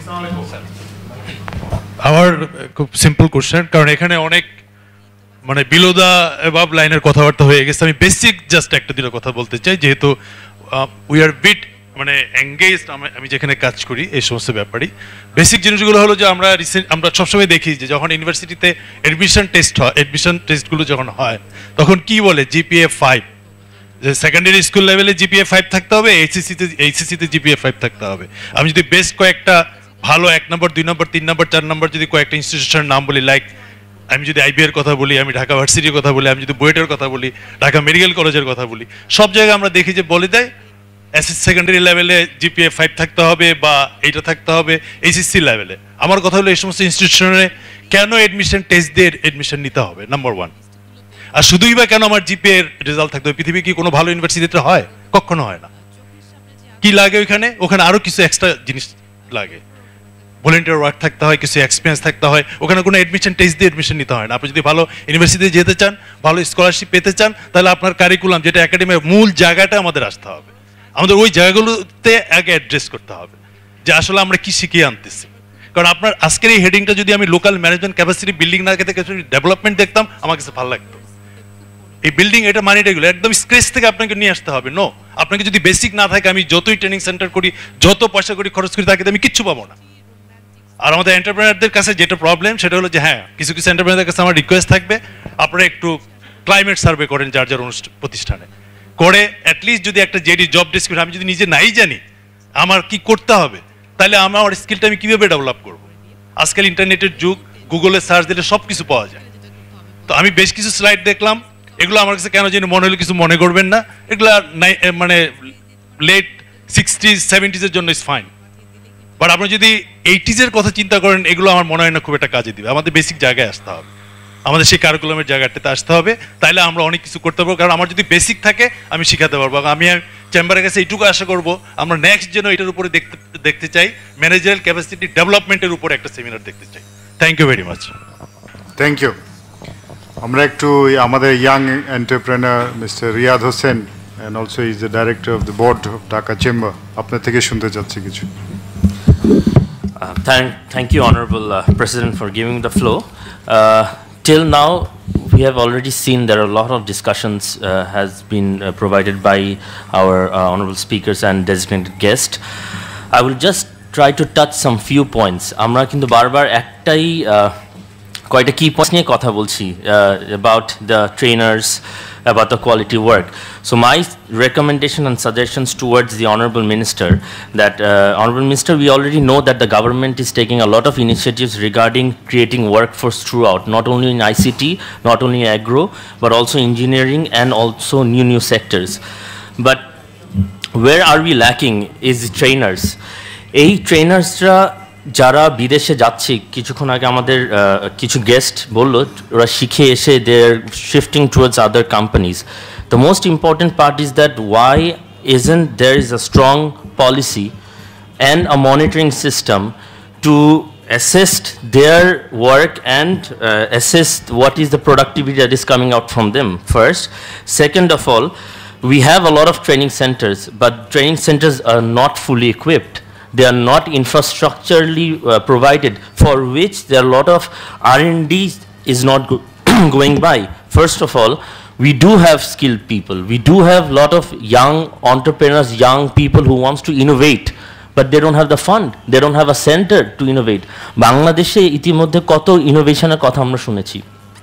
আমার খুব সিম্পল কোশ্চেন, কারণ এখানে অনেক বিলো দা অ্যাবাভ লাইনের কথাবার্তা হয়ে গেছে। আমি বেসিক জাস্ট একটা দুটো কথা বলতে চাই, যেহেতু উই আর বিট এঙ্গেজড, আমি যেখানে কাজ করি এই সমস্ত ব্যাপারই। বেসিক জিনিসগুলো হলো যে আমরা সবসময় দেখি যে যখন ইউনিভার্সিটিতে অ্যাডমিশন টেস্ট হয়, অ্যাডমিশন টেস্টগুলো যখন হয় তখন কি বলে GPA 5, যে সেকেন্ডারি স্কুল লেভেলে GPA 5 থাকতে হবে, এইচএসসিতে GPA 5 থাকতে হবে। আমি যদি বেশ কয়েকটা ভালো 1 নম্বর 2 নম্বর 3 নম্বর 4 নম্বর যদি কয়েকটা ইনস্টিটিউশনের নাম বলি, লাইক আমি যদি IB এর কথা বলি, আমি ঢাকা ভার্সিটির কথা বলি, আমি যদি বুয়েটের কথা বলি, ঢাকা মেডিকেল কলেজের কথা বলি, সব জায়গায় আমরা দেখি যে বলে দেয় সেকেন্ডারি লেভেলে GPA 5 থাকতে হবে বা এইটা থাকতে হবে এইচএসসি লেভেলে। আমার কথা হলো এই সমস্ত ইনস্টিটিউশনে কেন অ্যাডমিশন টেস্ট দিয়ে অ্যাডমিশন নিতে হবে, নাম্বার 1। আর শুধুই বা কেন আমার GPA এর রেজাল্ট থাকতে হবে? পৃথিবী কি কোনো ভালো ইউনিভার্সিটিতে হয়? কখনো হয় না। কি লাগে ওখানে আরো কিছু এক্সট্রা জিনিস লাগে, ভলেন্টিয়ার ওয়ার্ক থাকতে হয়, কিছু এক্সপিরিয়েন্স থাকতে হয়। ওখানে কোনো অ্যাডমিশন টেস্ট দিয়ে অ্যাডমিশন নিতে হয় না। আপনি যদি ভালো ইউনিভার্সিটিতে যেতে চান, ভালো স্কলারশিপ পেতে চান, তাহলে আপনার কারিকুলাম যেটা একাডেমির মূল জায়গাটা আমাদের আসতে হবে, আমাদের ওই জায়গাগুলোতে আগে অ্যাড্রেস করতে হবে যে আসলে আমরা কি শিখিয়ে আনতেছি। কারণ আপনার আজকের এই হেডিংটা যদি আমি লোকাল ম্যানেজমেন্ট ক্যাপাসিটি বিল্ডিং না থেকে ডেভেলপমেন্ট দেখতাম, আমার কাছে ভালো লাগতো। এই বিল্ডিং এটা মানিটা এগুলো একদম স্ক্রেচ থেকে আপনাকে নিয়ে আসতে হবে। নো, আপনাকে যদি বেসিক না থাকে, আমি যতই ট্রেনিং সেন্টার করি, যত পয়সা করি, খরচ করি, তাকে আমি কিচ্ছু পাবো না। আর আমাদের এন্টারপ্রেনারদের কাছে যেটা প্রবলেম সেটা হলো যে হ্যাঁ, কিছু এন্টারপ্রেনারদের কাছে আমার রিকোয়েস্ট থাকবে, আপনারা একটু ক্লাইমেট সার্ভে করেন যার প্রতিষ্ঠানে করে, অ্যাটলিস্ট যদি একটা জব ডেসক্রিপশন আমি যদি নিজে নাই জানি আমার কি করতে হবে, তাহলে আমার স্কিলটা আমি কিভাবে ডেভেলপ করব। আজকাল ইন্টারনেটের যুগ, গুগলে সার্চ দিলে সব কিছু পাওয়া যায়। তো আমি বেশ কিছু স্লাইড দেখলাম, এগুলো আমার কাছে কেন জানি মনে হলো, কিছু মনে করবেন না, এগুলো লেট 60s 70s জন্য ইজ ফাইন, বাট আপনি যদি 80s কথা চিন্তা করেন, এগুলো আমার মনে হয় না খুব একটা কাজে দিবে। আমাদের বেসিক জায়গায় আসতে হবে, আমাদের সেই কারিকুলামের জায়গাটাতে আসতে হবে, তাইলে আমরা অনেক কিছু করতে পারবো। কারণ আমার যদি বেসিক থাকে আমি শিখাতে পারবো। আমি চেম্বারের কাছে এইটুকু আশা করবো, আমরা নেক্সট যেন এটার উপরে দেখতে চাই, ম্যানেজারিয়াল ক্যাপাসিটি ডেভেলপমেন্টের উপরে একটা সেমিনার দেখতে চাই। Thank you very much. Thank you. আমরা একটু আমাদের young entrepreneur mister Riyad Hossain and also he is the director of the board of Dhaka Chamber. আপনার থেকে শুনতে চাচ্ছি কিছু। Thank you, Honorable President, for giving the floor. Till now, we have already seen there are a lot of discussions has been provided by our honorable speakers and designated guests. I will just try to touch some few points. Amra kintu barbar ektai quite a key points niye kotha bolchi about the trainers, about the quality work. So my recommendation and suggestions towards the Honorable Minister that Honorable Minister, we already know that the government is taking a lot of initiatives regarding creating workforce throughout, not only in ICT, not only agro, but also engineering and also new sectors. But where are we lacking is trainers. এই ট্রেনার্সরা যারা বিদেশে যাচ্ছে, কিছুক্ষণ আগে আমাদের কিছু guest বললো ওরা শিখে এসে they are shifting towards other companies. The most important part is that why isn't there is a strong policy and a monitoring system to assist their work and assess what is the productivity that is coming out from them first. Second of all, we have a lot of training centers, but training centers are not fully equipped. They are not infrastructurally provided, for which there are a lot of R&D is not going by. First of all, we do have skilled people. We do have a lot of young entrepreneurs, young people who wants to innovate, but they don't have the fund. They don't have a center to innovate. Bangladeshe itimodde koto innovation er kotha amra shunechi.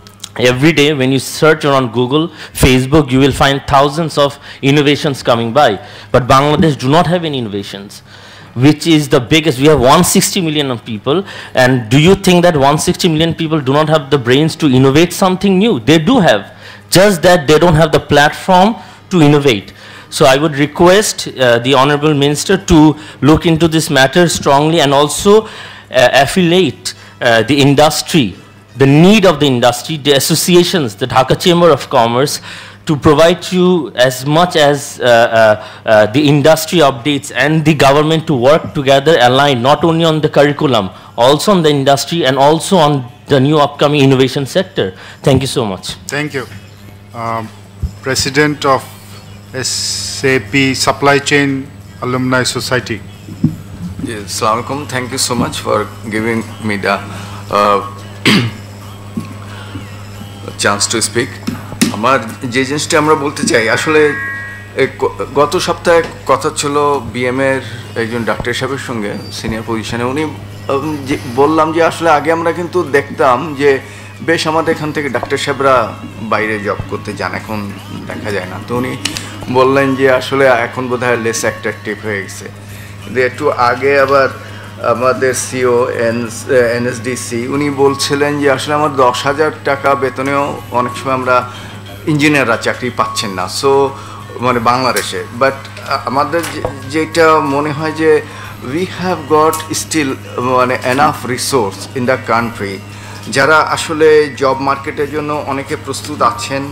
Every day when you search on Google, Facebook, you will find thousands of innovations coming by, but Bangladesh do not have any innovations, which is the biggest. We have 160 million of people, and do you think that 160 million people do not have the brains to innovate something new? They do have, just that they don't have the platform to innovate. So I would request the Honorable Minister to look into this matter strongly and also affiliate the industry, the need of the industry, the associations, the Dhaka Chamber of Commerce, to provide you as much as the industry updates and the government to work together, align not only on the curriculum, also on the industry and also on the new upcoming innovation sector. Thank you so much. Thank you. President of SAP Supply Chain Alumni Society. Yes, Assalamu alaikum. Thank you so much for giving me the chance to speak. আমার যে জিনিসটা আমরা বলতে চাই, আসলে গত সপ্তাহে কথা ছিল বিএমের একজন ডাক্তার সাহেবের সঙ্গে সিনিয়র পজিশনে। উনি বললাম যে আসলে আগে আমরা কিন্তু দেখতাম যে বেশ আমাদের এখান থেকে ডাক্তার সাহেবরা বাইরে জব করতে যান, এখন দেখা যায় না। তো উনি বললেন যে আসলে এখন বোধহয় লেস অ্যাট্রাকটিভ হয়ে গেছে। একটু আগে আবার আমাদের সিও এনএসডিসি উনি বলছিলেন যে আসলে আমার 10,000 টাকা বেতনেও অনেক সময় আমরা ইঞ্জিনিয়াররা চাকরি পাচ্ছেন না, সো মানে বাংলাদেশে। বাট আমাদের যেটা মনে হয় যে উই হ্যাভ গট স্টিল মানে enough resource in the country, যারা আসলে জব মার্কেটের জন্য অনেকে প্রস্তুত আছেন,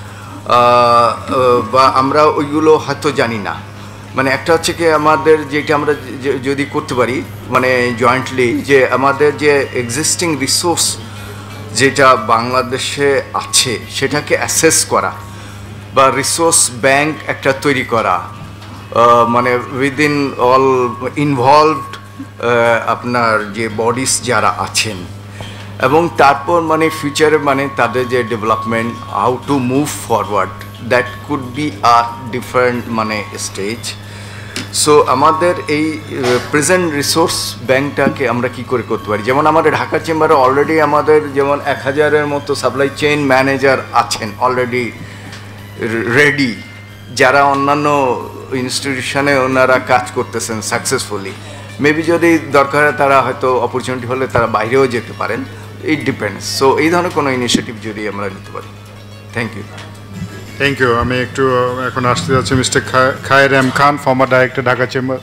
বা আমরা ওইগুলো হয়তো জানি না। মানে একটা হচ্ছে কি আমাদের যেটা আমরা যদি করতে পারি মানে জয়েন্টলি, যে আমাদের যে এক্সিস্টিং রিসোর্স যেটা বাংলাদেশে আছে সেটাকে অ্যাসেস করা, বা রিসোর্স ব্যাংক একটা তৈরি করা, মানে উইদিন অল ইনভলভড আপনার যে বডিস যারা আছেন, এবং তারপর মানে ফিউচারে মানে তাদের যে ডেভেলপমেন্ট, how to move forward, that could be a different মানে স্টেজ। সো আমাদের এই প্রেজেন্ট রিসোর্স ব্যাংকটাকে আমরা কি করে করতে পারি, যেমন আমাদের ঢাকা চেম্বারে অলরেডি আমাদের যেমন 1000-এর মতো সাপ্লাই চেইন ম্যানেজার আছেন অলরেডি রেডি, যারা অন্যান্য ইনস্টিটিউশনে ওনারা কাজ করতেছেন সাকসেসফুলি। মেবি যদি দরকার হয় তারা হয়তো অপরচুনিটি হলে তারা বাইরেও যেতে পারেন, ইট ডিপেন্ডস। সো এই ধরনের কোনো ইনিশিয়েটিভ যদি আমরা নিতে পারি। Thank you. Thank you. আমি একটু এখন আসতে যাচ্ছি mister Khayer M Khan, former director Dhaka chamber.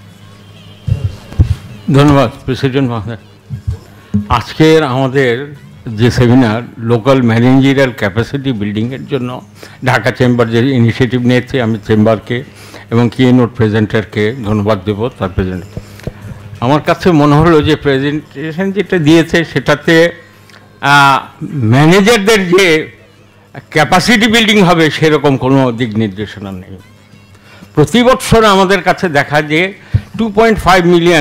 ধন্যবাদ প্রেসিডেন্ট মহোদয়। আজকের আমাদের যে সেমিনার লোকাল ম্যানেজারিয়াল ক্যাপাসিটি বিল্ডিংয়ের জন্য ঢাকা চেম্বার যে ইনিশিয়েটিভ নিয়েছে, আমি চেম্বারকে এবং কিনোট প্রেজেন্টারকে ধন্যবাদ দেব তার প্রেজেন্ট। আমার কাছে মনে হলো যে প্রেজেন্টেশন যেটা দিয়েছে সেটাতে ম্যানেজারদের যে ক্যাপাসিটি বিল্ডিং হবে সেরকম কোনো দিক নির্দেশনা নেই। প্রতি বছর আমাদের কাছে দেখা যে 2.5 মিলিয়ন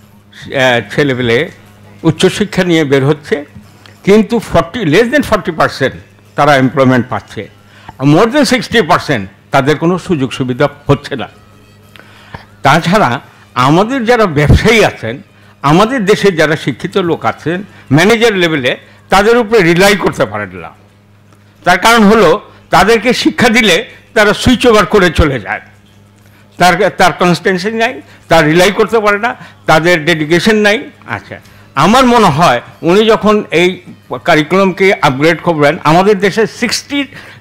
ছেলেপেলে উচ্চশিক্ষা নিয়ে বের হচ্ছে, কিন্তু লেস দেন 40% তারা এমপ্লয়মেন্ট পাচ্ছে, মোর দেন 60% তাদের কোনো সুযোগ সুবিধা হচ্ছে না। তাছাড়া আমাদের যারা ব্যবসায়ী আছেন, আমাদের দেশে যারা শিক্ষিত লোক আছেন ম্যানেজার লেভেলে, তাদের উপরে রিলাই করতে পারেন না। তার কারণ হলো তাদেরকে শিক্ষা দিলে তারা সুইচ ওভার করে চলে যায়, তার কনস্টেন্সি নাই, তার রিলাই করতে পারে না, তাদের ডেডিকেশন নাই। আচ্ছা, আমার মনে হয় উনি যখন এই কারিকুলামকে আপগ্রেড করবেন, আমাদের দেশে 60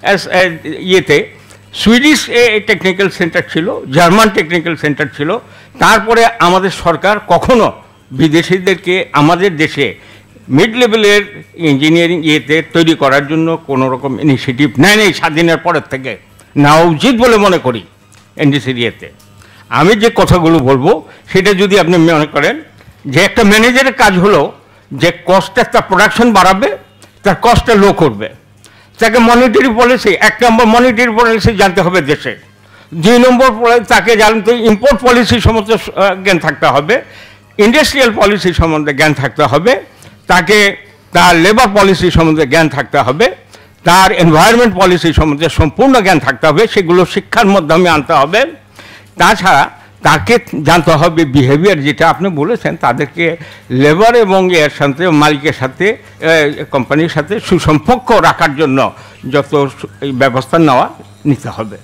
ইয়েতে সুইডিশ টেকনিক্যাল সেন্টার ছিল, জার্মান টেকনিক্যাল সেন্টার ছিল, তারপরে আমাদের সরকার কখনো বিদেশিদেরকে আমাদের দেশে মিড লেভেলের ইঞ্জিনিয়ারিং ইয়েতে তৈরি করার জন্য কোনো রকম ইনিশিয়েটিভ নেই স্বাধীনের পরের থেকে, নেওয়া উচিত বলে মনে করি। এনডিসির ইয়েতে আমি যে কথাগুলো বলবো সেটা যদি আপনি মনে করেন যে একটা ম্যানেজারের কাজ হলো যে কস্টটা তার প্রোডাকশন বাড়াবে, তার কস্টটা লো করবে, তাকে monetary policy, 1 number monetary policy জানতে হবে দেশে, 2 নম্বর তাকে জানতে ইম্পোর্ট পলিসি সমস্ত জ্ঞান থাকতে হবে, ইন্ডাস্ট্রিয়াল পলিসি সম্বন্ধে জ্ঞান থাকতে হবে, তাকে তার লেবার পলিসি সম্বন্ধে জ্ঞান থাকতে হবে, তার এনভায়রনমেন্ট পলিসি সম্বন্ধে সম্পূর্ণ জ্ঞান থাকতে হবে, সেগুলো শিক্ষার মাধ্যমে আনতে হবে। তাছাড়া তাকে জানতে হবে বিহেভিয়ার, যেটা আপনি বলেছেন, তাদেরকে লেবার এবং এর সাথে মালিকের সাথে কোম্পানির সাথে সুসম্পর্ক রাখার জন্য যত ব্যবস্থা নিতে হবে।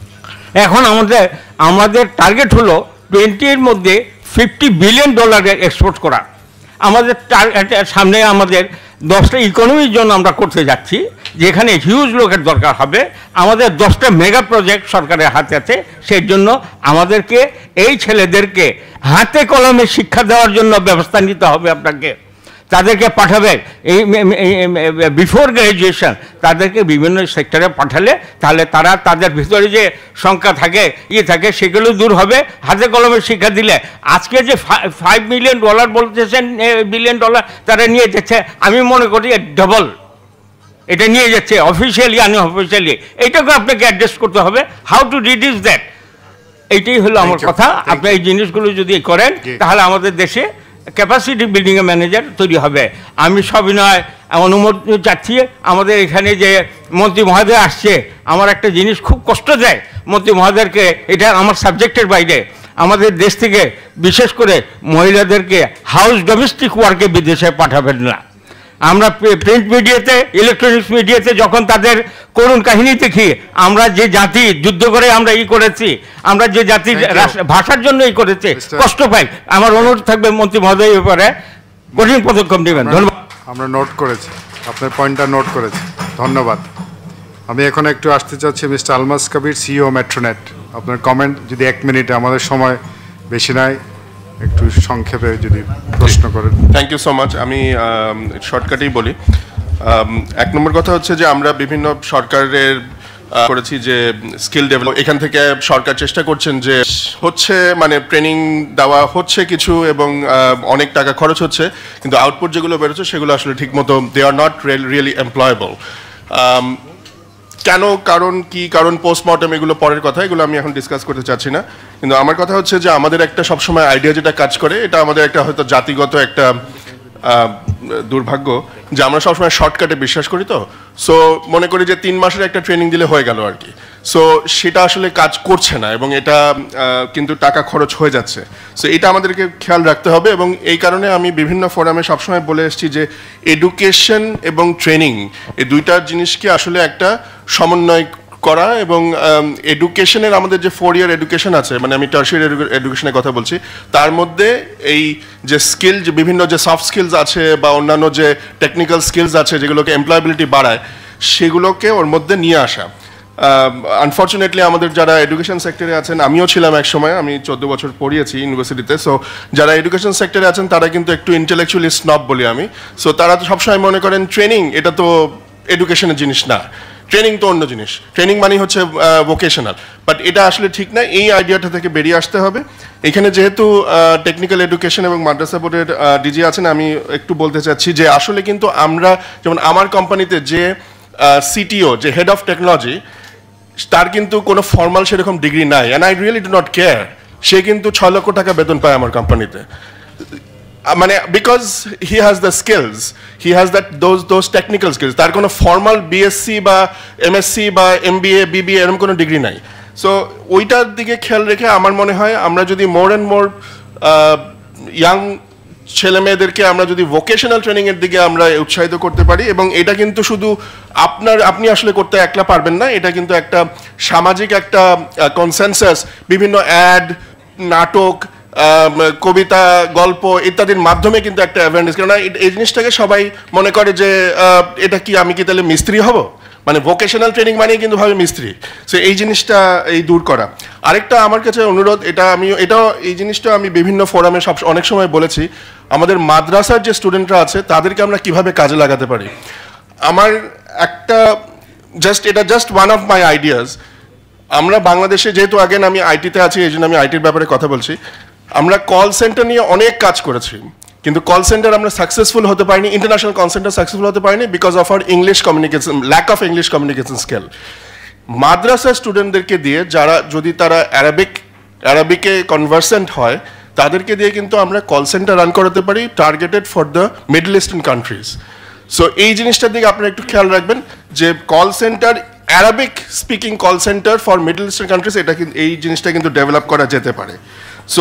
এখন আমাদের টার্গেট হলো 20-এর মধ্যে $50 বিলিয়ন এক্সপোর্ট করা। আমাদের সামনে আমাদের 10টা ইকোনমির জন্য আমরা করতে যাচ্ছি, যেখানে হিউজ লোকের দরকার হবে। আমাদের 10টা মেগা প্রজেক্ট সরকারের হাতে আছে, সেই জন্য আমাদেরকে এই ছেলেদেরকে হাতে কলমে শিক্ষা দেওয়ার জন্য ব্যবস্থা নিতে হবে। আপনাকে তাদেরকে পাঠাবে এই বিফোর গ্র্যাজুয়েশন, তাদেরকে বিভিন্ন সেক্টরে পাঠালে তাহলে তারা তাদের ভিতরে যে সংখ্যা থাকে থাকে সেগুলো দূর হবে হাতে কলমে শিক্ষা দিলে। আজকে যে $5 মিলিয়ন বলতেছেন, বিলিয়ন ডলার তারা নিয়ে যাচ্ছে, আমি মনে করি ডবল এটা নিয়ে যাচ্ছে, অফিসিয়ালি আনঅফিসিয়ালি। এইটাকে আপনাকে অ্যাড্রেস করতে হবে, হাউ টু রিডিউস দ্যাট। এইটাই হলো আমার কথা। আপনি এই জিনিসগুলো যদি করেন তাহলে আমাদের দেশে ক্যাপাসিটি বিল্ডিংয়ে ম্যানেজার তৈরি হবে। আমি সবিনয় অনুমোদন চাচ্ছি। আমাদের এখানে যে মন্ত্রী মহোদয় আসছে, আমার একটা জিনিস খুব কষ্ট দেয় মন্ত্রী মহোদয়কে, এটা আমার সাবজেক্টের বাইরে। আমাদের দেশ থেকে বিশেষ করে মহিলাদেরকে হাউস ডোমেস্টিক ওয়ার্কে বিদেশে পাঠাবেন না। আমরা প্রিন্ট মিডিয়াতে, ইলেকট্রনিক্স মিডিয়াতে যখন তাদের করুণ কাহিনী দেখি, আমরা যে জাতি যুদ্ধ করে আমরা করেছি, আমরা যে জাতি ভাষার জন্য করেছে, কষ্ট পাই। আমার অনুরোধ থাকবে মন্ত্রী মহোদয় ব্যাপারে কঠিন পদক্ষেপ নেবেন। ধন্যবাদ। আমরা নোট করেছি, আপনার পয়েন্টটা নোট করেছি, ধন্যবাদ। আমি এখন একটু আসতে চাচ্ছি mister Almas Kabir, CEO Metronet. আপনার কমেন্ট যদি 1 মিনিটে, আমাদের সময় বেশি নাই, একটু সংক্ষেপে যদি প্রশ্ন করেন। Thank you so much. আমি শর্টকাটেই বলি। 1 নম্বর কথা হচ্ছে যে আমরা বিভিন্ন সরকারের করেছি যে স্কিল ডেভেলপ, এখান থেকে সরকার চেষ্টা করছেন যে হচ্ছে মানে ট্রেনিং দেওয়া হচ্ছে কিছু এবং অনেক টাকা খরচ হচ্ছে, কিন্তু আউটপুট যেগুলো বেরোচ্ছে সেগুলো আসলে ঠিকমতো they are not really employable. কেন, কারণ পোস্টমর্টম এগুলো পরের কথা, এগুলো আমি এখন ডিসকাস করতে চাচ্ছি না। কিন্তু আমার কথা হচ্ছে যে আমাদের একটা সবসময় আইডিয়া যেটা কাজ করে, এটা আমাদের একটা হয়তো জাতিগত একটা দুর্ভাগ্য যে আমরা সবসময় শর্টকাটে বিশ্বাস করি। তো সো মনে করি যে 3 মাসের একটা ট্রেনিং দিলে হয়ে গেল আর কি। সো সেটা আসলে কাজ করছে না এবং এটা কিন্তু টাকা খরচ হয়ে যাচ্ছে। সো এটা আমাদেরকে খেয়াল রাখতে হবে এবং এই কারণে আমি বিভিন্ন ফোরামে সবসময় বলে এসেছি যে এডুকেশন এবং ট্রেনিং এই দুইটার জিনিসকে আসলে একটা সমন্বয় করা এবং এডুকেশনের আমাদের যে 4 ইয়ার এডুকেশন আছে, মানে আমি টার্সিয়ারি এডুকেশনের কথা বলছি, তার মধ্যে এই যে স্কিল, যে বিভিন্ন যে সফট স্কিলস আছে বা অন্যান্য যে টেকনিক্যাল স্কিলস আছে যেগুলোকে এমপ্লয়াবিলিটি বাড়ায়, সেগুলোকে ওর মধ্যে নিয়ে আসা। আনফর্চুনেটলি আমাদের যারা এডুকেশন সেক্টরে আছেন, আমিও ছিলাম এক সময়, আমি 14 বছর পড়িয়েছি ইউনিভার্সিটিতে। সো যারা এডুকেশন সেক্টরে আছেন তারা কিন্তু একটু ইন্টেলেকচুয়ালি স্নব বলি আমি। সো তারা তো সবসময় মনে করেন ট্রেনিং এটা তো এডুকেশনের জিনিস না, ট্রেনিং তো অন্য জিনিস, ট্রেনিং মানে হচ্ছে ভোকেশনাল, বাট এটা আসলে ঠিক না। এই আইডিয়াটা থেকে বেরিয়ে আসতে হবে। এখানে যেহেতু টেকনিক্যাল এডুকেশন এবং মাদ্রাসা বোর্ডের ডিজি আছেন, আমি একটু বলতে চাচ্ছি যে আসলে কিন্তু আমরা যেমন আমার কোম্পানিতে যে সিটিও, যে হেড অফ টেকনোলজি, তার কিন্তু কোনো ফর্মাল সেরকম ডিগ্রি নাই, and I really do not care. সে কিন্তু 6 লক্ষ টাকা বেতন পায় আমার কোম্পানিতে, মানে because he has the skills, he has that those technical skills. তার কোনো ফর্মাল বিএসসি বা এমএসসি বা এমবিএ বিবিএ এরকম কোনো ডিগ্রি নাই। সো ওইটার দিকে খেয়াল রেখে আমার মনে হয় আমরা যদি মোর অ্যান্ড মোর ইয়াং ছেলে মেয়েদেরকে আমরা যদি ভোকেশনাল ট্রেনিংয়ের দিকে আমরা উৎসাহিত করতে পারি, এবং এটা কিন্তু শুধু আপনি আসলে করতে একলা পারবেন না, এটা কিন্তু একটা সামাজিক একটা কনসেনসাস, বিভিন্ন অ্যাড, নাটক, কবিতা, গল্প ইত্যাদির মাধ্যমে কিন্তু একটা অ্যাওয়ারনেস। কেননা এই জিনিসটাকে সবাই মনে করে যে এটা কি, আমি কি তাহলে মিস্ত্রি হব, মানে ভোকেশনাল ট্রেনিং মানে কিন্তু ভাবে মিস্ত্রি। সো এই জিনিসটা দূর করা। আরেকটা আমার কাছে অনুরোধ, এই জিনিসটা আমি বিভিন্ন ফোরামে অনেক সময় বলেছি, আমাদের মাদ্রাসার যে স্টুডেন্টরা আছে তাদেরকে আমরা কিভাবে কাজে লাগাতে পারি। আমার একটা এটা just one of my ideas. আমরা বাংলাদেশে যেহেতু আগেন আমি আইটিতে আছি, এই জন্য আমি আইটির ব্যাপারে কথা বলছি। আমরা কল সেন্টার নিয়ে অনেক কাজ করেছি, কিন্তু কল সেন্টার আমরা সাকসেসফুল হতে পারিনি, ইন্টারন্যাশনাল কল সেন্টার সাকসেসফুল হতে পারিনি because of our English communication, lack of English communication skill. মাদ্রাসা স্টুডেন্টদেরকে দিয়ে, যারা যদি তারা অ্যারাবিকে কনভার্সেন্ট হয়, তাদেরকে দিয়ে কিন্তু আমরা কল সেন্টার রান করাতে পারি, targeted for the Middle Eastern countries. So এই জিনিসটার দিকে আপনারা একটু খেয়াল রাখবেন যে call centre, Arabic speaking call centre for Middle Eastern countries, এটা কিন্তু এই জিনিসটা কিন্তু ডেভেলপ করা যেতে পারে। সো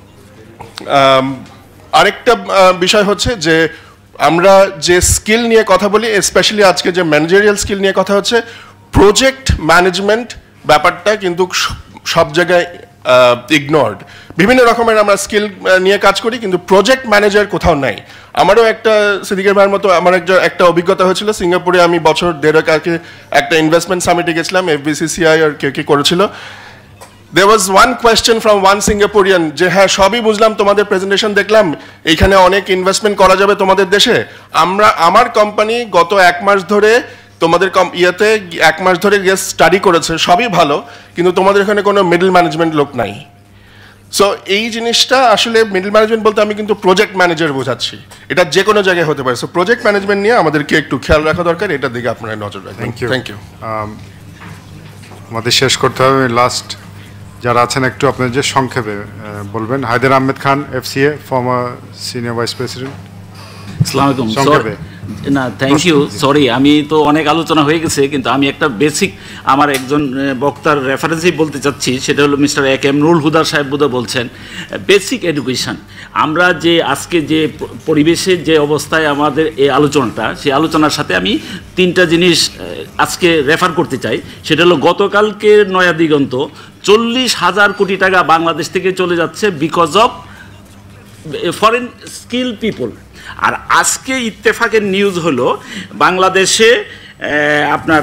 আরেকটা বিষয় হচ্ছে যে আমরা যে স্কিল নিয়ে কথা বলি, স্পেশালি আজকে যে ম্যানেজারিয়াল স্কিল নিয়ে কথা হচ্ছে, প্রজেক্ট ম্যানেজমেন্ট ব্যাপারটা কিন্তু সব জায়গায় ইগনোরড। বিভিন্ন রকমের আমরা স্কিল নিয়ে কাজ করি, কিন্তু প্রজেক্ট ম্যানেজার কোথাও নাই। আমারও একটা সিদ্দিকের ভাইয়ের মতো আমার একটা অভিজ্ঞতা হয়েছিল। সিঙ্গাপুরে আমি বছর দেড়েক আগে একটা ইনভেস্টমেন্ট সামিটে গেছিলাম, FBCCI আর কে করেছিল। There was one question from one Singaporean যে হ্যাঁ সবই বুঝলাম, তোমাদের প্রেজেন্টেশন দেখলাম, এইখানে অনেক ইনভেস্টমেন্ট করা যাবে তোমাদের দেশে। আমার কোম্পানি গত 1 মাস ধরে তোমাদের ইয়েতে 1 মাস ধরে স্টাডি করেছে, সবই ভালো, কিন্তু তোমাদের এখানে কোনো মিডল ম্যানেজমেন্ট লোক নাই। সো এই জিনিসটা আসলে মিডল ম্যানেজমেন্ট বলতে আমি কিন্তু প্রজেক্ট ম্যানেজার বোঝাচ্ছি, এটা যে কোনো জায়গায় হতে পারে। সো প্রজেক্ট ম্যানেজমেন্ট নিয়ে আমাদেরকে একটু খেয়াল রাখা দরকার, এটার দিকে আপনারা নজর রাখবেন। Thank you. আমাদের শেষ করতে হবে, লাস্ট যারা আছেন একটু আপনার যে সংক্ষেপে বলবেন। Haider Ahmed Khan, FCA, former senior vice president. আসসালামু আলাইকুম। সংক্ষেপে। না, থ্যাংক ইউ। সরি, আমি তো অনেক আলোচনা হয়ে গেছে, কিন্তু আমি একটা বেসিক আমার একজন বক্তার রেফারেন্সেই বলতে চাচ্ছি, সেটা হলো মিস্টার AK নুরুল হুদা সাহেব বোধহয় বলছেন বেসিক এডুকেশন। আমরা যে আজকে যে পরিবেশের যে অবস্থায় আমাদের এই আলোচনাটা, সেই আলোচনার সাথে আমি 3টা জিনিস আজকে রেফার করতে চাই। সেটা হলো গতকালকে নয়া দিগন্ত 40,000 কোটি টাকা বাংলাদেশ থেকে চলে যাচ্ছে because of foreign skill people. আর আজকে ইত্তেফাকের নিউজ হলো বাংলাদেশে আপনার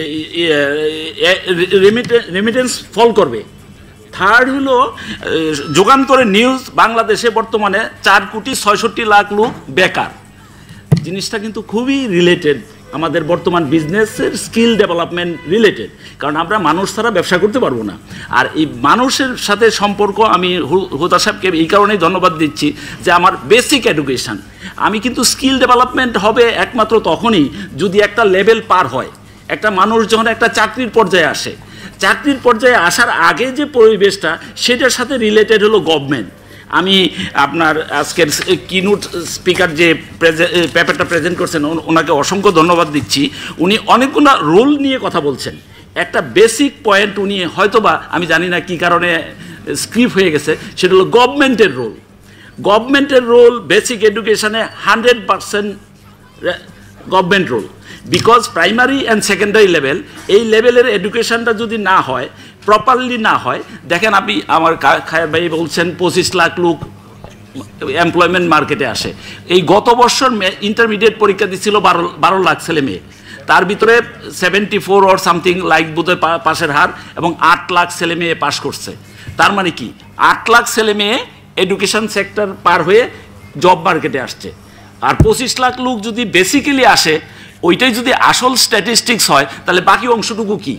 রেমিটেন্স ফল করবে। থার্ড হলো যুগান্তরের নিউজ, বাংলাদেশে বর্তমানে 4,66,00,000 লোক বেকার। জিনিসটা কিন্তু খুবই রিলেটেড আমাদের বর্তমান বিজনেসের স্কিল ডেভেলপমেন্ট রিলেটেড, কারণ আমরা মানুষ ছাড়া ব্যবসা করতে পারবো না। আর এই মানুষের সাথে সম্পর্ক আমি হুদা সাহেবকে এই কারণেই ধন্যবাদ দিচ্ছি যে আমার বেসিক এডুকেশান, আমি কিন্তু স্কিল ডেভেলপমেন্ট হবে একমাত্র তখনই যদি একটা লেভেল পার হয়। একটা মানুষ যখন একটা চাকরির পর্যায়ে আসে, চাকরির পর্যায়ে আসার আগে যে পরিবেশটা, সেটার সাথে রিলেটেড হলো গভর্নমেন্ট। আমি আপনার আজকের কিনোট স্পিকার যে পেপারটা প্রেজেন্ট করছেন, ওনাকে অসংখ্য ধন্যবাদ দিচ্ছি। উনি অনেকগুলো রোল নিয়ে কথা বলছেন। একটা বেসিক পয়েন্ট উনি হয়তোবা, আমি জানি না কী কারণে স্ক্রিপ্ট হয়ে গেছে, সেটা হলো গভর্নমেন্টের রোল। গভর্নমেন্টের রোল বেসিক এডুকেশানে 100% government role, because primary and secondary level, এই লেভেলের এডুকেশানটা যদি না হয়, প্রপারলি না হয়, দেখেন আপনি আমার খায়ের ভাই বলছেন 25 লাখ লোক এমপ্লয়মেন্ট মার্কেটে আসে। এই গত বছর ইন্টারমিডিয়েট পরীক্ষা দিচ্ছিল 12 লাখ ছেলে মেয়ে, তার ভিতরে 74 অর সামথিং লাইক বোধহয় পাশের হার, এবং 8 লাখ ছেলে মেয়ে পাস করছে। তার মানে কি 8 লাখ ছেলে মেয়ে এডুকেশন সেক্টর পার হয়ে জব মার্কেটে আসছে। আর 25 লাখ লোক যদি বেসিক্যালি আসে, ওইটাই যদি আসল স্ট্যাটিস্টিক্স হয় তাহলে বাকি অংশটুকু কি?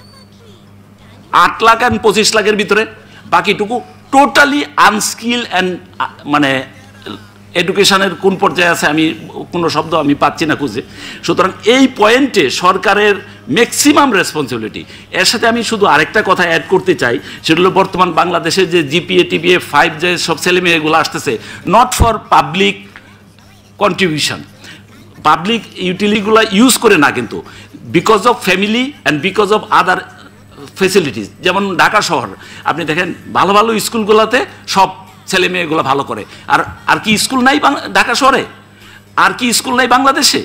8 লাখ আর 25 লাখের ভিতরে বাকিটুকু টোটালি আনস্কিল অ্যান্ড মানে এডুকেশনের কোন পর্যায়ে আছে আমি কোনো শব্দ আমি পাচ্ছি না খুঁজে। সুতরাং এই পয়েন্টে সরকারের ম্যাক্সিমাম রেসপন্সিবিলিটি। এর সাথে আমি শুধু আরেকটা কথা অ্যাড করতে চাই, সেটা হলো বর্তমান বাংলাদেশে যে জিপিএ টিপিএ 5 যে সব ছেলেমেয়েগুলো আসতেছে, not for public contribution, public ইউটিলিটিগুলো ইউজ করে না, কিন্তু because of family and because of other facilities. যেমন ঢাকা শহর আপনি দেখেন, ভালো ভালো স্কুলগুলোতে সব ছেলে মেয়েগুলো ভালো করে। আর কি স্কুল নাই ঢাকা শহরে? আর কি স্কুল নাই বাংলাদেশে?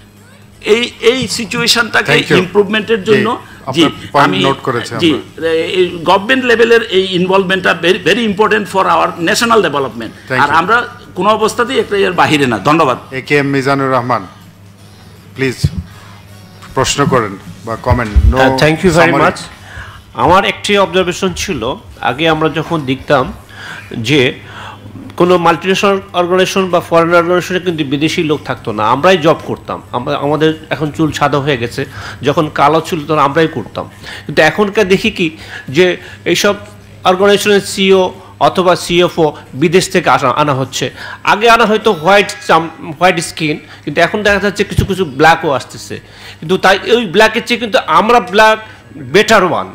এই সিচুয়েশনটাকে ইমপ্রুভমেন্টের জন্য জি আমি জি গভর্নমেন্ট লেভেলের এই ইনভলভমেন্টটা very important for our national development. আর আমরা কোনো অবস্থাতেই একটা এর বাহিরে না। ধন্যবাদ। AKM মিজানুর রহমান, প্লিজ প্রশ্ন করেন বা comment. Thank you very much. আমার একটি অবজারভেশন ছিল, আগে আমরা যখন দেখতাম যে কোনো মাল্টিনেশনাল অর্গানাইজেশন বা ফরেন অর্গানাইজেশনে কিন্তু বিদেশি লোক থাকতো না, আমরাই জব করতাম। আমাদের এখন চুল সাদা হয়ে গেছে, যখন কালো ছিল তখন আমরাই করতাম। কিন্তু এখনকার দেখি কি যে এইসব অর্গানাইজেশনের সিইও অথবা সিএফও বিদেশ থেকে আনা হচ্ছে। আগে আনা হয়তো হোয়াইট স্কিন, কিন্তু এখন দেখা যাচ্ছে কিছু কিছু ব্ল্যাকও আসতেছে। কিন্তু তাই ওই ব্ল্যাকের চেয়ে কিন্তু আমরা ব্ল্যাক বেটার ওয়ান।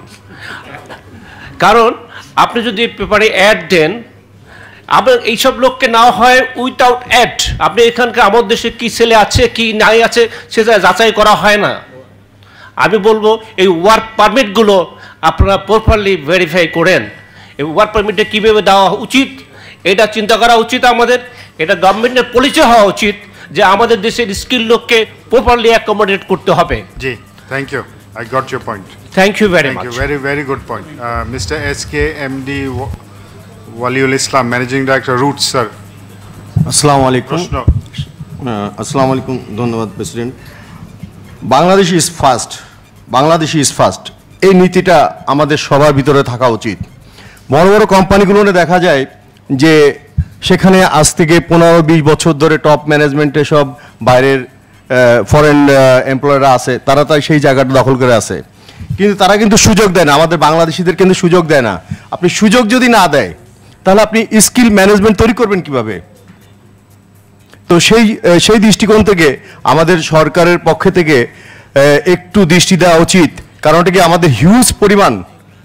কারণ আপনি যদি পেপারে অ্যাড দেন, আপনার এইসব লোককে নেওয়া হয় উইথাউট অ্যাড। আপনি এখানকার আমাদের দেশে কী ছেলে আছে কি নাই আছে সেটা যাচাই করা হয় না। আমি বলবো এই ওয়ার্ক পারমিটগুলো আপনারা প্রপারলি ভেরিফাই করেন। এই ওয়ার্ক পারমিটটা কীভাবে দেওয়া উচিত এটা চিন্তা করা উচিত আমাদের। এটা গভর্নমেন্টের পরিচয় হওয়া উচিত যে আমাদের দেশের স্কিল লোককে প্রপারলি অ্যাকোমোডেট করতে হবে। জি, thank you, I got your point. Thank you very much. Thank you, very very good point. Mister SK MD Waliul Islam, managing director, Roots, sir. আসসালামু আলাইকুম। আসসালামু আলাইকুম, ধন্যবাদ president. Bangladesh is first, Bangladesh is first, এই নীতিটা আমাদের সবার ভিতরে থাকা উচিত। বড় বড় কোম্পানিগুলোতে দেখা যায় যে সেখানে আজ থেকে 15-20 বছর ধরে টপ ম্যানেজমেন্টে সব বাইরের ফরেন এমপ্লয়াররা আছে, তারা তাই সেই জায়গাটা দখল করে আছে। কিন্তু তারা কিন্তু সুযোগ দেয় না, আমাদের বাংলাদেশিদের কিন্তু সুযোগ দেয় না। আপনি সুযোগ যদি না দেয় তাহলে আপনি স্কিল ম্যানেজমেন্ট তৈরি করবেন কিভাবে? তো সেই দৃষ্টিকোণ থেকে আমাদের সরকারের পক্ষ থেকে একটু দৃষ্টি দেওয়া উচিত। কারণ এটা কি আমাদের হিউজ পরিমাণ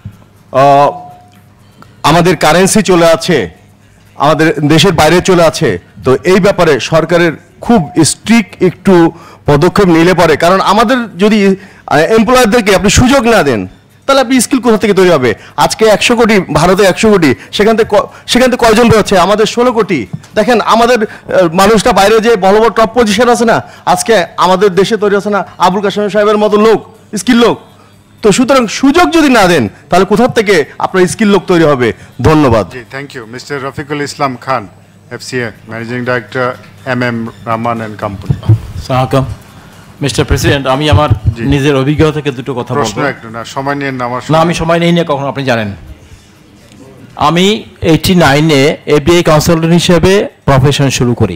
আমাদের কারেন্সি চলে আছে, আমাদের দেশের বাইরে চলে আছে। তো এই ব্যাপারে সরকারের খুব স্ট্রিক্ট একটু পদক্ষেপ নিলে পরে, কারণ আমাদের যদি এমপ্লয়ারদেরকে আপনি সুযোগ না দেন তাহলে আপনি স্কিল কোথা থেকে তৈরি হবে? আজকে 100 কোটি, ভারতে 100 কোটি, সেখান থেকে কয়জন রয়েছে? আমাদের 16 কোটি। দেখেন আমাদের মানুষটা বাইরে যে বড় বড় টপ পজিশন আছে না, আজকে আমাদের দেশে তৈরি আছে না আবুল কাসেম সাহেবের মতো লোক, স্কিল লোক। তো সুতরাং সুযোগ যদি না দেন তাহলে কোথা থেকে আপনার স্কিল লোক তৈরি হবে? ধন্যবাদ। জি, thank you. Mister Rafiqul Islam Khan, FCA managing director, MM Rahman and company. সালাম মিস্টার প্রেসিডেন্ট, আমি আমার নিজের অভিজ্ঞতা থেকে দুটো কথা বলবো। প্রশ্ন একটু না, সময় নিয়ে না। না, আমি সময় নেই না কখনো, আপনি জানেন। আমি 89-এ ABI কনসালটেন্ট হিসেবে প্রফেশন শুরু করি।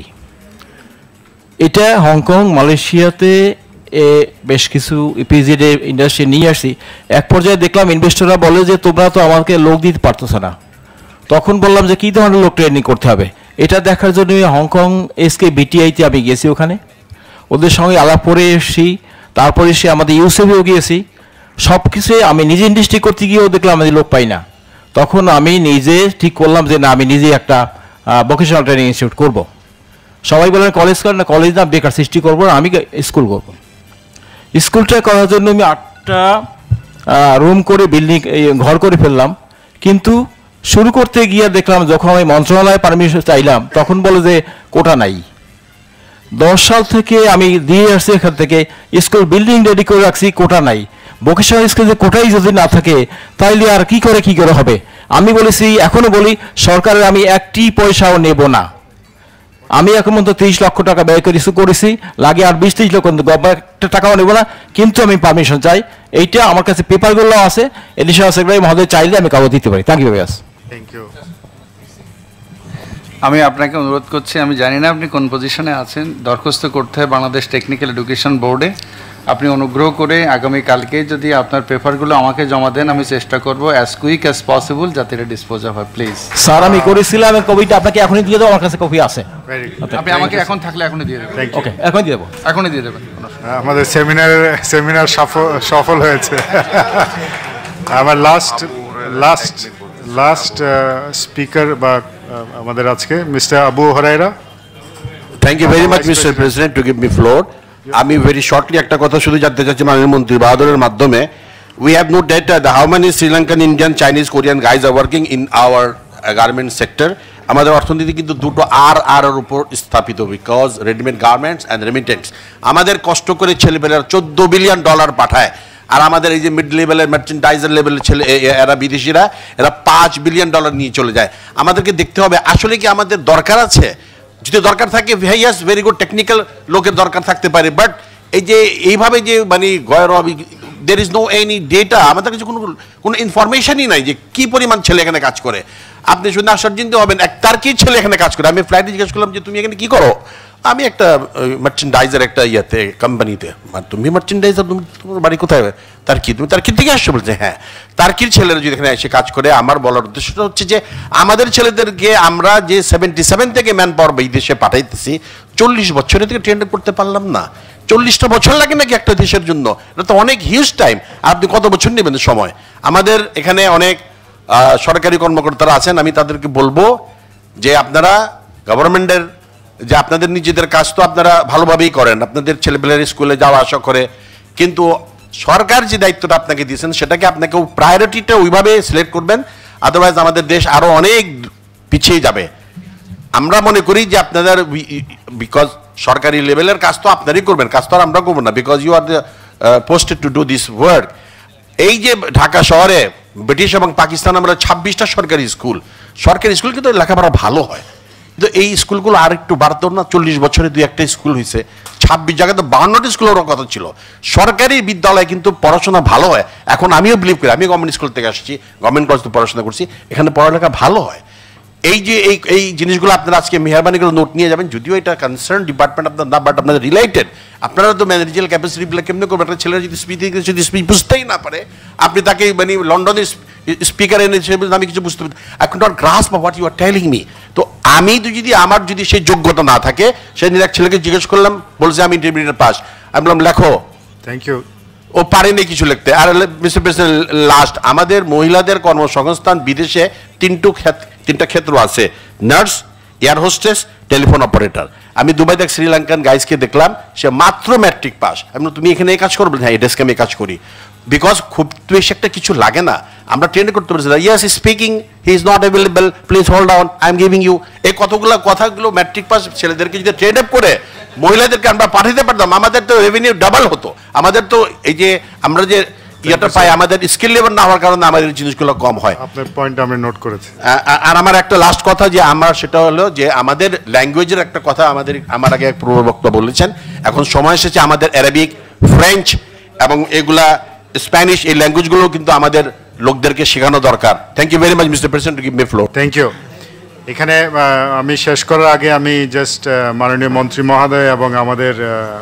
এটা হংকং, মালয়েশিয়াতে বেশ কিছু ইপিজেড ইন্ডাস্ট্রি নিয়ে আসছি। এক পর্যায়ে দেখলাম ইনভেস্টররা বলে যে তোমরা তো আমাকে লোক দিতে পারতেছ না। তখন বললাম যে কী ধরনের লোক ট্রেনিং করতে হবে। এটা দেখার জন্য হংকং SKBTIতে আমি গেছি, ওখানে ওদের সঙ্গে আলাপ করে এসেছি। তারপরে সে আমাদের ইউসেফেও গিয়েছি। সব কিছু আমি নিজে ইন্ডাস্ট্রি করতে গিয়েও দেখলাম আমি লোক পাই না। তখন আমি নিজে ঠিক করলাম যে না, আমি নিজে একটা ভোকেশনাল ট্রেনিং ইনস্টিটিউট করব। সবাই বলেন কলেজ করেন না, কলেজ না, বেকার সৃষ্টি করবো না, আমি স্কুল করব। স্কুলটা করার জন্য আমি 8টা রুম করে বিল্ডিং ঘর করে ফেললাম। কিন্তু শুরু করতে গিয়ে দেখলাম যখন আমি মন্ত্রণালয়ে পারমিশন চাইলাম তখন বলে যে কোটা নাই। 10 সাল থেকে আমি দিয়ে আসছি, এখান থেকে স্কুল বিল্ডিং রেডি করে রাখছি, কোটা নাই। ভোকেশনাল স্কুলে কোটাই যদি না থাকে তাইলে আর কি করে হবে? আমি বলেছি, এখনো বলি, সরকারের আমি একটি পয়সাও নেব না। আমি এখন পর্যন্ত 30 লক্ষ টাকা ব্যয় করেছি, লাগে আর 20-30 লক্ষ, গভর্নমেন্টের টাকাও নেব না। কিন্তু আমি পারমিশন চাই। এইটা আমার কাছে পেপারগুলো আছে, এডিশনাল সেক্রেটারি মহোদয় চাইলে আমি কাগজ দিতে পারি। Thank you very much. Thank you. আমি আপনাকে অনুরোধ করছি, আমি জানি না আপনি কোন পজিশনে আছেন, দরখাস্ত করতে হয় বাংলাদেশ টেকনিক্যাল এডুকেশন বোর্ডে। আপনি অনুগ্রহ করে আগামীকালকে যদি আপনার পেপারগুলো আমাকে জমা দেন, আমি চেষ্টা করব অ্যাজ কুইক অ্যাজ পসিবল যাতে এটা ডিসপোজ হয়, প্লিজ। স্যার আমি করেছিলাম, আমি কপিটা আপনাকে এখনই দিয়ে দেবো, আমার কাছে কপি আছে। আপনি আমাকে এখন থাকলে এখনই দিয়ে দেবেন। ওকে, এখনই দিয়ে দেবো, এখনই দিয়ে দেবেন। আমাদের সেমিনার সফল হয়েছে। আমার লাস্ট স্পিকার বা আমাদের আজকে mister Abu Hurairah. Thank you very much mister president to give me floor. আমি ভেরি শর্টলি একটা কথা শুধু জানতে চাচ্ছি মাননীয় মন্ত্রী বাহাদুরের মাধ্যমে। We have no date how many Sri Lankan, Indian, Chinese, Korean guys are working in our garment sector. আমাদের অর্থনীতি কিন্তু দুটো আর উপর স্থাপিত, because readymade garments and remittance. আমাদের কষ্ট করে ছেলেপেলেরা $14 বিলিয়ন পাঠায়, আর আমাদের এই যে মিড লেভেলের মার্চেন্টাইজার লেভেলের ছেলে এরা বিদেশিরা এরা $5 বিলিয়ন নিয়ে চলে যায়। আমাদেরকে দেখতে হবে আসলে কি আমাদের দরকার আছে। যদি দরকার থাকে, ইয়াস ভেরি গুড, টেকনিক্যাল লোকের দরকার থাকতে পারে, বাট এই যে এইভাবে যে মানে there is no any data, আমাদের কাছে কোনো ইনফরমেশনই নাই যে কী পরিমাণ ছেলে এখানে কাজ করে। আপনি শুনে আশ্চর্য হবেন, তার কি ছেলে এখানে কাজ করে। আমি ফ্লাইটে জিজ্ঞেস করলাম যে তুমি এখানে কী করো? আমি একটা মার্চেন্ডাইজার একটা ইয়েতে কোম্পানিতে। তুমি মার্চেন্ডাইজার, তোমার বাড়ি কোথায়? তুমি তার্কির থেকে আসছো? বলছে হ্যাঁ। তার্কির ছেলেরা যদি এখানে এসে কাজ করে, আমার বলার উদ্দেশ্যটা হচ্ছে যে আমাদের ছেলেদেরকে আমরা যে 77 থেকে ম্যান পাওয়ার বিদেশে পাঠাইতেছি, 40 বছরের থেকে ট্রেন করতে পারলাম না। 40টা বছর লাগে নাকি একটা দেশের জন্য? এটা তো অনেক হিউজ টাইম। আপনি কত বছর নেবেন সময়? আমাদের এখানে অনেক সরকারি কর্মকর্তারা আছেন, আমি তাদেরকে বলবো যে আপনারা গভর্নমেন্টের যে আপনাদের নিজেদের কাজ তো আপনারা ভালোভাবেই করেন, আপনাদের ছেলেপেলের স্কুলে যাওয়া আসা করে, কিন্তু সরকার যে দায়িত্বটা আপনাকে দিয়েছেন সেটাকে আপনাকে প্রায়োরিটিটা ওইভাবে সিলেক্ট করবেন, আদারওয়াইজ আমাদের দেশ আরও অনেক পিছিয়ে যাবে। আমরা মনে করি যে আপনাদের, বিকজ সরকারি লেভেলের কাজ তো আপনারই করবেন, কাজ তো আর আমরা করবো না, because you are the posted to do this work. এই যে ঢাকা শহরে ব্রিটিশ এবং পাকিস্তান আমরা 26টা সরকারি স্কুল কিন্তু লেখাপড়া ভালো হয়, কিন্তু এই স্কুলগুলো আর একটু বাড়তো না? 40 বছরে 2-1টা স্কুল হয়েছে, 26 জায়গায় তো 52টা স্কুল হওয়ার কথা ছিল। সরকারি বিদ্যালয়ে কিন্তু পড়াশোনা ভালো হয়। এখন আমিও বিলিভ করি, আমি গভর্নমেন্ট স্কুল থেকে আসছি, গভর্নমেন্ট কলেজ থেকে পড়াশোনা করছি, এখানে পড়ালেখা ভালো হয়। এই যে এই জিনিসগুলো আপনারা আজকে মেহরবানি করে নোট নিয়ে যাবেন, যদিও এটা কনসার্ন ডিপার্টমেন্ট আপনার না, বাট আপনাদের রিলেটেড। আপনারা তো ম্যানেজারিয়াল ক্যাপাসিটিগুলো কেমনি করবেন? একটা ছেলেরা যদি স্পিচ বুঝতেই না পারে, আপনি তাকে মানে লন্ডনের স্পিকার এনে আমি কিছু বুঝতে পারি, I can not grasp what you are telling me. তো আমি তো আমার যদি সেই যোগ্যতা না থাকে, সেদিন এক ছেলেকে জিজ্ঞেস করলাম, বলছে আমি ইন্টারমিডিয়েট পাস। আমি বললাম লেখো, থ্যাংক ইউ, ও পারেনি কিছু লিখতে। আর মিস্টার প্রেসিডেন্ট, লাস্ট আমাদের মহিলাদের কর্মসংস্থান বিদেশে তিনটা ক্ষেত্র আছে, nurse, air hostess, telephone operator. আমি দুবাইতে এক শ্রীলঙ্কান গাইজকে দেখলাম, সে মাত্র ম্যাট্রিক পাস। আমি তুমি এখানে এই কাজ করো? হ্যাঁ, এই ডেস্কে আমি কাজ করি। বিকজ খুব বেশি একটা কিছু লাগে না, আমরা ট্রেন করতে পারছি। Yes speaking, he is not available, please hold down, I am giving you. এই কথাগুলো ম্যাট্রিক পাস ছেলেদেরকে যদি ট্রেন আপ করে মহিলাদেরকে আমরা পাঠাতে পারতাম, আমাদের তো রেভিনিউ ডাবল হতো। আমাদের তো এই যে আমরা যে ইয়েটা পাই, আমাদের স্কিল লেভেল না হওয়ার কারণে আমাদের জিনিসগুলো কম হয়। আপনার পয়েন্ট আমি নোট করেছি। আর আমার একটা লাস্ট কথা যে সেটা হলো যে আমাদের ল্যাঙ্গুয়েজের একটা কথা আমার আগে এক পূর্ব বক্তা বলেছেন, এখন সময় এসেছে আমাদের অ্যারাবিক, ফ্রেঞ্চ এবং এগুলা স্প্যানিশ, এই ল্যাঙ্গুয়েজগুলো কিন্তু আমাদের লোকদেরকে শেখানো দরকার। Thank you very much mister president to give me floor. Thank you. এখানে আমি শেষ করার আগে আমি জাস্ট মাননীয় মন্ত্রী মহোদয় এবং আমাদের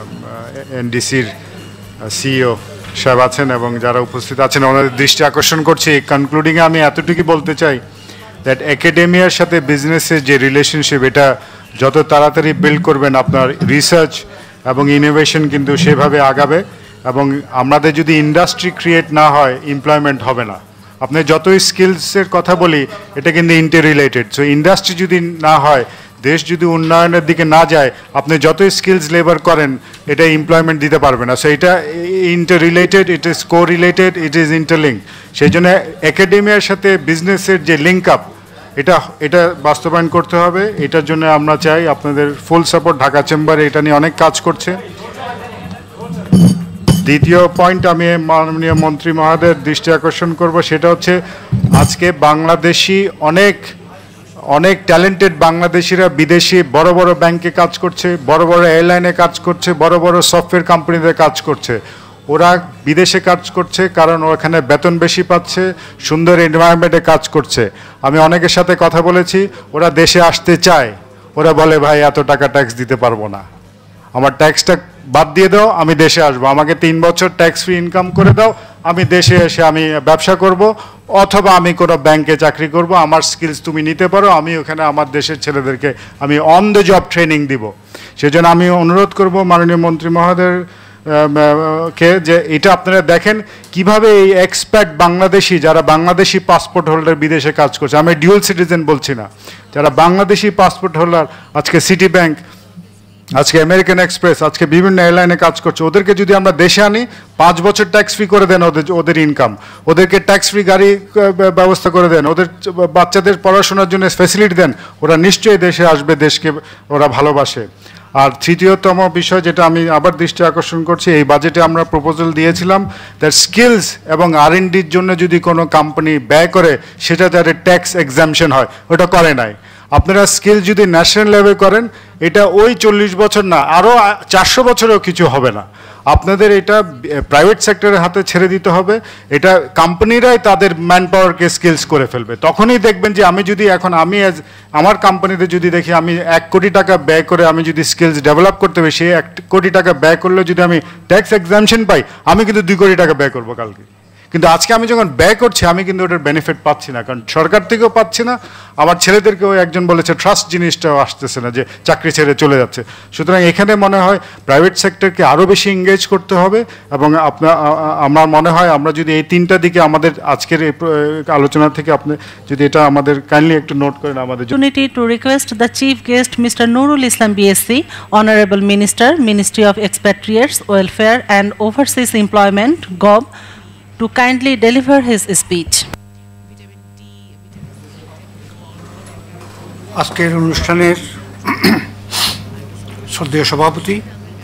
এনডিসির সিইও সাহেব আছেন এবং যারা উপস্থিত আছেন ওনাদের দৃষ্টি আকর্ষণ করছি। কনক্লুডিংয়ে আমি এতটুকু বলতে চাই দ্যাট একাডেমিয়ার সাথে বিজনেসের যে রিলেশনশিপ, এটা যত তাড়াতাড়ি বিল্ড করবেন, আপনার রিসার্চ এবং ইনোভেশন কিন্তু সেভাবে আগাবে। এবং আমাদের যদি ইন্ডাস্ট্রি ক্রিয়েট না হয়, এমপ্লয়মেন্ট হবে না। আপনি যতই স্কিলসের কথা বলি, এটা কিন্তু ইন্টার রিলেটেড। সো ইন্ডাস্ট্রি যদি না হয়, দেশ যদি উন্নয়নের দিকে না যায়, আপনি যতই স্কিলস লেবার করেন, এটা এমপ্লয়মেন্ট দিতে পারবে না। সো এটা interrelated, it is corelated, it is interlink. সেই জন্য একাডেমিয়ার সাথে বিজনেসের যে লিঙ্ক আপ, এটা বাস্তবায়ন করতে হবে। এটার জন্য আমরা চাই আপনাদের ফুল সাপোর্ট। ঢাকা চেম্বারে এটা নিয়ে অনেক কাজ করছে। দ্বিতীয় পয়েন্ট আমি মাননীয় মন্ত্রী মহোদয়ের দৃষ্টি আকর্ষণ করব, সেটা হচ্ছে আজকে বাংলাদেশি অনেক ট্যালেন্টেড বাংলাদেশিরা বিদেশি বড় বড় ব্যাংকে কাজ করছে, বড় বড় এয়ারলাইনে কাজ করছে, বড় বড় সফটওয়্যার কোম্পানিতে কাজ করছে। ওরা বিদেশে কাজ করছে কারণ ওখানে বেতন বেশি পাচ্ছে, সুন্দর এনভায়রনমেন্টে কাজ করছে। আমি অনেকের সাথে কথা বলেছি, ওরা দেশে আসতে চায়, ওরা বলে ভাই এত টাকা ট্যাক্স দিতে পারবো না, আমার ট্যাক্সটা বাদ দিয়ে দাও, আমি দেশে আসবো, আমাকে 3 বছর ট্যাক্স ফ্রি ইনকাম করে দাও, আমি দেশে এসে আমি ব্যবসা করব অথবা আমি কোনো ব্যাংকে চাকরি করব, আমার স্কিলস তুমি নিতে পারো, আমি ওখানে আমার দেশের ছেলেদেরকে আমি অন দ্য জব ট্রেনিং দিব। সেজন্য আমি অনুরোধ করব মাননীয় মন্ত্রী মহোদয় কে যে এটা আপনারা দেখেন কিভাবে এই এক্সপ্যাট বাংলাদেশি যারা বাংলাদেশি পাসপোর্ট হোল্ডার বিদেশে কাজ করছে, আমি ডিউয়াল সিটিজেন বলছি না, যারা বাংলাদেশি পাসপোর্ট হোল্ডার আজকে সিটি ব্যাংক, আজকে আমেরিকান এক্সপ্রেস, আজকে বিভিন্ন এয়ারলাইনে কাজ করছে, ওদেরকে যদি আমরা দেশে আনি 5 বছর ট্যাক্স ফ্রি করে দেন ওদের ইনকাম, ওদেরকে ট্যাক্স ফ্রি গাড়ি ব্যবস্থা করে দেন, ওদের বাচ্চাদের পড়াশোনার জন্য ফ্যাসিলিটি দেন, ওরা নিশ্চয়ই দেশে আসবে, দেশকে ওরা ভালোবাসে। আর তৃতীয়তম বিষয় যেটা আমি আবার দৃষ্টি আকর্ষণ করছি, এই বাজেটে আমরা প্রপোজাল দিয়েছিলাম দ্যাট স্কিলস এবং R&Dর জন্য যদি কোনো কোম্পানি ব্যয় করে সেটা যাতে ট্যাক্স এক্সামশন হয়, ওটা করে নাই। আপনারা স্কিল যদি ন্যাশনাল লেভেল করেন এটা ওই 40 বছর না, আরও 400 বছরেও কিছু হবে না। আপনাদের এটা প্রাইভেট সেক্টরের হাতে ছেড়ে দিতে হবে, এটা কোম্পানিরাই তাদের ম্যান পাওয়ারকে স্কিলস করে ফেলবে। তখনই দেখবেন যে আমি যদি এখন আমি আমার কোম্পানিতে যদি দেখি আমি 1 কোটি টাকা ব্যয় করে আমি যদি স্কিলস ডেভেলপ করতে পারি, সেই 1 কোটি টাকা ব্যয় করলে যদি আমি ট্যাক্স এক্সামশন পাই, আমি কিন্তু 2 কোটি টাকা ব্যয় করবো কালকে। কিন্তু আজকে আমি যখন ব্যয় করছি আমি কিন্তু ওটার বেনিফিট পাচ্ছি না, কারণ সরকার থেকেও পাচ্ছি না, আমার ছেলেদেরকেও একজন বলেছে ট্রাস্ট জিনিসটাও আসতেছে না, যে চাকরি ছেড়ে চলে যাচ্ছে। সুতরাং এখানে মনে হয় প্রাইভেট সেক্টরকে আরও বেশি এঙ্গেজ করতে হবে এবং আমার মনে হয় আমরা যদি এই 3টা দিকে আমাদের আজকের এই আলোচনা থেকে আপনি যদি এটা আমাদের কাইন্ডলি একটু নোট করেন আমাদের opportunity to request the chief guest Mr. Nurul Islam BSc, Honorable Minister, Ministry of Expatriates, Welfare and Overseas Employment, GOB, to kindly deliver his speech. আজকের অনুষ্ঠানের শ্রদ্ধেয় সভাপতি,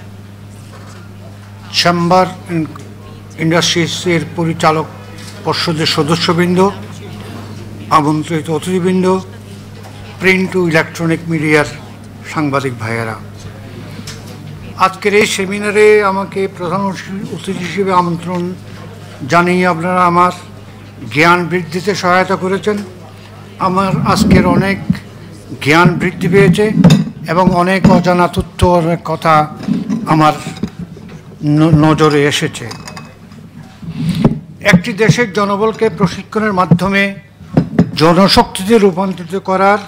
চেম্বার ইন্ডাস্ট্রিজের পরিচালক পর্ষদের সদস্যবৃন্দ, আমন্ত্রিত অতিথিবৃন্দ, প্রিন্ট ও ইলেকট্রনিক মিডিয়ার সাংবাদিক ভাইয়েরা, আজকের এই সেমিনারে আমাকে প্রধান অতিথি হিসেবে আমন্ত্রণ জানিয়ে আপনারা আমার জ্ঞান বৃদ্ধিতে সহায়তা করেছেন। আমার আজকের অনেক জ্ঞান বৃদ্ধি পেয়েছে এবং অনেক অজানা তথ্য, অনেক কথা আমার নজরে এসেছে। একটি দেশের জনবলকে প্রশিক্ষণের মাধ্যমে জনশক্তিতে রূপান্তরিত করার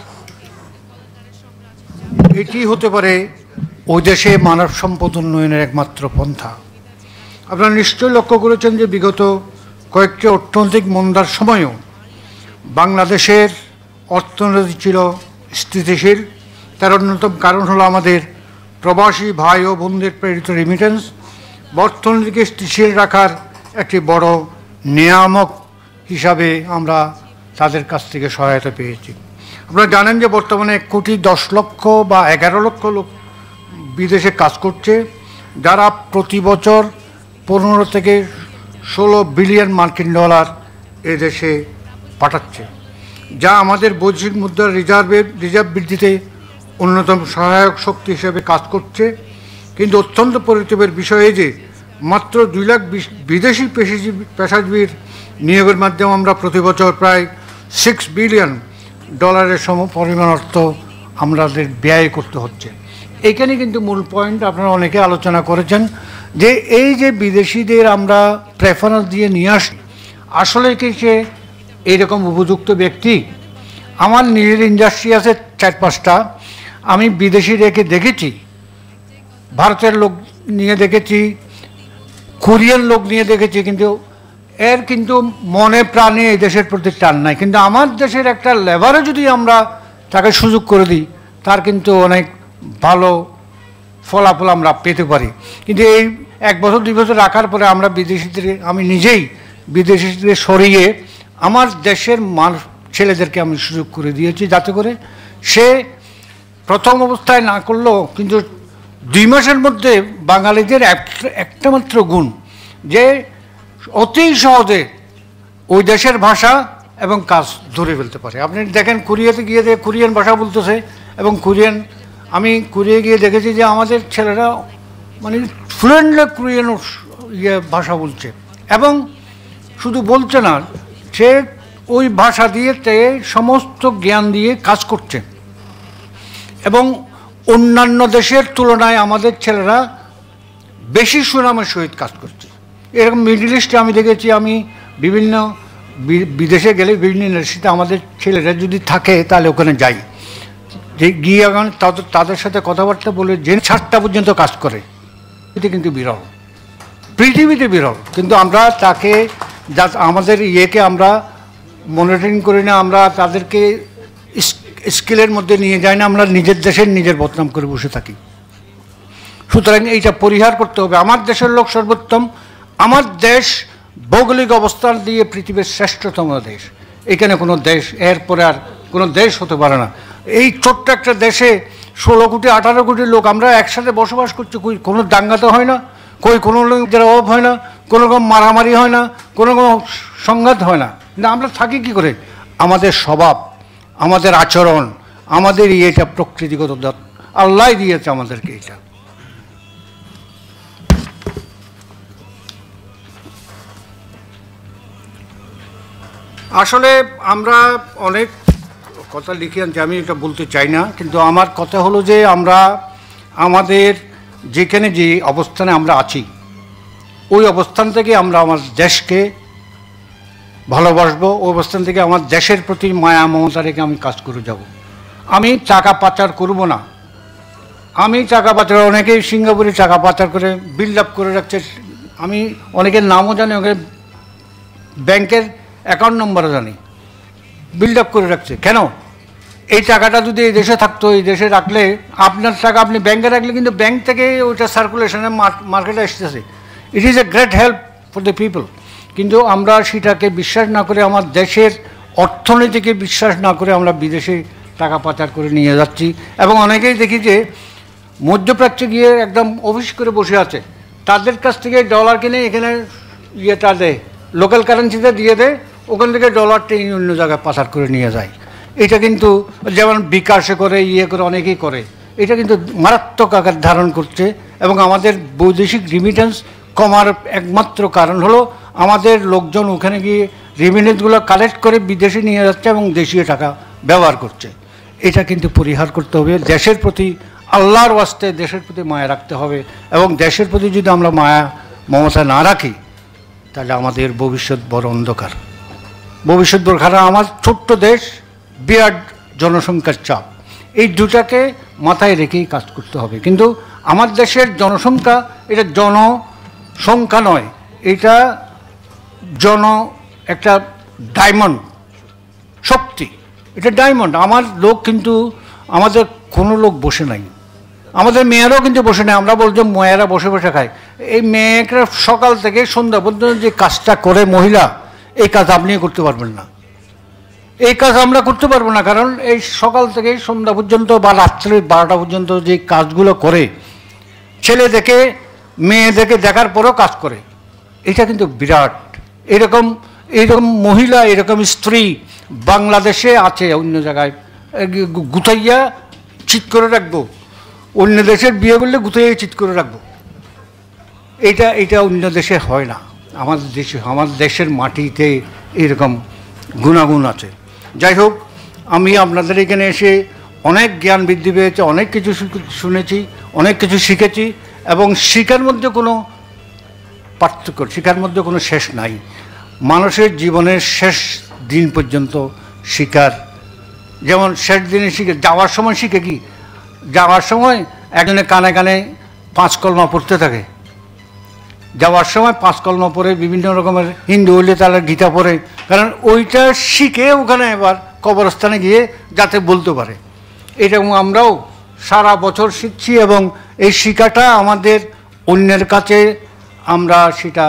এটি হতে পারে ওই দেশে মানব সম্পদ উন্নয়নের একমাত্র পন্থা। আপনারা নিশ্চয়ই লক্ষ্য করেছেন যে বিগত কয়েকটি অর্থনৈতিক মন্দার সময়ও বাংলাদেশের অর্থনীতি ছিল স্থিতিশীল। তার অন্যতম কারণ হলো আমাদের প্রবাসী ভাই ও বোনদের প্রেরিত রেমিটেন্স অর্থনীতিকে স্থিতিশীল রাখার একটি বড় নিয়ামক হিসাবে আমরা তাদের কাছ থেকে সহায়তা পেয়েছি। আপনারা জানেন যে বর্তমানে 1,10,00,000 বা 11 লক্ষ লোক বিদেশে কাজ করছে, যারা প্রতি বছর 15 থেকে 16 বিলিয়ন মার্কিন ডলার এদেশে পাঠাচ্ছে, যা আমাদের বৈদেশিক মুদ্রার রিজার্ভ বৃদ্ধিতে অন্যতম সহায়ক শক্তি হিসেবে কাজ করছে। কিন্তু অত্যন্ত পরিতাপের বিষয় যে মাত্র 2 লাখ বিদেশি পেশাজীবীর নিয়োগের মাধ্যমে আমরা প্রতি বছর প্রায় $6 বিলিয়ন সম পরিমাণ অর্থ আমাদের ব্যয় করতে হচ্ছে। এইখানে কিন্তু মূল পয়েন্ট আপনারা অনেকে আলোচনা করেছেন যে এই যে বিদেশিদের আমরা প্রেফারেন্স দিয়ে নিয়ে আসি, আসলে কি সে এইরকম উপযুক্ত ব্যক্তি? আমার নিজের ইন্ডাস্ট্রি আছে 4-5টা, আমি বিদেশি রেখে দেখেছি, ভারতের লোক নিয়ে দেখেছি, কোরিয়ান লোক নিয়ে দেখেছি, কিন্তু এর কিন্তু মনে প্রাণে এই দেশের প্রতি টান নাই। কিন্তু আমার দেশের একটা লেবারে যদি আমরা তাকে সুযোগ করে দিই, তার কিন্তু অনেক ভালো ফলাফল আমরা পেতে পারি। কিন্তু এই 1 বছর 2 বছর রাখার পরে আমরা বিদেশিদের, আমি নিজেই বিদেশিদের সরিয়ে আমার দেশের ছেলেদেরকে আমি সুযোগ করে দিয়েছি, যাতে করে সে প্রথম অবস্থায় না করলেও কিন্তু 2 মাসের মধ্যে বাঙালিদের একটা মাত্র গুণ যে অতি সহজে ওই দেশের ভাষা এবং কাজ ধরে ফেলতে পারে। আপনি দেখেন কোরিয়াতে গিয়ে কোরিয়ান ভাষা বলতেছে এবং আমি কোরিয়া গিয়ে দেখেছি যে আমাদের ছেলেরা মানে ফ্লুয়েন্টলি কোরিয়ান ভাষা বলছে, এবং শুধু বলছে না, সে ওই ভাষা দিয়ে সমস্ত জ্ঞান দিয়ে কাজ করছে, এবং অন্যান্য দেশের তুলনায় আমাদের ছেলেরা বেশি সুনামের সহিত কাজ করছে। এরকম মিডল ইস্টে আমি দেখেছি, আমি বিভিন্ন বিদেশে গেলে বিভিন্ন ইউনিভার্সিটিতে আমাদের ছেলেরা যদি থাকে তাহলে ওখানে যাই, যে গিয়ে তাদের সাথে কথাবার্তা বলে যে 7টা পর্যন্ত কাজ করে, এটা কিন্তু বিরল, পৃথিবীতে বিরল। কিন্তু আমরা তাকে আমাদের ইয়েকে আমরা মনিটরিং করি না, আমরা তাদেরকে স্কিলের মধ্যে নিয়ে যাই না, আমরা নিজের দেশের নিজের বদনাম করে বসে থাকি। সুতরাং এইটা পরিহার করতে হবে। আমার দেশের লোক সর্বোত্তম, আমার দেশ ভৌগোলিক অবস্থান দিয়ে পৃথিবীর শ্রেষ্ঠতম দেশ, এখানে কোনো দেশ এরপরে আর কোনো দেশ হতে পারে না। এই ছোট্ট একটা দেশে 16 কোটি 18 কোটি লোক আমরা একসাথে বসবাস করছি, কোনো দাঙ্গাতে হয় না, কোনো লোকের অভাব হয় না, কোনো রকম মারামারি হয় না, কোনো সংঘাত হয় না। কিন্তু আমরা থাকি কি করে? আমাদের স্বভাব, আমাদের আচরণ, আমাদের এটা প্রকৃতিগত আল্লাহ দিয়েছে আমাদেরকে এটা। আসলে আমরা অনেক কথা লিখে আনছি, আমি এটা বলতে চাই না, কিন্তু আমার কথা হলো যে আমরা আমাদের যেখানে যে অবস্থানে আমরা আছি, ওই অবস্থান থেকে আমরা আমার দেশকে ভালোবাসবো, ওই অবস্থান থেকে আমার দেশের প্রতি মায়া মমতা রেখে আমি কাজ করে যাব। আমি টাকা পাচার করব না। আমি টাকা পাচার, অনেকেই সিঙ্গাপুরে টাকা পাচার করে বিল্ড আপ করে রাখছে, আমি অনেকের নামও জানি, ওকে ব্যাংকের অ্যাকাউন্ট নম্বরও জানি, বিল্ড আপ করে রাখছে। কেন? এই টাকাটা যদি এই দেশে থাকতো, এই দেশে রাখলে, আপনার টাকা আপনি ব্যাংকে রাখলে কিন্তু ব্যাংক থেকে ওইটা সার্কুলেশনে মার্কেটে আসতেছে, it is a great help for the people. কিন্তু আমরা সেটাকে বিশ্বাস না করে, আমার দেশের অর্থনীতিকে বিশ্বাস না করে আমরা বিদেশে টাকা পাচার করে নিয়ে যাচ্ছি। এবং অনেকেই দেখি যে মধ্যপ্রাচ্যে গিয়ে একদম অফিস করে বসে আছে, তাদের কাছ থেকে ডলার কিনে এখানে ইয়েটা দেয়, লোকাল কারেন্সিতে দিয়ে দেয়, ওখান থেকে ডলারটা অন্য জায়গায় পাচার করে নিয়ে যায়। এটা কিন্তু যেমন বিকাশে করে, করে অনেকেই করে, এটা কিন্তু মারাত্মক আকার ধারণ করছে। এবং আমাদের বৈদেশিক রিমিটেন্স কমার একমাত্র কারণ হলো আমাদের লোকজন ওখানে গিয়ে রিমিটেন্সগুলো কালেক্ট করে বিদেশে নিয়ে যাচ্ছে এবং দেশীয় টাকা ব্যবহার করছে। এটা কিন্তু পরিহার করতে হবে। দেশের প্রতি আল্লাহর ওয়াস্তে দেশের প্রতি মায়া রাখতে হবে, এবং দেশের প্রতি যদি আমরা মায়া মমতা না রাখি তাহলে আমাদের ভবিষ্যৎ বড় অন্ধকার, ভবিষ্যৎ বড় খারাপ। আমার ছোট্ট দেশ, বিরাট জনসংখ্যার চাপ, এই দুটাকে মাথায় রেখেই কাজ করতে হবে। কিন্তু আমার দেশের জনসংখ্যা, এটা জনসংখ্যা নয়, এটা একটা ডায়মন্ড শক্তি, এটা ডায়মন্ড। আমার লোক কিন্তু, আমাদের কোনো লোক বসে নাই, আমাদের মেয়েরাও কিন্তু বসে নেই। আমরা বলছি মেয়েরা বসে বসে খায়, এই মেয়েরা সকাল থেকে সন্ধ্যা পর্যন্ত যে কাজটা করে মহিলা, এই কাজ আপনিও করতে পারবেন না, এই কাজ আমরা করতে পারবো না। কারণ এই সকাল থেকে সন্ধ্যা পর্যন্ত বা রাত্রে 12টা পর্যন্ত যে কাজগুলো করে, ছেলে দেখে মেয়ে দেখে দেখার পরেও কাজ করে, এটা কিন্তু বিরাট। এরকম মহিলা, এরকম স্ত্রী বাংলাদেশে আছে, অন্য জায়গায় গুতাইয়া চিৎ করে রাখবো, অন্য দেশের বিয়ে করলে গুতাইয়া চিৎ করে রাখবো, এটা অন্য দেশে হয় না। আমার দেশের মাটিতে এরকম গুণাগুণ আছে। যাই হোক, আমি আপনাদের এখানে এসে অনেক জ্ঞান বৃদ্ধি পেয়েছে, অনেক কিছু শুনেছি, অনেক কিছু শিখেছি, এবং শিখার মধ্যে কোনো পার্থক্য, শিখার মধ্যে কোনো শেষ নাই। মানুষের জীবনের শেষ দিন পর্যন্ত শিখার, যেমন শেষ দিনে শিখে যাওয়ার সময় শিখে কি, যাওয়ার সময় একজনে কানে কানে 5 কলমা পড়তে থাকে, যাওয়ার সময় 5 কলমা পড়ে, বিভিন্ন রকমের হিন্দু হইলে তাহলে গীতা পড়ে, কারণ ওইটা শিখে ওখানে এবার কবরস্থানে গিয়ে যাতে বলতে পারে। এটা আমরাও সারা বছর শিখছি, এবং এই শিক্ষাটা আমাদের অন্যের কাছে আমরা সেটা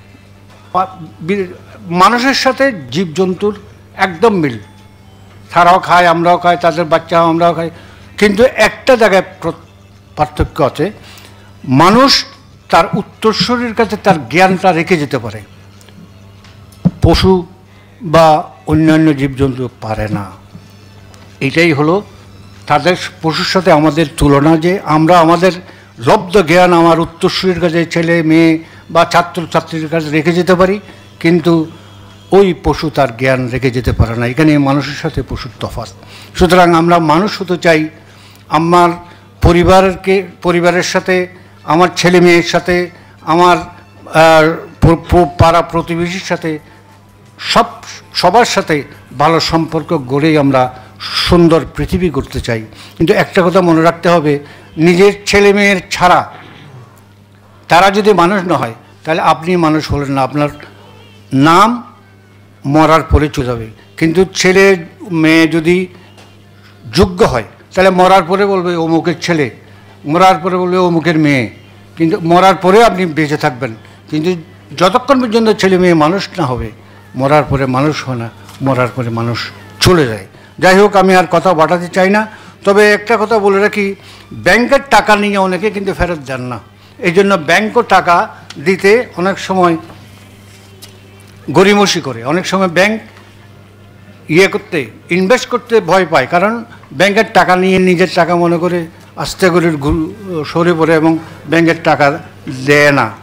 মানুষের সাথে জীবজন্তুর একদম মিল, তারাও খায় আমরাও খাই, তাদের বাচ্চাও আমরাও খাই, কিন্তু একটা জায়গায় পার্থক্য আছে, মানুষ তার উত্তরসূরির কাছে তার জ্ঞানটা রেখে যেতে পারে, পশু বা অন্যান্য জীবজন্তু পারে না। এটাই হলো তাদের পশুর সাথে আমাদের তুলনা, যে আমরা আমাদের লব্ধ জ্ঞান আমার উত্তরসূরির কাছে, ছেলে মেয়ে বা ছাত্রছাত্রীর কাছে রেখে যেতে পারি, কিন্তু ওই পশু তার জ্ঞান রেখে যেতে পারে না। এখানে মানুষের সাথে পশুর তফাৎ। সুতরাং আমরা মানুষ হতে চাই, আমার পরিবারের সাথে, আমার ছেলে মেয়ের সাথে, আমার পাড়া প্রতিবেশীর সাথে, সবার সাথে ভালো সম্পর্ক গড়েই আমরা সুন্দর পৃথিবী করতে চাই। কিন্তু একটা কথা মনে রাখতে হবে, নিজের ছেলে মেয়ের ছাড়া তারা যদি মানুষ না হয় তাহলে আপনি মানুষ হলেন না, আপনার নাম মরার পরে চলে যাবে। কিন্তু ছেলে মেয়ে যদি যোগ্য হয় তাহলে মরার পরে বলবে অমুকের ছেলে, মরার পরে বলবে অমুকের মেয়ে, কিন্তু মরার পরে আপনি বেঁচে থাকবেন। কিন্তু যতক্ষণ পর্যন্ত ছেলে মেয়ে মানুষ না হবে, মরার পরে মানুষ হয় না, মরার পরে মানুষ চলে যায়। যাই হোক, আমি আর কথা বাড়াতে চাই না, তবে একটা কথা বলে রাখি, ব্যাংকের টাকা নিয়ে অনেকে কিন্তু ফেরত দেন না। এই জন্য ব্যাংকও টাকা দিতে অনেক সময় গড়িমসি করে, অনেক সময় ব্যাংক ইনভেস্ট করতে ভয় পায়, কারণ ব্যাংকের টাকা নিয়ে নিজের টাকা মনে করে আস্তে করে সরে পড়ে এবং ব্যাংকের টাকা দেয় না।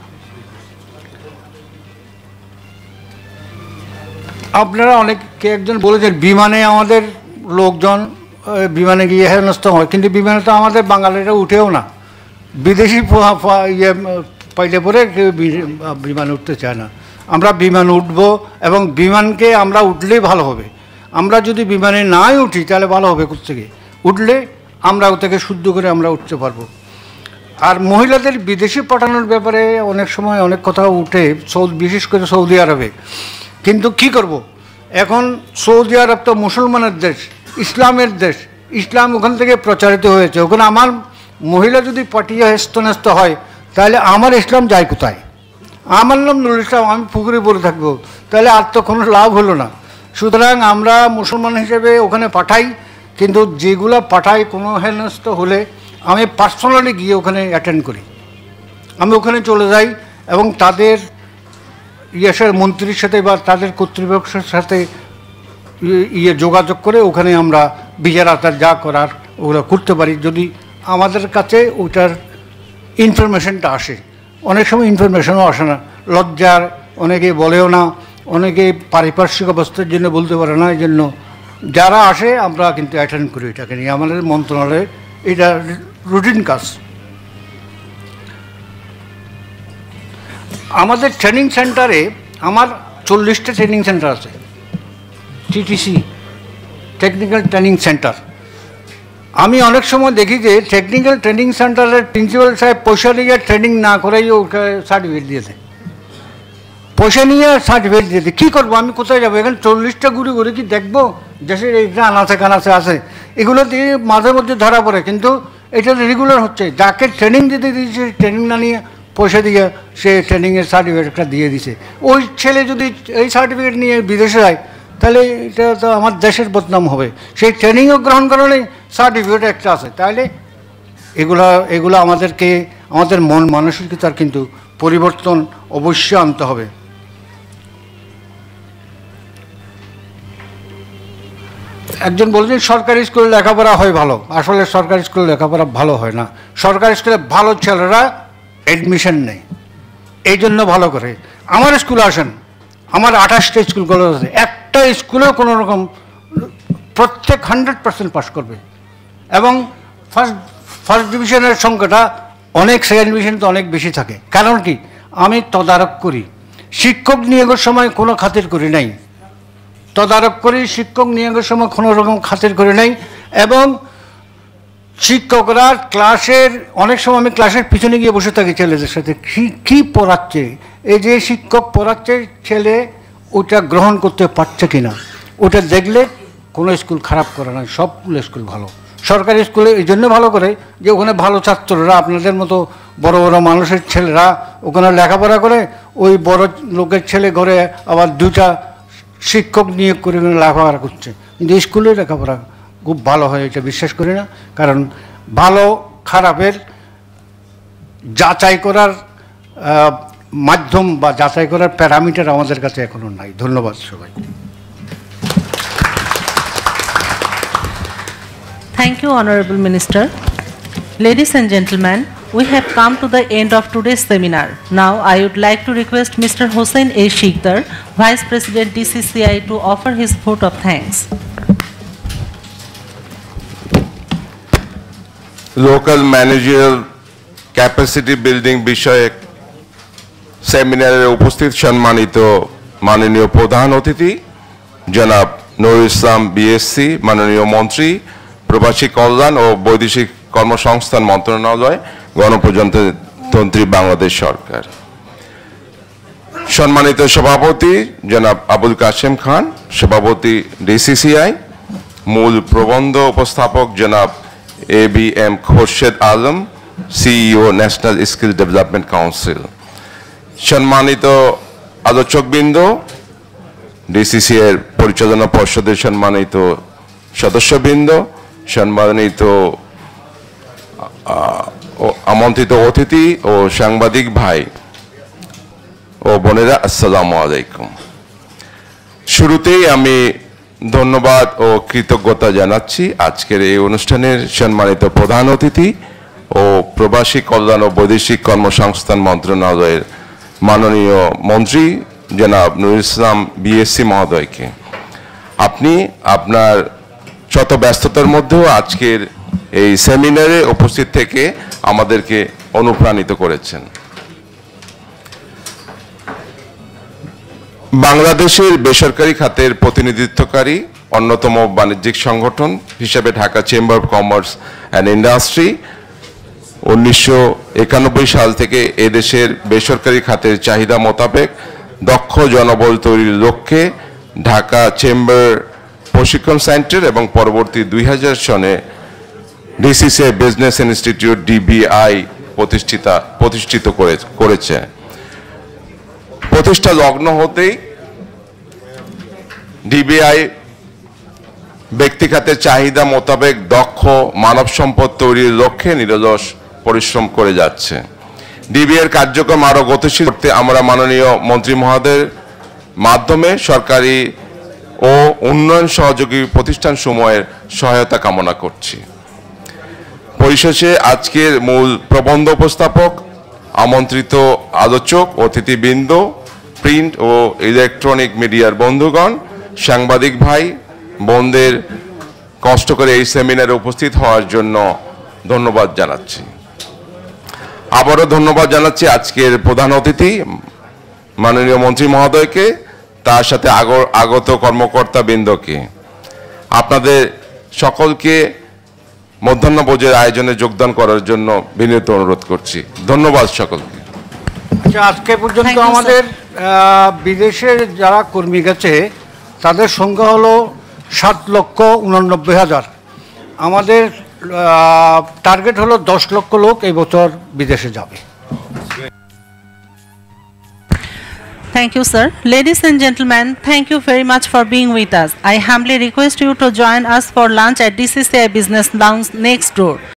আপনারা অনেকে একজন বলেছেন বিমানে আমাদের লোকজন বিমানে গিয়ে হেনস্থ হয়, কিন্তু বিমানে তো আমাদের বাঙালিরা উঠেও না, বিদেশি পাইলে পরে কেউ বিমানে উঠতে চায় না। আমরা বিমান উঠবো এবং বিমানকে আমরা উঠলেই ভালো হবে। আমরা যদি বিমানে নাই উঠি তাহলে ভালো হবে কোত্থেকে? উঠলে আমরা ও থেকে শুদ্ধ করে আমরা উঠতে পারবো। আর মহিলাদের বিদেশে পাঠানোর ব্যাপারে অনেক সময় অনেক কথা উঠে, বিশেষ করে সৌদি আরবে। কিন্তু কি করব, এখন সৌদি আরব তো মুসলমানের দেশ, ইসলামের দেশ, ইসলাম ওখান থেকে প্রচারিত হয়েছে। ওখানে আমার মহিলা যদি পাঠিয়ে হেস্তনেস্ত হয় তাহলে আমার ইসলাম যায় কোথায়? আমার নাম নুরুল ইসলাম, আমি পুকুরে বলে থাকবো, তাহলে আর তো কোনো লাভ হলো না। সুতরাং আমরা মুসলমান হিসেবে ওখানে পাঠাই, কিন্তু যেগুলো পাঠাই কোনো হেনস্থ হলে আমি পার্সোনালি গিয়ে ওখানে অ্যাটেন্ড করি। আমি ওখানে চলে যাই এবং তাদের মন্ত্রীর সাথে বা তাদের কর্তৃপক্ষের সাথে যোগাযোগ করে ওখানে আমরা বিচার আচার যা করার ওগুলো করতে পারি, যদি আমাদের কাছে ওইটার ইনফরমেশনটা আসে। অনেক সময় ইনফরমেশনও আসে না, লজ্জার অনেকে বলেও না, অনেকে পারিপার্শ্বিক অবস্থার জন্য বলতে পারে না। এই জন্য যারা আসে আমরা কিন্তু অ্যাটেন্ড করি এটাকে নিয়ে, আমাদের মন্ত্রণালয়ে এটা রুটিন কাজ। আমাদের ট্রেনিং সেন্টারে আমার 40টা ট্রেনিং সেন্টার আছে, টিটিসি টেকনিক্যাল ট্রেনিং সেন্টার। আমি অনেক সময় দেখি যে টেকনিক্যাল ট্রেনিং সেন্টারের প্রিন্সিপাল সাহেব পয়সা নিয়ে ট্রেনিং না করেই ওকে সার্টিফিকেট দিয়েছে, পয়সা নিয়ে সার্টিফিকেট দিয়েছে। কী করবো, আমি কোথায় যাবো? এখানে 40টা ঘুরে ঘুরে কি দেখবো? দেশের এইটা আনাচে কানাচে আছে, এগুলো দিয়ে মাঝে মধ্যে ধরা পড়ে, কিন্তু এটা রেগুলার হচ্ছে। যাকে ট্রেনিং দিতে দিয়েছে ট্রেনিং না নিয়ে পয়সা দিয়ে সে ট্রেনিংয়ের সার্টিফিকেটটা দিয়ে দিছে। ওই ছেলে যদি এই সার্টিফিকেট নিয়ে বিদেশে যায় তাহলে এটা তো আমার দেশের বদনাম হবে। সেই ট্রেনিংও গ্রহণ করালে সার্টিফিকেট একটা আছে, তাহলে এগুলো আমাদেরকে আমাদের মন মানসিকতার কিন্তু পরিবর্তন অবশ্যই আনতে হবে। একজন বলছেন সরকারি স্কুলে লেখাপড়া হয় ভালো, আসলে সরকারি স্কুলে লেখাপড়া ভালো হয় না। সরকারি স্কুলে ভালো ছেলেরা অ্যাডমিশন নেই, এই জন্য ভালো করে। আমার স্কুলে আসেন, আমার 28টা স্কুল কলেজ আছে, একটা স্কুলেও কোনো রকম প্রত্যেক 100% পাস করবে এবং ফার্স্ট ডিভিশনের সংখ্যাটা অনেক, সেকেন্ড ডিভিশন তো অনেক বেশি থাকে। কারণ কি, আমি তদারক করি, শিক্ষক নিয়োগের সময় কোনো খাতির করি নাই, তদারক করি, শিক্ষক নিয়োগের সময় কোনো রকম খাতির করি নাই। এবং শিক্ষকরা ক্লাসের অনেক সময় আমি ক্লাসের পিছনে গিয়ে বসে থাকি ছেলেদের সাথে, কী পড়াচ্ছে, এই যে শিক্ষক পড়াচ্ছে ছেলে ওটা গ্রহণ করতে পারছে কিনা, ওটা দেখলে কোনো স্কুল খারাপ করে না, সবগুলো স্কুল ভালো। সরকারি স্কুলে এই জন্য ভালো করে যে ওখানে ভালো ছাত্ররা, আপনাদের মতো বড় বড় মানুষের ছেলেরা ওখানে লেখাপড়া করে, ওই বড় লোকের ছেলে ঘরে আবার 2টা শিক্ষক নিয়োগ করে লেখাপড়া করছে। কিন্তু স্কুলে লেখাপড়া খুব ভালো হয় এটা বিশ্বাস করি না, কারণ ভালো খারাপের যাচাই করার মাধ্যম বা যাচাই করার প্যারামিটার আমাদের কাছে এখনো নাই। ধন্যবাদ সবাই। Thank you, Honorable Minister. Ladies and gentlemen, We have come to the end of today's seminar. Now I would like to request Mr. Hossein A. Shiকদার, Vice President DCCI, to offer his vote of thanks. Local managerial capacity building বিষয়ে সেমিনারে উপস্থিত সম্মানিত মাননীয় প্রধান অতিথি জনাব Nurul Islam BSc, মাননীয় মন্ত্রী প্রবাসী কল্যাণ ও বৈদেশিক কর্মসংস্থান মন্ত্রণালয়, গণপ্রজাতন্ত্রী বাংলাদেশ সরকার, সম্মানিত সভাপতি জনাব আবুল কাশেম খান, সভাপতি ডিসিসিআই, মূল প্রবন্ধ উপস্থাপক জনাব ABM Khorshed Alam, CEO national skill development council, সম্মানিত আলোচকবৃন্দ, ডিসিসিআই এর পরিচালনা পর্ষদের সম্মানিত সদস্যবৃন্দ, সম্মানিত আমন্ত্রিত অতিথি ও সাংবাদিক ভাই ও বোনেরা, আসসালামু আলাইকুম। শুরুতেই আমি ধন্যবাদ ও কৃতজ্ঞতা জানাচ্ছি আজকের এই অনুষ্ঠানের সম্মানিত প্রধান অতিথি ও প্রবাসী কল্যাণ ও বৈদেশিক কর্মসংস্থান মন্ত্রণালয়ের মাননীয় মন্ত্রী জনাব নুরুল ইসলাম বিএসসি মহোদয়কে। আপনি আপনার শত ব্যস্ততার মধ্যেও আজকের এই সেমিনারে উপস্থিত থেকে আমাদেরকে অনুপ্রাণিত করেছেন। বাংলাদেশের বেসরকারি খাতের প্রতিনিধিত্বকারী অন্যতম বাণিজ্যিক সংগঠন হিসেবে Dhaka chamber of commerce and industry 1991 সাল থেকে এদেশের বেসরকারি খাতের চাহিদা মোতাবেক দক্ষ জনবল তৈরির লক্ষ্যে ঢাকা চেম্বার প্রশিক্ষণ সেন্টার এবং পরবর্তী 2000 সনে ডিসিসিআই বিজনেস ইনস্টিটিউট ডিবিআই প্রতিষ্ঠিত করেছে। প্রতিষ্ঠা লগ্ন হতেই ডিবিআই ব্যক্তিখাতের চাহিদা মোতাবেক দক্ষ মানব সম্পদ তৈরির লক্ষ্যে নিরলস পরিশ্রম করে যাচ্ছে। ডিবিআইয়ের কার্যক্রম আরও গতিশীল করতে আমরা মাননীয় মন্ত্রী মহোদয়ের মাধ্যমে সরকারি ও উন্নয়ন সহযোগী প্রতিষ্ঠানসমূহের সহায়তা কামনা করছি। পরিশেষে আজকের মূল প্রবন্ধ উপস্থাপক, আমন্ত্রিত আলোচক, অতিথিবৃন্দ, প্রিন্ট ও ইলেকট্রনিক মিডিয়ার বন্ধুগণ, সাংবাদিক ভাই বোনদের কষ্ট করে এই সেমিনারে উপস্থিত হওয়ার জন্য ধন্যবাদ জানাচ্ছি। আবারও ধন্যবাদ জানাচ্ছি আজকের প্রধান অতিথি মাননীয় মন্ত্রী মহোদয়কে, তার সাথে আগত কর্মকর্তা বৃন্দকে। আপনাদের সকলকে মধ্যাহ্নভোজের আয়োজনে যোগদান করার জন্য বিনীত অনুরোধ করছি। ধন্যবাদ সকলকে। আজকে পর্যন্ত আমাদের বিদেশের যারা কর্মী গেছে তাদের সংখ্যা হলো 7,89,000। আমাদের টার্গেট হলো 10 লক্ষ লোক এই বছর বিদেশে যাবে। Thank you, sir. Ladies and gentlemen, thank you very much for being with us. I humbly request you to join us for lunch at DCCI Business Lounge next door.